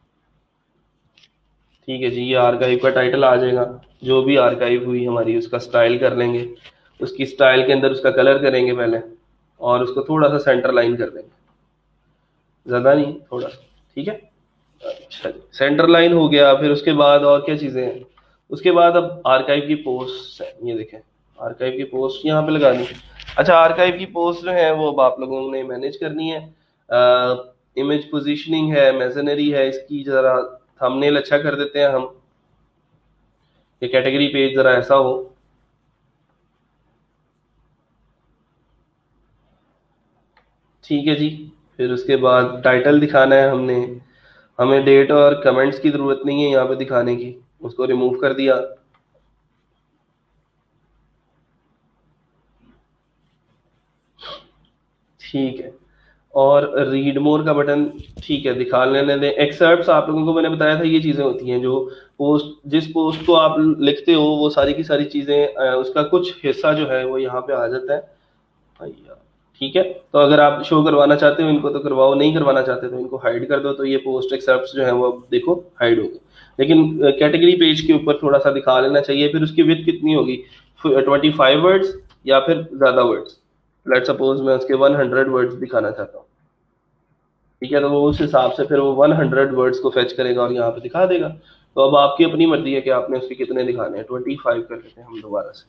ठीक है जी, ये आर्काइव का टाइटल आ जाएगा, जो भी आर्काइव हुई हमारी उसका स्टाइल कर लेंगे, उसकी स्टाइल के अंदर उसका कलर करेंगे पहले, और उसको थोड़ा सा सेंटर लाइन कर देंगे, ज्यादा नहीं, थोड़ा सा। ठीक है, अच्छा सेंटर लाइन हो गया। फिर उसके बाद और क्या चीजें हैं, उसके बाद अब आर्काइव की पोस्ट है, ये देखें आर्काइव की पोस्ट यहाँ पे लगा दी। अच्छा, आर्काइव की पोस्ट जो है वो अब आप लोगों ने मैनेज करनी है। इमेज पोजीशनिंग है, मेजनरी है, इसकी जरा थंबनेल अच्छा कर देते हैं हम, ये कैटेगरी पेज जरा ऐसा हो। ठीक है जी, फिर उसके बाद टाइटल दिखाना है हमने, हमें डेट और कमेंट्स की जरूरत नहीं है यहाँ पे दिखाने की, उसको रिमूव कर दिया। ठीक है, और रीड मोर का बटन ठीक है दिखा लेने दें। एक्सर्प्ट्स आप लोगों को मैंने बताया था ये चीजें होती हैं जो पोस्ट, जिस पोस्ट को आप लिखते हो वो सारी की सारी चीजें, उसका कुछ हिस्सा जो है वो यहाँ पे आ जाता है भैया। ठीक है, तो अगर आप शो करवाना चाहते हो इनको तो करवाओ, नहीं करवाना चाहते तो इनको हाइड कर दो। तो ये पोस्ट एक्सर्प्ट्स जो है वो अब देखो हाइड हो गए, लेकिन कैटेगरी पेज के ऊपर थोड़ा सा दिखा लेना चाहिए। फिर उसकी विड्थ कितनी होगी, ट्वेंटी फाइव वर्ड्स या फिर ज्यादा वर्ड्स। लेट सपोज मैं उसके वन हंड्रेड वर्ड्स दिखाना चाहता हूँ। ठीक है, तो वो उस हिसाब से फिर वो वन हंड्रेड वर्ड्स को फेच करेगा और यहाँ पे दिखा देगा। तो अब आपकी अपनी मर्जी है कि आपने उसके कितने दिखाने हैं। ट्वेंटी फाइव कर लेते हैं हम दोबारा से।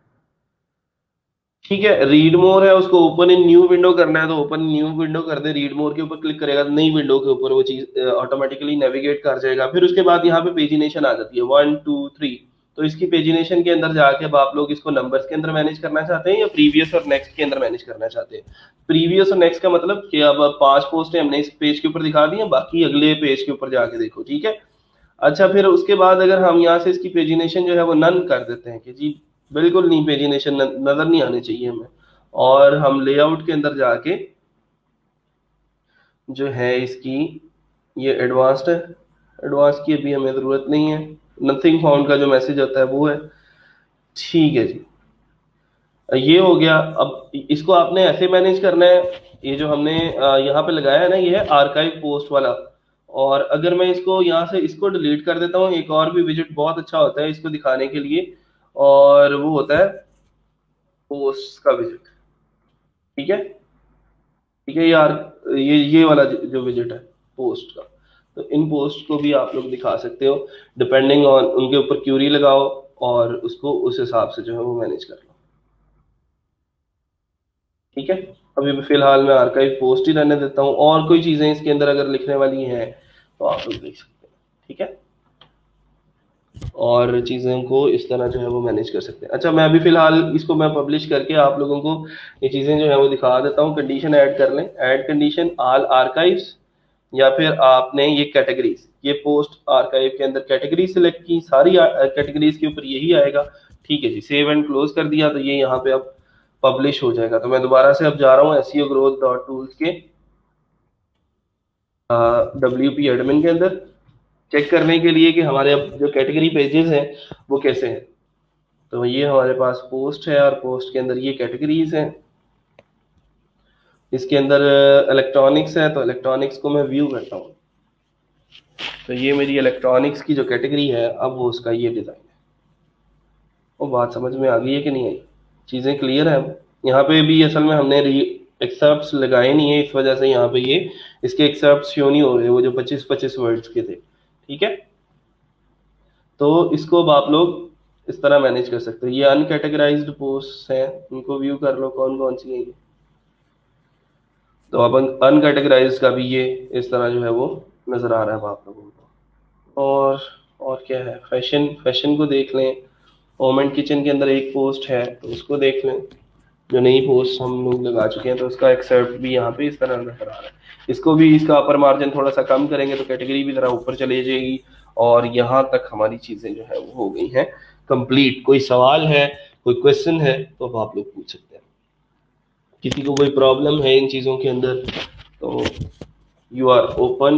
ठीक है, रीड मोर है, उसको ओपन इन न्यू विंडो करना है तो ओपन न्यू विंडो कर दे। रीड मोर के ऊपर क्लिक करेगा तो नई विंडो के ऊपर वो चीज ऑटोमेटिकली नेविगेट कर जाएगा। फिर उसके बाद यहाँ पे पेजिनेशन आ जाती है, वन टू थ्री। तो इसकी पेजिनेशन के अंदर जाके अब आप लोग इसको नंबर्स के अंदर मैनेज करना चाहते हैं या प्रीवियस और नेक्स्ट के अंदर मैनेज करना चाहते हैं। प्रीवियस और नेक्स्ट का मतलब कि अब पांच पोस्टें हमने इस पेज के ऊपर दिखा दी हैं, बाकी अगले पेज के ऊपर जाके देखो। ठीक है, अच्छा फिर उसके बाद अगर हम यहाँ से इसकी पेजिनेशन जो है वो नन कर देते हैं कि जी बिल्कुल नहीं, पेजिनेशन नजर नहीं आनी चाहिए हमें, और हम लेआउट के अंदर जाके जो है इसकी ये एडवांस्ड है, एडवांस की अभी हमें जरूरत नहीं है, नथिंग फाउंड का जो मैसेज होता है वो है। ठीक है जी, ये हो गया। अब इसको आपने ऐसे मैनेज करना है, ये जो हमने यहाँ पे लगाया है ना, ये है आर्काइव पोस्ट वाला। और अगर मैं इसको यहाँ से इसको डिलीट कर देता हूँ, एक और भी विजिट बहुत अच्छा होता है इसको दिखाने के लिए, और वो होता है पोस्ट का विजिट। ठीक है, ठीक है यार, ये ये वाला जो विजिट है पोस्ट का, तो इन पोस्ट को भी आप लोग दिखा सकते हो डिपेंडिंग ऑन, उनके ऊपर क्यूरी लगाओ और उसको उस हिसाब से जो है वो मैनेज कर लो। ठीक है, अभी फिलहाल मैं आर्काइव पोस्ट ही रहने देता हूँ, और कोई चीजें इसके अंदर अगर लिखने वाली हैं तो आप लोग देख सकते हैं। ठीक है, और चीज़ों को इस तरह जो है वो मैनेज कर सकते हैं। अच्छा, मैं अभी फिलहाल इसको मैं पब्लिश करके आप लोगों को ये चीज़ें जो है वो दिखा देता हूँ। कंडीशन ऐड कर लें, ऐड कंडीशन ऑल आर्काइव्स, या फिर आपने ये कैटेगरीज, ये पोस्ट आर्काइव के अंदर कैटेगरी सिलेक्ट की, सारी कैटेगरीज के ऊपर यही आएगा। ठीक है जी, सेव एंड क्लोज कर दिया, तो ये यहाँ पे अब पब्लिश हो जाएगा। तो मैं दोबारा से अब जा रहा हूँ एसईओ ग्रोथ डॉट टूल्स के डब्ल्यू पी एडमिन के अंदर, चेक करने के लिए कि हमारे अब जो कैटेगरी पेजेस हैं वो कैसे हैं। तो ये हमारे पास पोस्ट है और पोस्ट के अंदर ये कैटेगरीज हैं। इसके अंदर इलेक्ट्रॉनिक्स है, तो इलेक्ट्रॉनिक्स को मैं व्यू करता हूँ। तो ये मेरी इलेक्ट्रॉनिक्स की जो कैटेगरी है, अब वो उसका ये डिज़ाइन है। वो बात समझ में आ गई है कि नहीं आई? चीज़ें क्लियर है? यहाँ पे भी असल में हमने एक्सेप्ट्स लगाए नहीं है, इस वजह से यहाँ पे ये इसके एक्सेप्ट्स शो नहीं हो रहे, वो जो पच्चीस पच्चीस वर्ड्स के थे। ठीक है, तो इसको अब आप लोग इस तरह मैनेज कर सकते हो। ये अनकैटेगराइज्ड पोस्ट हैं, उनको व्यू कर लो कौन कौन सी है ये। तो अब अनकैटेगराइज्ड का भी ये इस तरह जो है वो नज़र आ रहा है आप लोगों को। और और क्या है, फैशन फैशन को देख लें। होम एंड किचन के अंदर एक पोस्ट है, तो उसको देख लें, जो नई पोस्ट हम लोग लगा चुके हैं। तो उसका एक्सेप्ट भी यहाँ पे इस तरह नजर आ रहा है। इसको भी, इसका अपर मार्जिन थोड़ा सा कम करेंगे तो कैटेगरी भी जरा ऊपर चली जाएगी। और यहाँ तक हमारी चीजें जो है वो हो गई हैं कंप्लीट। कोई सवाल है, कोई क्वेश्चन है तो अब आप लोग पूछ सकते हैं। किसी को कोई प्रॉब्लम है इन चीजों के अंदर तो you are open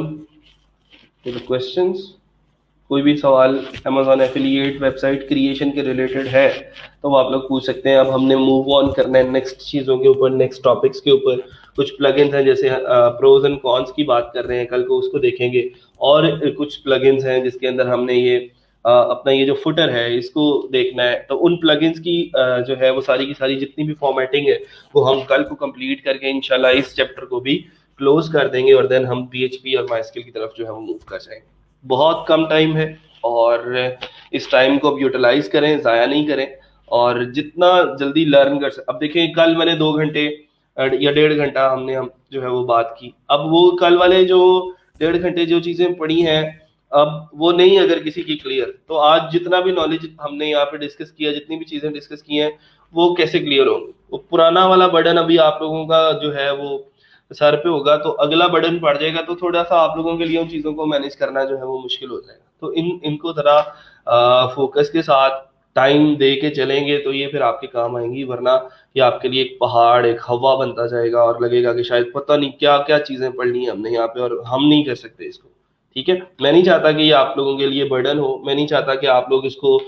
to the questions. कोई भी सवाल अमेजॉन एफिलिएट वेबसाइट क्रिएशन के रिलेटेड है तो आप लोग पूछ सकते हैं। अब हमने मूव ऑन करना है नेक्स्ट चीज़ों के ऊपर, नेक्स्ट टॉपिक्स के ऊपर। कुछ प्लगइन्स हैं, जैसे प्रोज एंड कॉन्स की बात कर रहे हैं, कल को उसको देखेंगे। और कुछ प्लगइन्स हैं जिसके अंदर हमने ये आ, अपना ये जो फुटर है इसको देखना है। तो उन प्लगइन्स की आ, जो है वो सारी की सारी जितनी भी फॉर्मेटिंग है वो हम कल को कंप्लीट करके इंशाल्लाह इस चैप्टर को भी क्लोज कर देंगे और देन हम पीएचपी और माइस्किल की तरफ जो है वो मूव कर जाएंगे। बहुत कम टाइम है और इस टाइम को अब यूटिलाइज करें, ज़ाया नहीं करें और जितना जल्दी लर्न कर सकते। अब देखिए, कल मैंने दो घंटे या डेढ़ घंटा हमने हम जो है वो बात की। अब वो कल वाले जो डेढ़ घंटे जो चीज़ें पढ़ी हैं, अब वो नहीं अगर किसी की क्लियर, तो आज जितना भी नॉलेज हमने यहाँ पे डिस्कस किया, जितनी भी चीज़ें डिस्कस की हैं, वो कैसे क्लियर होंगी? वो पुराना वाला बर्डन अभी आप लोगों का जो है वो सर पे होगा, तो अगला बर्डन पड़ जाएगा, तो थोड़ा सा आप लोगों के लिए उन चीज़ों को मैनेज करना जो है वो मुश्किल हो जाएगा। तो इन इनको ज़रा फोकस के साथ टाइम दे के चलेंगे तो ये फिर आपके काम आएंगी, वरना ये आपके लिए एक पहाड़, एक हवा बनता जाएगा और लगेगा कि शायद पता नहीं क्या क्या चीज़ें पढ़नी है हमने यहाँ पे और हम नहीं कर सकते इसको। ठीक है, मैं नहीं चाहता कि ये आप लोगों के लिए बर्डन हो, मैं नहीं चाहता कि आप लोग इसको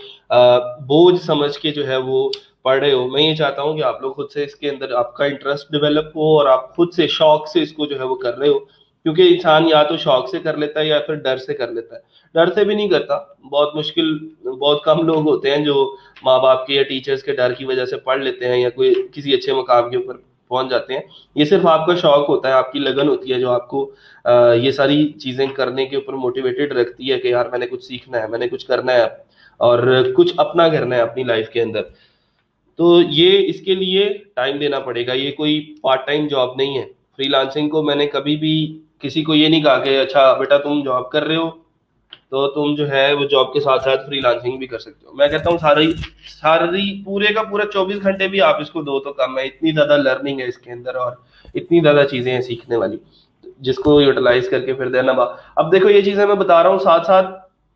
बोझ समझ के जो है वो पढ़ रहे हो। मैं ये चाहता हूँ कि आप लोग खुद से इसके अंदर आपका इंटरेस्ट डेवलप हो और आप खुद से शौक से इसको जो है वो कर रहे हो। क्योंकि इंसान या तो शौक से कर लेता है या फिर डर से कर लेता है। डर से भी नहीं करता, बहुत मुश्किल, बहुत कम लोग होते हैं जो माँ बाप के या टीचर्स के डर की वजह से पढ़ लेते हैं या कोई किसी अच्छे मकाम के ऊपर पहुंच जाते हैं। ये सिर्फ आपका शौक होता है, आपकी लगन होती है जो आपको आ, ये सारी चीजें करने के ऊपर मोटिवेटेड रखती है कि यार मैंने कुछ सीखना है, मैंने कुछ करना है और कुछ अपना करना है अपनी लाइफ के अंदर। तो ये इसके लिए टाइम देना पड़ेगा। ये कोई पार्ट टाइम जॉब नहीं है। फ्रीलांसिंग को मैंने कभी भी किसी को ये नहीं कहा कि अच्छा बेटा तुम जॉब कर रहे हो तो तुम जो है वो जॉब के साथ साथ फ्रीलांसिंग भी कर सकते हो। मैं कहता हूँ सारी सारी पूरे का पूरा चौबीस घंटे भी आप इसको दो तो कम है। इतनी ज्यादा लर्निंग है इसके अंदर और इतनी ज्यादा चीजें हैं सीखने वाली, जिसको यूटिलाइज करके फिर देना। अब देखो ये चीजें मैं बता रहा हूँ साथ साथ,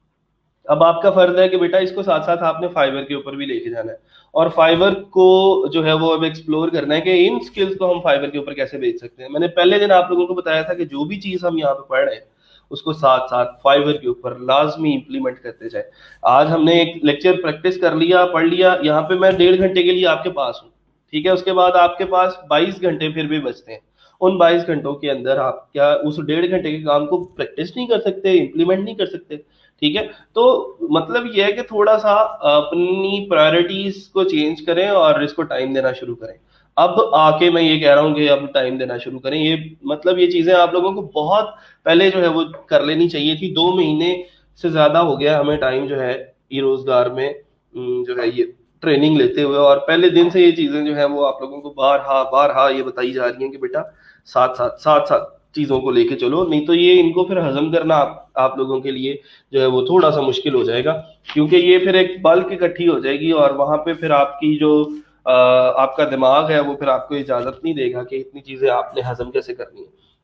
अब आपका फर्ज है कि बेटा इसको साथ साथ आपने फाइवर के ऊपर भी लेके जाना है और फाइवर को जो है वो अब एक्सप्लोर करना है कि इन स्किल्स को हम फाइवर के ऊपर कैसे बेच सकते हैं। मैंने पहले दिन आप लोगों को बताया था कि जो भी चीज हम यहाँ पे पढ़ रहे हैं उसको साथ साथ फाइवर के ऊपर लाजमी इंप्लीमेंट करते जाए। आज हमने एक लेक्चर प्रैक्टिस कर लिया, पढ़ लिया, यहाँ पे मैं डेढ़ घंटे के लिए आपके पास हूँ, ठीक है। उसके बाद आपके पास बाईस घंटे फिर भी बचते हैं। उन बाईस घंटों के अंदर आप क्या उस डेढ़ घंटे के काम को प्रैक्टिस नहीं कर सकते, इंप्लीमेंट नहीं कर सकते? ठीक है, तो मतलब ये है कि थोड़ा सा अपनी प्रायोरिटीज को चेंज करें और इसको टाइम देना शुरू करें। अब आके मैं ये कह रहा हूँ कि अब टाइम देना शुरू करें। ये मतलब ये चीजें आप लोगों को बहुत पहले जो है वो कर लेनी चाहिए थी। दो महीने से ज्यादा हो गया हमें टाइम जो है ई रोजगार में जो है ये ट्रेनिंग लेते हुए, और पहले दिन से ये चीजें जो है वो आप लोगों को बारहा बारहा ये बताई जा रही हैं कि बेटा साथ साथ साथ साथ चीजों को लेके चलो, नहीं तो ये इनको फिर हजम करना आप, आप लोगों के लिए जो है वो थोड़ा सा मुश्किल हो जाएगा। क्योंकि ये फिर एक बल्क इकट्ठी हो जाएगी और वहां पे फिर आपकी जो आ, आपका दिमाग है वो फिर आपको इजाजत नहीं देगा कि इतनी चीजें आपने हजम कैसे करनी है।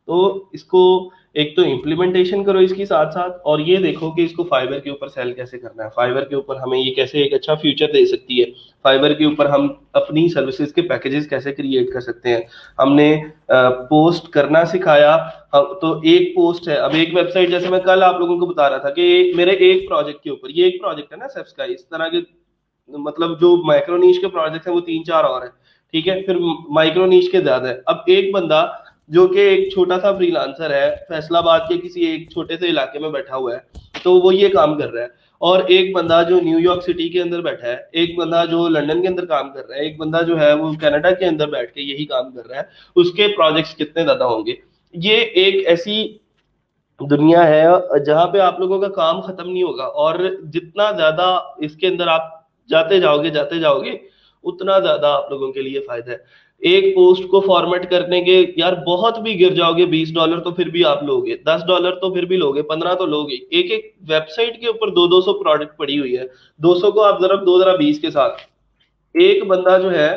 तो इसको एक तो इम्प्लीमेंटेशन करो इसकी साथ साथ, और ये देखो कि इसको फाइबर के ऊपर सेल कैसे करना है, फाइबर के ऊपर हमें ये कैसे एक अच्छा फ्यूचर दे सकती है, फाइबर के ऊपर हम अपनी सर्विसेज के पैकेजेस कैसे क्रिएट कर सकते हैं। हमने पोस्ट करना सिखाया, तो एक पोस्ट है, अब एक वेबसाइट, जैसे मैं कल आप लोगों को बता रहा था कि मेरे एक प्रोजेक्ट के ऊपर, ये एक प्रोजेक्ट है ना सेप्स का, इस तरह के मतलब जो माइक्रो नीश के प्रोजेक्ट हैं वो तीन चार और है, ठीक है, फिर माइक्रो नीश के ज्यादा है। अब एक बंदा जो कि एक छोटा सा फ्रीलांसर है, फैसलाबाद के किसी एक छोटे से इलाके में बैठा हुआ है, तो वो ये काम कर रहा है, और एक बंदा जो न्यूयॉर्क सिटी के अंदर बैठा है, एक बंदा जो लंदन के अंदर काम कर रहा है, एक बंदा जो है वो कनाडा के अंदर बैठ के यही काम कर रहा है, उसके प्रोजेक्ट्स कितने ज्यादा होंगे। ये एक ऐसी दुनिया है जहां पे आप लोगों का काम खत्म नहीं होगा, और जितना ज्यादा इसके अंदर आप जाते जाओगे जाते जाओगे उतना ज्यादा आप लोगों के लिए फायदा है। एक पोस्ट को फॉर्मेट करने के यार बहुत भी गिर जाओगे, बीस डॉलर तो फिर भी आप लोगे, दस डॉलर तो फिर भी लोगे, पंद्रह तो लोगे। एक एक वेबसाइट के ऊपर दो दो सौ प्रोडक्ट पड़ी हुई है, दो सौ को आप जरा दो जरा बीस के साथ, एक बंदा जो है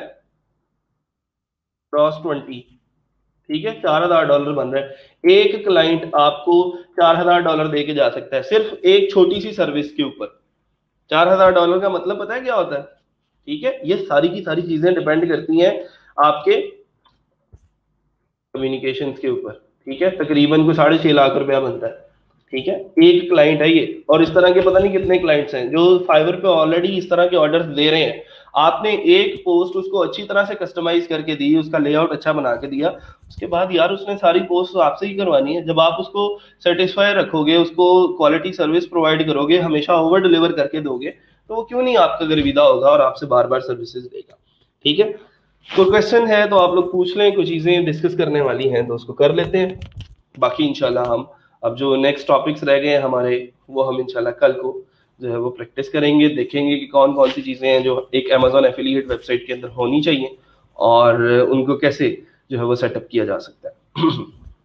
क्रॉस ट्वेंटी, ठीक है, चार हजार डॉलर बन रहा है। एक क्लाइंट आपको चार हजार डॉलर दे के जा सकता है सिर्फ एक छोटी सी सर्विस के ऊपर। चार हजार डॉलर का मतलब पता है क्या होता है, ठीक है। ये सारी की सारी चीजें डिपेंड करती हैं आपके कम्युनिकेशंस के ऊपर, ठीक है। तकरीबन को साढ़े छह लाख रुपया बनता है, ठीक है, एक क्लाइंट है ये, और इस तरह के पता नहीं कितने क्लाइंट्स हैं जो फाइवर पे ऑलरेडी इस तरह के ऑर्डर्स दे रहे हैं। आपने एक पोस्ट उसको अच्छी तरह से कस्टमाइज करके दी, उसका लेआउट अच्छा बना के दिया, उसके बाद यार उसने सारी पोस्ट आपसे ही करवानी है। जब आप उसको सेटिस्फाई रखोगे, उसको क्वालिटी सर्विस प्रोवाइड करोगे, हमेशा ओवर डिलीवर करके दोगे, तो वो क्यों नहीं आपका गर्विदा होगा और आपसे बार बार सर्विसेज देगा, ठीक है। तो क्वेश्चन है तो आप लोग पूछ लें, कुछ चीजें डिस्कस करने वाली हैं तो उसको कर लेते हैं, बाकी इंशाल्लाह हम अब जो नेक्स्ट टॉपिक्स रह गए हैं हमारे, वो हम इंशाल्लाह कल को जो है वो प्रैक्टिस करेंगे, देखेंगे कि कौन कौन सी चीजें हैं जो एक अमेजोन एफिलिएट वेबसाइट के अंदर होनी चाहिए और उनको कैसे जो है वो सेटअप किया जा सकता है।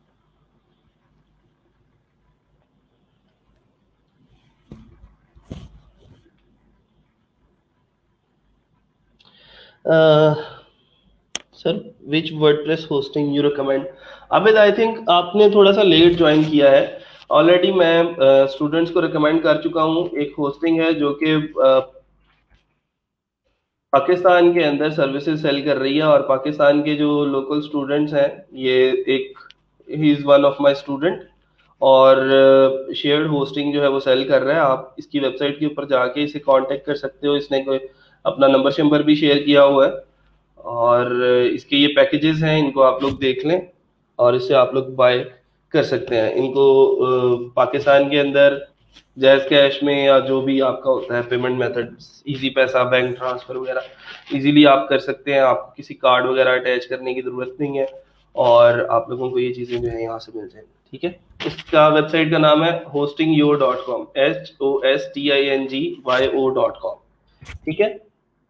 Sir which WordPress hosting you recommend? Abed I think आपने थोड़ा सा लेट ज्वाइन किया है, ऑलरेडी मैं स्टूडेंट्स uh, को रिकमेंड कर चुका हूँ। एक होस्टिंग है जो कि uh, पाकिस्तान के अंदर सर्विसेज सेल कर रही है, और पाकिस्तान के जो लोकल स्टूडेंट्स हैं, ये एक ही is one of my student, और शेयर्ड uh, होस्टिंग जो है वो सेल कर रहा है। आप इसकी वेबसाइट के ऊपर जाके इसे कांटेक्ट कर सकते हो, इसने कोई अपना नंबर शंबर भी शेयर किया हुआ है, और इसके ये पैकेजेस हैं, इनको आप लोग देख लें और इससे आप लोग बाय कर सकते हैं। इनको uh, पाकिस्तान के अंदर जैज कैश में या जो भी आपका होता है payment method, Easypaisa, bank transfer वगैरह इजीली आप कर सकते हैं, आपको किसी कार्ड वगैरह अटैच करने की जरूरत नहीं है, और आप लोगों को ये चीजें जो है यहाँ से मिल जाएंगी, ठीक है। इसका वेबसाइट का नाम है hosting your dot com, H O S T I N G Y O dot com, ठीक है।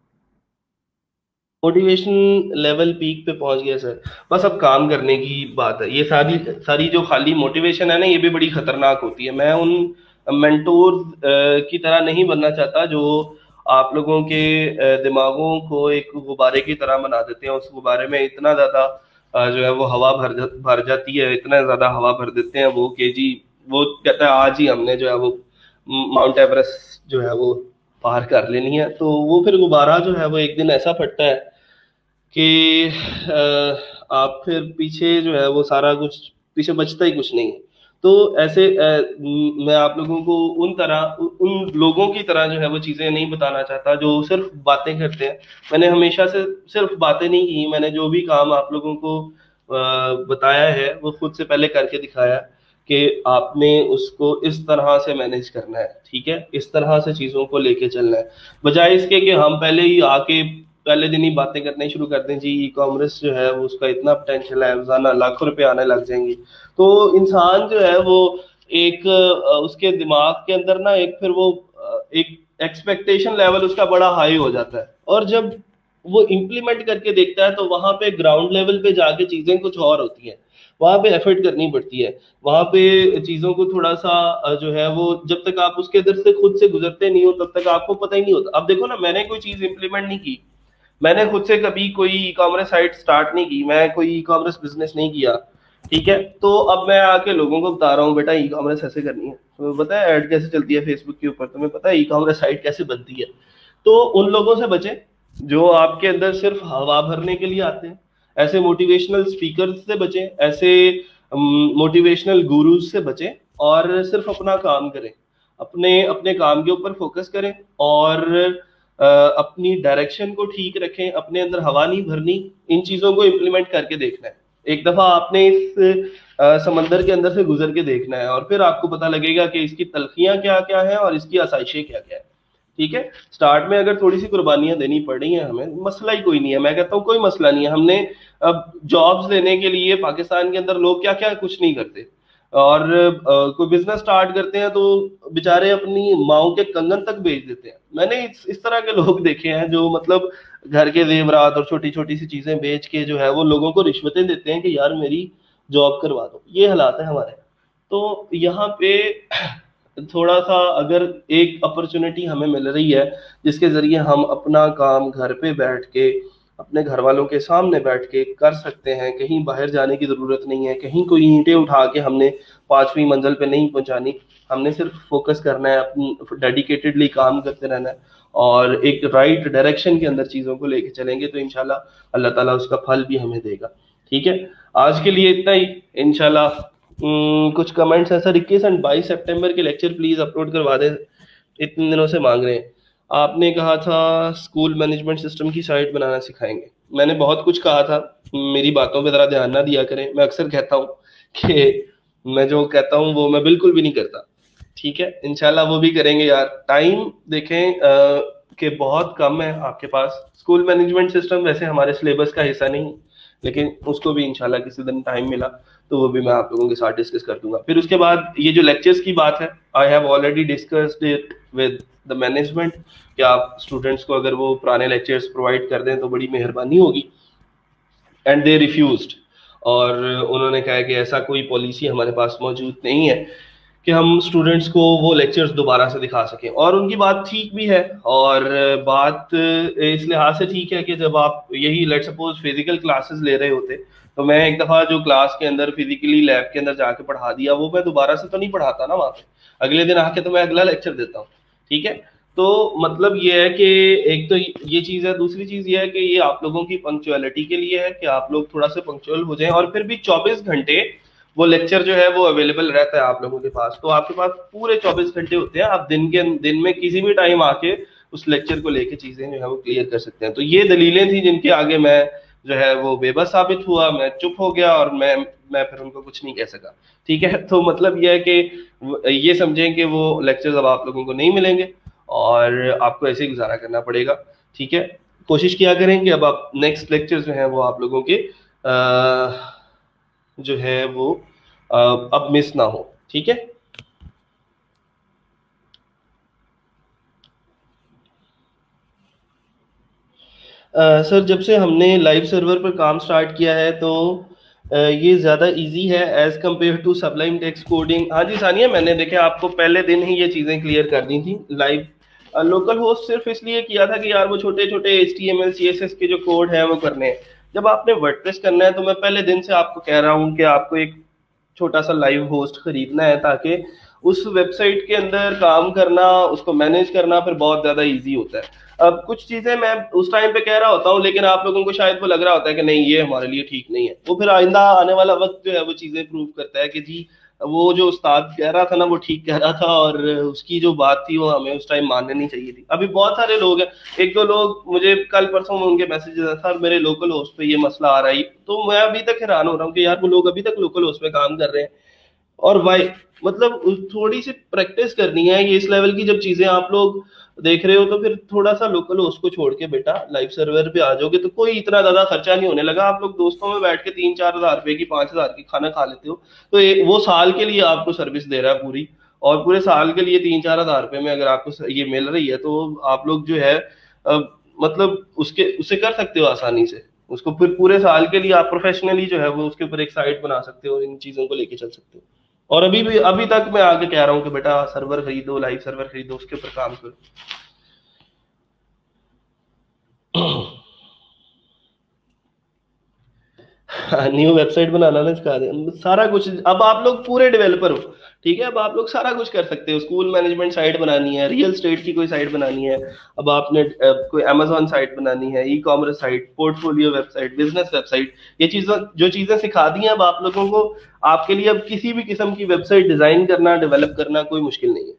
मोटिवेशन लेवल पीक पे पहुंच गया सर, बस अब काम करने की बात है। ये सारी सारी जो खाली मोटिवेशन है ना, ये भी बड़ी खतरनाक होती है। मैं उन मेंटोर की तरह नहीं बनना चाहता जो आप लोगों के दिमागों को एक गुब्बारे की तरह बना देते हैं, उस गुब्बारे में इतना ज्यादा जो है वो हवा भर जा, भर जाती है, इतना ज्यादा हवा भर देते हैं वो कि जी वो कहता है आज ही हमने जो है वो माउंट एवरेस्ट जो है वो पार कर लेनी है। तो वो फिर गुब्बारा जो है वो एक दिन ऐसा फटता है कि आप फिर पीछे जो है वो सारा कुछ पीछे बचता ही कुछ नहीं है। तो ऐसे मैं आप लोगों को उन तरह उन लोगों की तरह जो है वो चीजें नहीं बताना चाहता जो सिर्फ बातें करते हैं। मैंने हमेशा से सिर्फ बातें नहीं की, मैंने जो भी काम आप लोगों को बताया है वो खुद से पहले करके दिखाया कि आपने उसको इस तरह से मैनेज करना है, ठीक है, इस तरह से चीजों को लेके चलना है, बजाय इसके कि हम पहले ही आके पहले दिन ही बातें करने शुरू कर दें जी ई कॉमर्स जो है वो उसका इतना पोटेंशियल है, रोजाना लाखों रुपए आने लग जाएंगे। तो इंसान जो है वो एक उसके दिमाग के अंदर ना एक फिर वो एक एक्सपेक्टेशन लेवल उसका बड़ा हाई हो जाता है, और जब वो इम्प्लीमेंट करके देखता है तो वहां पे ग्राउंड लेवल पे जाके चीजें कुछ और होती हैं, वहां पे एफर्ट करनी पड़ती है, वहां पे चीजों को थोड़ा सा जो है वो जब तक आप उसके अंदर से खुद से गुजरते नहीं हो तब तक आपको पता ही नहीं होता। अब देखो ना, मैंने कोई चीज इंप्लीमेंट नहीं की, मैंने खुद से कभी कोई ई कॉमर्स साइट स्टार्ट नहीं की, मैं कोई ई कॉमर्स बिजनेस नहीं किया, ठीक है। तो अब मैं आके लोगों को बता रहा हूँ बेटा ई कॉमर्स ऐसे करनी है, तुम्हें पता है ऐड कैसे चलती है फेसबुक के ऊपर, तुम्हें पता है ई कॉमर्स साइट कैसे बनती है। तो उन लोगों से बचे जो आपके अंदर सिर्फ हवा भरने के लिए आते हैं, ऐसे मोटिवेशनल स्पीकर से बचे, ऐसे मोटिवेशनल गुरुज से बचे, और सिर्फ अपना काम करें, अपने अपने काम के ऊपर फोकस करें, और अ, अपनी डायरेक्शन को ठीक रखें, अपने अंदर हवा नहीं भरनी, इन चीजों को इम्प्लीमेंट करके देखना है। एक दफा आपने इस अ, समंदर के अंदर से गुजर के देखना है, और फिर आपको पता लगेगा कि इसकी तलखियां क्या क्या है और इसकी आसाइशें क्या क्या है। ठीक है। स्टार्ट में अगर थोड़ी सी कुर्बानियां देनी पड़ रही हैं हमें, मसला ही कोई नहीं है, मैं कहता हूँ कोई मसला नहीं है। हमने अब जॉब्स लेने के लिए पाकिस्तान के अंदर लोग क्या क्या कुछ नहीं करते, और अ, कोई बिजनेस स्टार्ट करते हैं तो बेचारे अपनी माओ के कंगन तक बेच देते हैं। मैंने इस, इस तरह के लोग देखे हैं जो मतलब घर के जेवरात और छोटी छोटी सी चीजें बेच के जो है वो लोगों को रिश्वतें देते हैं कि यार मेरी जॉब करवा दो। ये हालात है हमारे। तो यहाँ पे थोड़ा सा अगर एक अपॉर्चुनिटी हमें मिल रही है जिसके जरिए हम अपना काम घर पे बैठ के अपने घर वालों के सामने बैठ के कर सकते हैं, कहीं बाहर जाने की जरूरत नहीं है, कहीं कोई ईंटें उठा के हमने पांचवी मंजिल पे नहीं पहुंचानी, हमने सिर्फ फोकस करना है, अपनी डेडिकेटेडली काम करते रहना है, और एक राइट डायरेक्शन के अंदर चीजों को लेके चलेंगे तो इंशाल्लाह अल्लाह ताला उसका फल भी हमें देगा। ठीक है। आज के लिए इतना ही। इंशाल्लाह हम्म, कुछ कमेंट्स है सर, इक्कीस एंड बाईस सितंबर के लेक्चर प्लीज अपलोड करवा दें, इतने दिनों से मांग रहे हैं। आपने कहा था स्कूल मैनेजमेंट सिस्टम की साइट बनाना सिखाएंगे, मैंने बहुत कुछ कहा था, मेरी बातों पे जरा ध्यान ना दिया करें। मैं अक्सर कहता हूँ कि मैं जो कहता हूँ वो मैं बिल्कुल भी नहीं करता। ठीक है। इंशाल्लाह वो भी करेंगे यार। टाइम देखें आ, कि बहुत कम है आपके पास। स्कूल मैनेजमेंट सिस्टम वैसे हमारे सिलेबस का हिस्सा नहीं, लेकिन उसको भी इंशाल्लाह किसी दिन टाइम मिला तो वो भी मैं आप लोगों के साथ डिस्कस कर दूंगा। फिर उसके बाद ये जो लेक्चर्स की बात है, I have already discussed it with the management कि आप स्टूडेंट्स को अगर वो पुराने लेक्चर्स प्रोवाइड कर दें तो बड़ी मेहरबानी होगी, एंड दे रिफ्यूज्ड। और उन्होंने कहा कि ऐसा कोई पॉलिसी हमारे पास मौजूद नहीं है कि हम स्टूडेंट्स को वो लेक्चर्स दोबारा से दिखा सकें। और उनकी बात ठीक भी है, और बात इस लिहाज से ठीक है कि जब आप यही लेट सपोज फिजिकल क्लासेस ले रहे होते तो मैं एक दफा जो क्लास के अंदर फिजिकली लैब के अंदर जाके पढ़ा दिया वो मैं दोबारा से तो नहीं पढ़ाता ना वहां पे, अगले दिन आके तो मैं अगला लेक्चर देता हूँ। ठीक है। तो मतलब ये है कि एक तो ये चीज है, दूसरी चीज ये है कि ये आप लोगों की पंक्चुअलिटी के लिए है कि आप लोग थोड़ा सा पंक्चुअल हो जाएं, और फिर भी चौबीस घंटे वो लेक्चर जो है वो अवेलेबल रहता है आप लोगों के पास। तो आपके पास पूरे चौबीस घंटे होते हैं, आप दिन के दिन में किसी भी टाइम आके उस लेक्चर को लेके चीजें जो है वो क्लियर कर सकते हैं। तो ये दलीलें थी जिनके आगे मैं जो है वो बेबस साबित हुआ, मैं चुप हो गया, और मैं मैं फिर उनको कुछ नहीं कह सका। ठीक है। तो मतलब ये है कि ये समझें कि वो लेक्चर्स अब आप लोगों को नहीं मिलेंगे और आपको ऐसे ही गुजारा करना पड़ेगा। ठीक है। कोशिश किया करेंगे अब आप नेक्स्ट लेक्चर जो है वो आप लोगों के आ, जो है वो आ, अब मिस ना हो। ठीक है। आ, सर जब से हमने लाइव सर्वर पर काम स्टार्ट किया है तो आ, ये ज़्यादा इजी है as compare to sublime text coding. हाँ जी सानिया, मैंने देखे आपको पहले दिन ही ये चीज़ें क्लियर कर दी थी। लाइव लोकल होस्ट सिर्फ इसलिए किया था कि यार वो छोटे छोटे H T M L C S S के जो कोड है वो करने हैं। जब आपने वर्डप्रेस करना है तो मैं पहले दिन से आपको कह रहा हूँ कि आपको एक छोटा सा लाइव होस्ट खरीदना है ताकि उस वेबसाइट के अंदर काम करना, उसको मैनेज करना फिर बहुत ज्यादा इजी होता है। अब कुछ चीजें मैं उस टाइम पे कह रहा होता हूँ लेकिन आप लोगों को शायद वो लग रहा होता है कि नहीं ये हमारे लिए ठीक नहीं है, वो फिर आइंदा आने वाला वक्त जो है वो चीजें प्रूव करता है कि जी वो जो उस्ताद कह रहा था ना वो ठीक कह रहा था, और उसकी जो बात थी वो हमें उस टाइम माननी नहीं चाहिए थी। अभी बहुत सारे लोग हैं, एक दो लोग मुझे कल परसों में उनके मैसेजेस सर मेरे लोकल होस्ट पे ये मसला आ रहा है, तो मैं अभी तक हैरान हो रहा हूँ कि यार वो लोग अभी तक लोकल होस्ट पे काम कर रहे हैं। और वाई मतलब थोड़ी सी प्रैक्टिस करनी है, ये इस लेवल की जब चीजें आप लोग देख रहे हो तो फिर थोड़ा सा लोकल होस्ट को छोड़ के बेटा लाइव सर्वर पे आ जाओगे तो कोई इतना ज्यादा खर्चा नहीं होने लगा। आप लोग दोस्तों में बैठ के तीन चार हजार रुपए की पांच हजार की खाना खा लेते हो, तो ये वो साल के लिए आपको सर्विस दे रहा है पूरी, और पूरे साल के लिए तीन चार हजार रुपए में अगर आपको ये मिल रही है तो आप लोग जो है अ, मतलब उसके उसे कर सकते हो आसानी से। उसको फिर पूरे साल के लिए आप प्रोफेशनली जो है वो उसके ऊपर एक साइट बना सकते हो, इन चीजों को लेके चल सकते हो। और अभी भी अभी तक मैं आगे कह रहा हूँ कि बेटा सर्वर खरीदो, लाइव सर्वर खरीदो, उसके ऊपर काम करो। हाँ, न्यू वेबसाइट बनाना ना सिखा दें, सारा कुछ। अब आप लोग पूरे डेवलपर हो, ठीक है, अब आप लोग सारा कुछ कर सकते हो। स्कूल मैनेजमेंट साइट बनानी है, रियल स्टेट की कोई साइट बनानी है, अब आपने अ, कोई अमेजोन साइट बनानी है, e commerce site, portfolio website, business website, ये चीजें जो चीजें सिखा दी हैं अब आप लोगों को, आपके लिए अब किसी भी किस्म की वेबसाइट डिजाइन करना, डेवलप करना कोई मुश्किल नहीं है।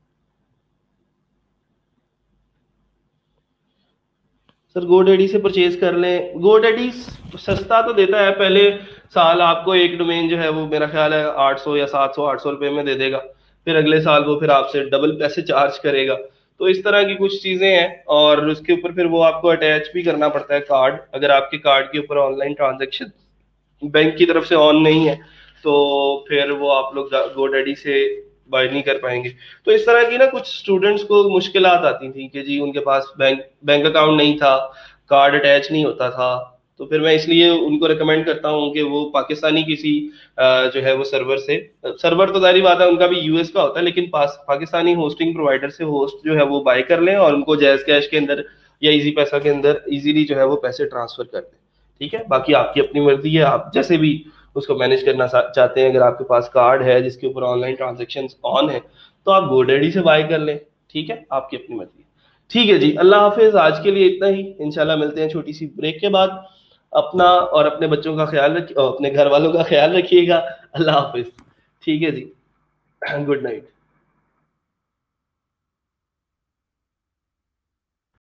सर गोडैडी से परचेज कर लें, गोडैडी सस्ता तो देता है, पहले साल आपको एक डोमेन जो है वो मेरा ख्याल है आठ सौ या सात सौ आठ सौ रुपए में दे देगा, फिर अगले साल वो फिर आपसे डबल पैसे चार्ज करेगा। तो इस तरह की कुछ चीजें हैं, और उसके ऊपर फिर वो आपको अटैच भी करना पड़ता है कार्ड, अगर आपके कार्ड के ऊपर ऑनलाइन ट्रांजेक्शन बैंक की तरफ से ऑन नहीं है तो फिर वो आप लोग गोडैडी से बाय नहीं कर पाएंगे। तो इस तरह की ना कुछ स्टूडेंट्स को मुश्किलात आती थी कि जी उनके पास बैंक बैंक अकाउंट नहीं था, कार्ड अटैच नहीं होता था। तो फिर मैं इसलिए उनको रिकमेंड करता हूँ कि वो पाकिस्तानी किसी अ, जो है वो सर्वर से, सर्वर तो जारी बात है उनका भी यूएस का होता है, लेकिन पास पाकिस्तानी होस्टिंग प्रोवाइडर से होस्ट जो है वो बाय कर लें और उनको जैज कैश के अंदर या इजी पैसा के अंदर इजीली जो है वो पैसे ट्रांसफर कर दें। ठीक है, बाकी आपकी अपनी मर्जी है, आप जैसे भी उसको मैनेज करना चाहते हैं। अगर आपके पास कार्ड है जिसके ऊपर ऑनलाइन ट्रांजेक्शन ऑन है तो आप गोडैडी से बाय कर लें। ठीक है, आपकी अपनी मर्जी है। ठीक है जी, अल्लाह हाफिज, आज के लिए इतना ही, इंशाल्लाह मिलते हैं छोटी सी ब्रेक के बाद। अपना और अपने बच्चों का ख्याल रखिए, अपने घर वालों का ख्याल रखिएगा। अल्लाह हाफिज। ठीक है जी, गुड नाइट।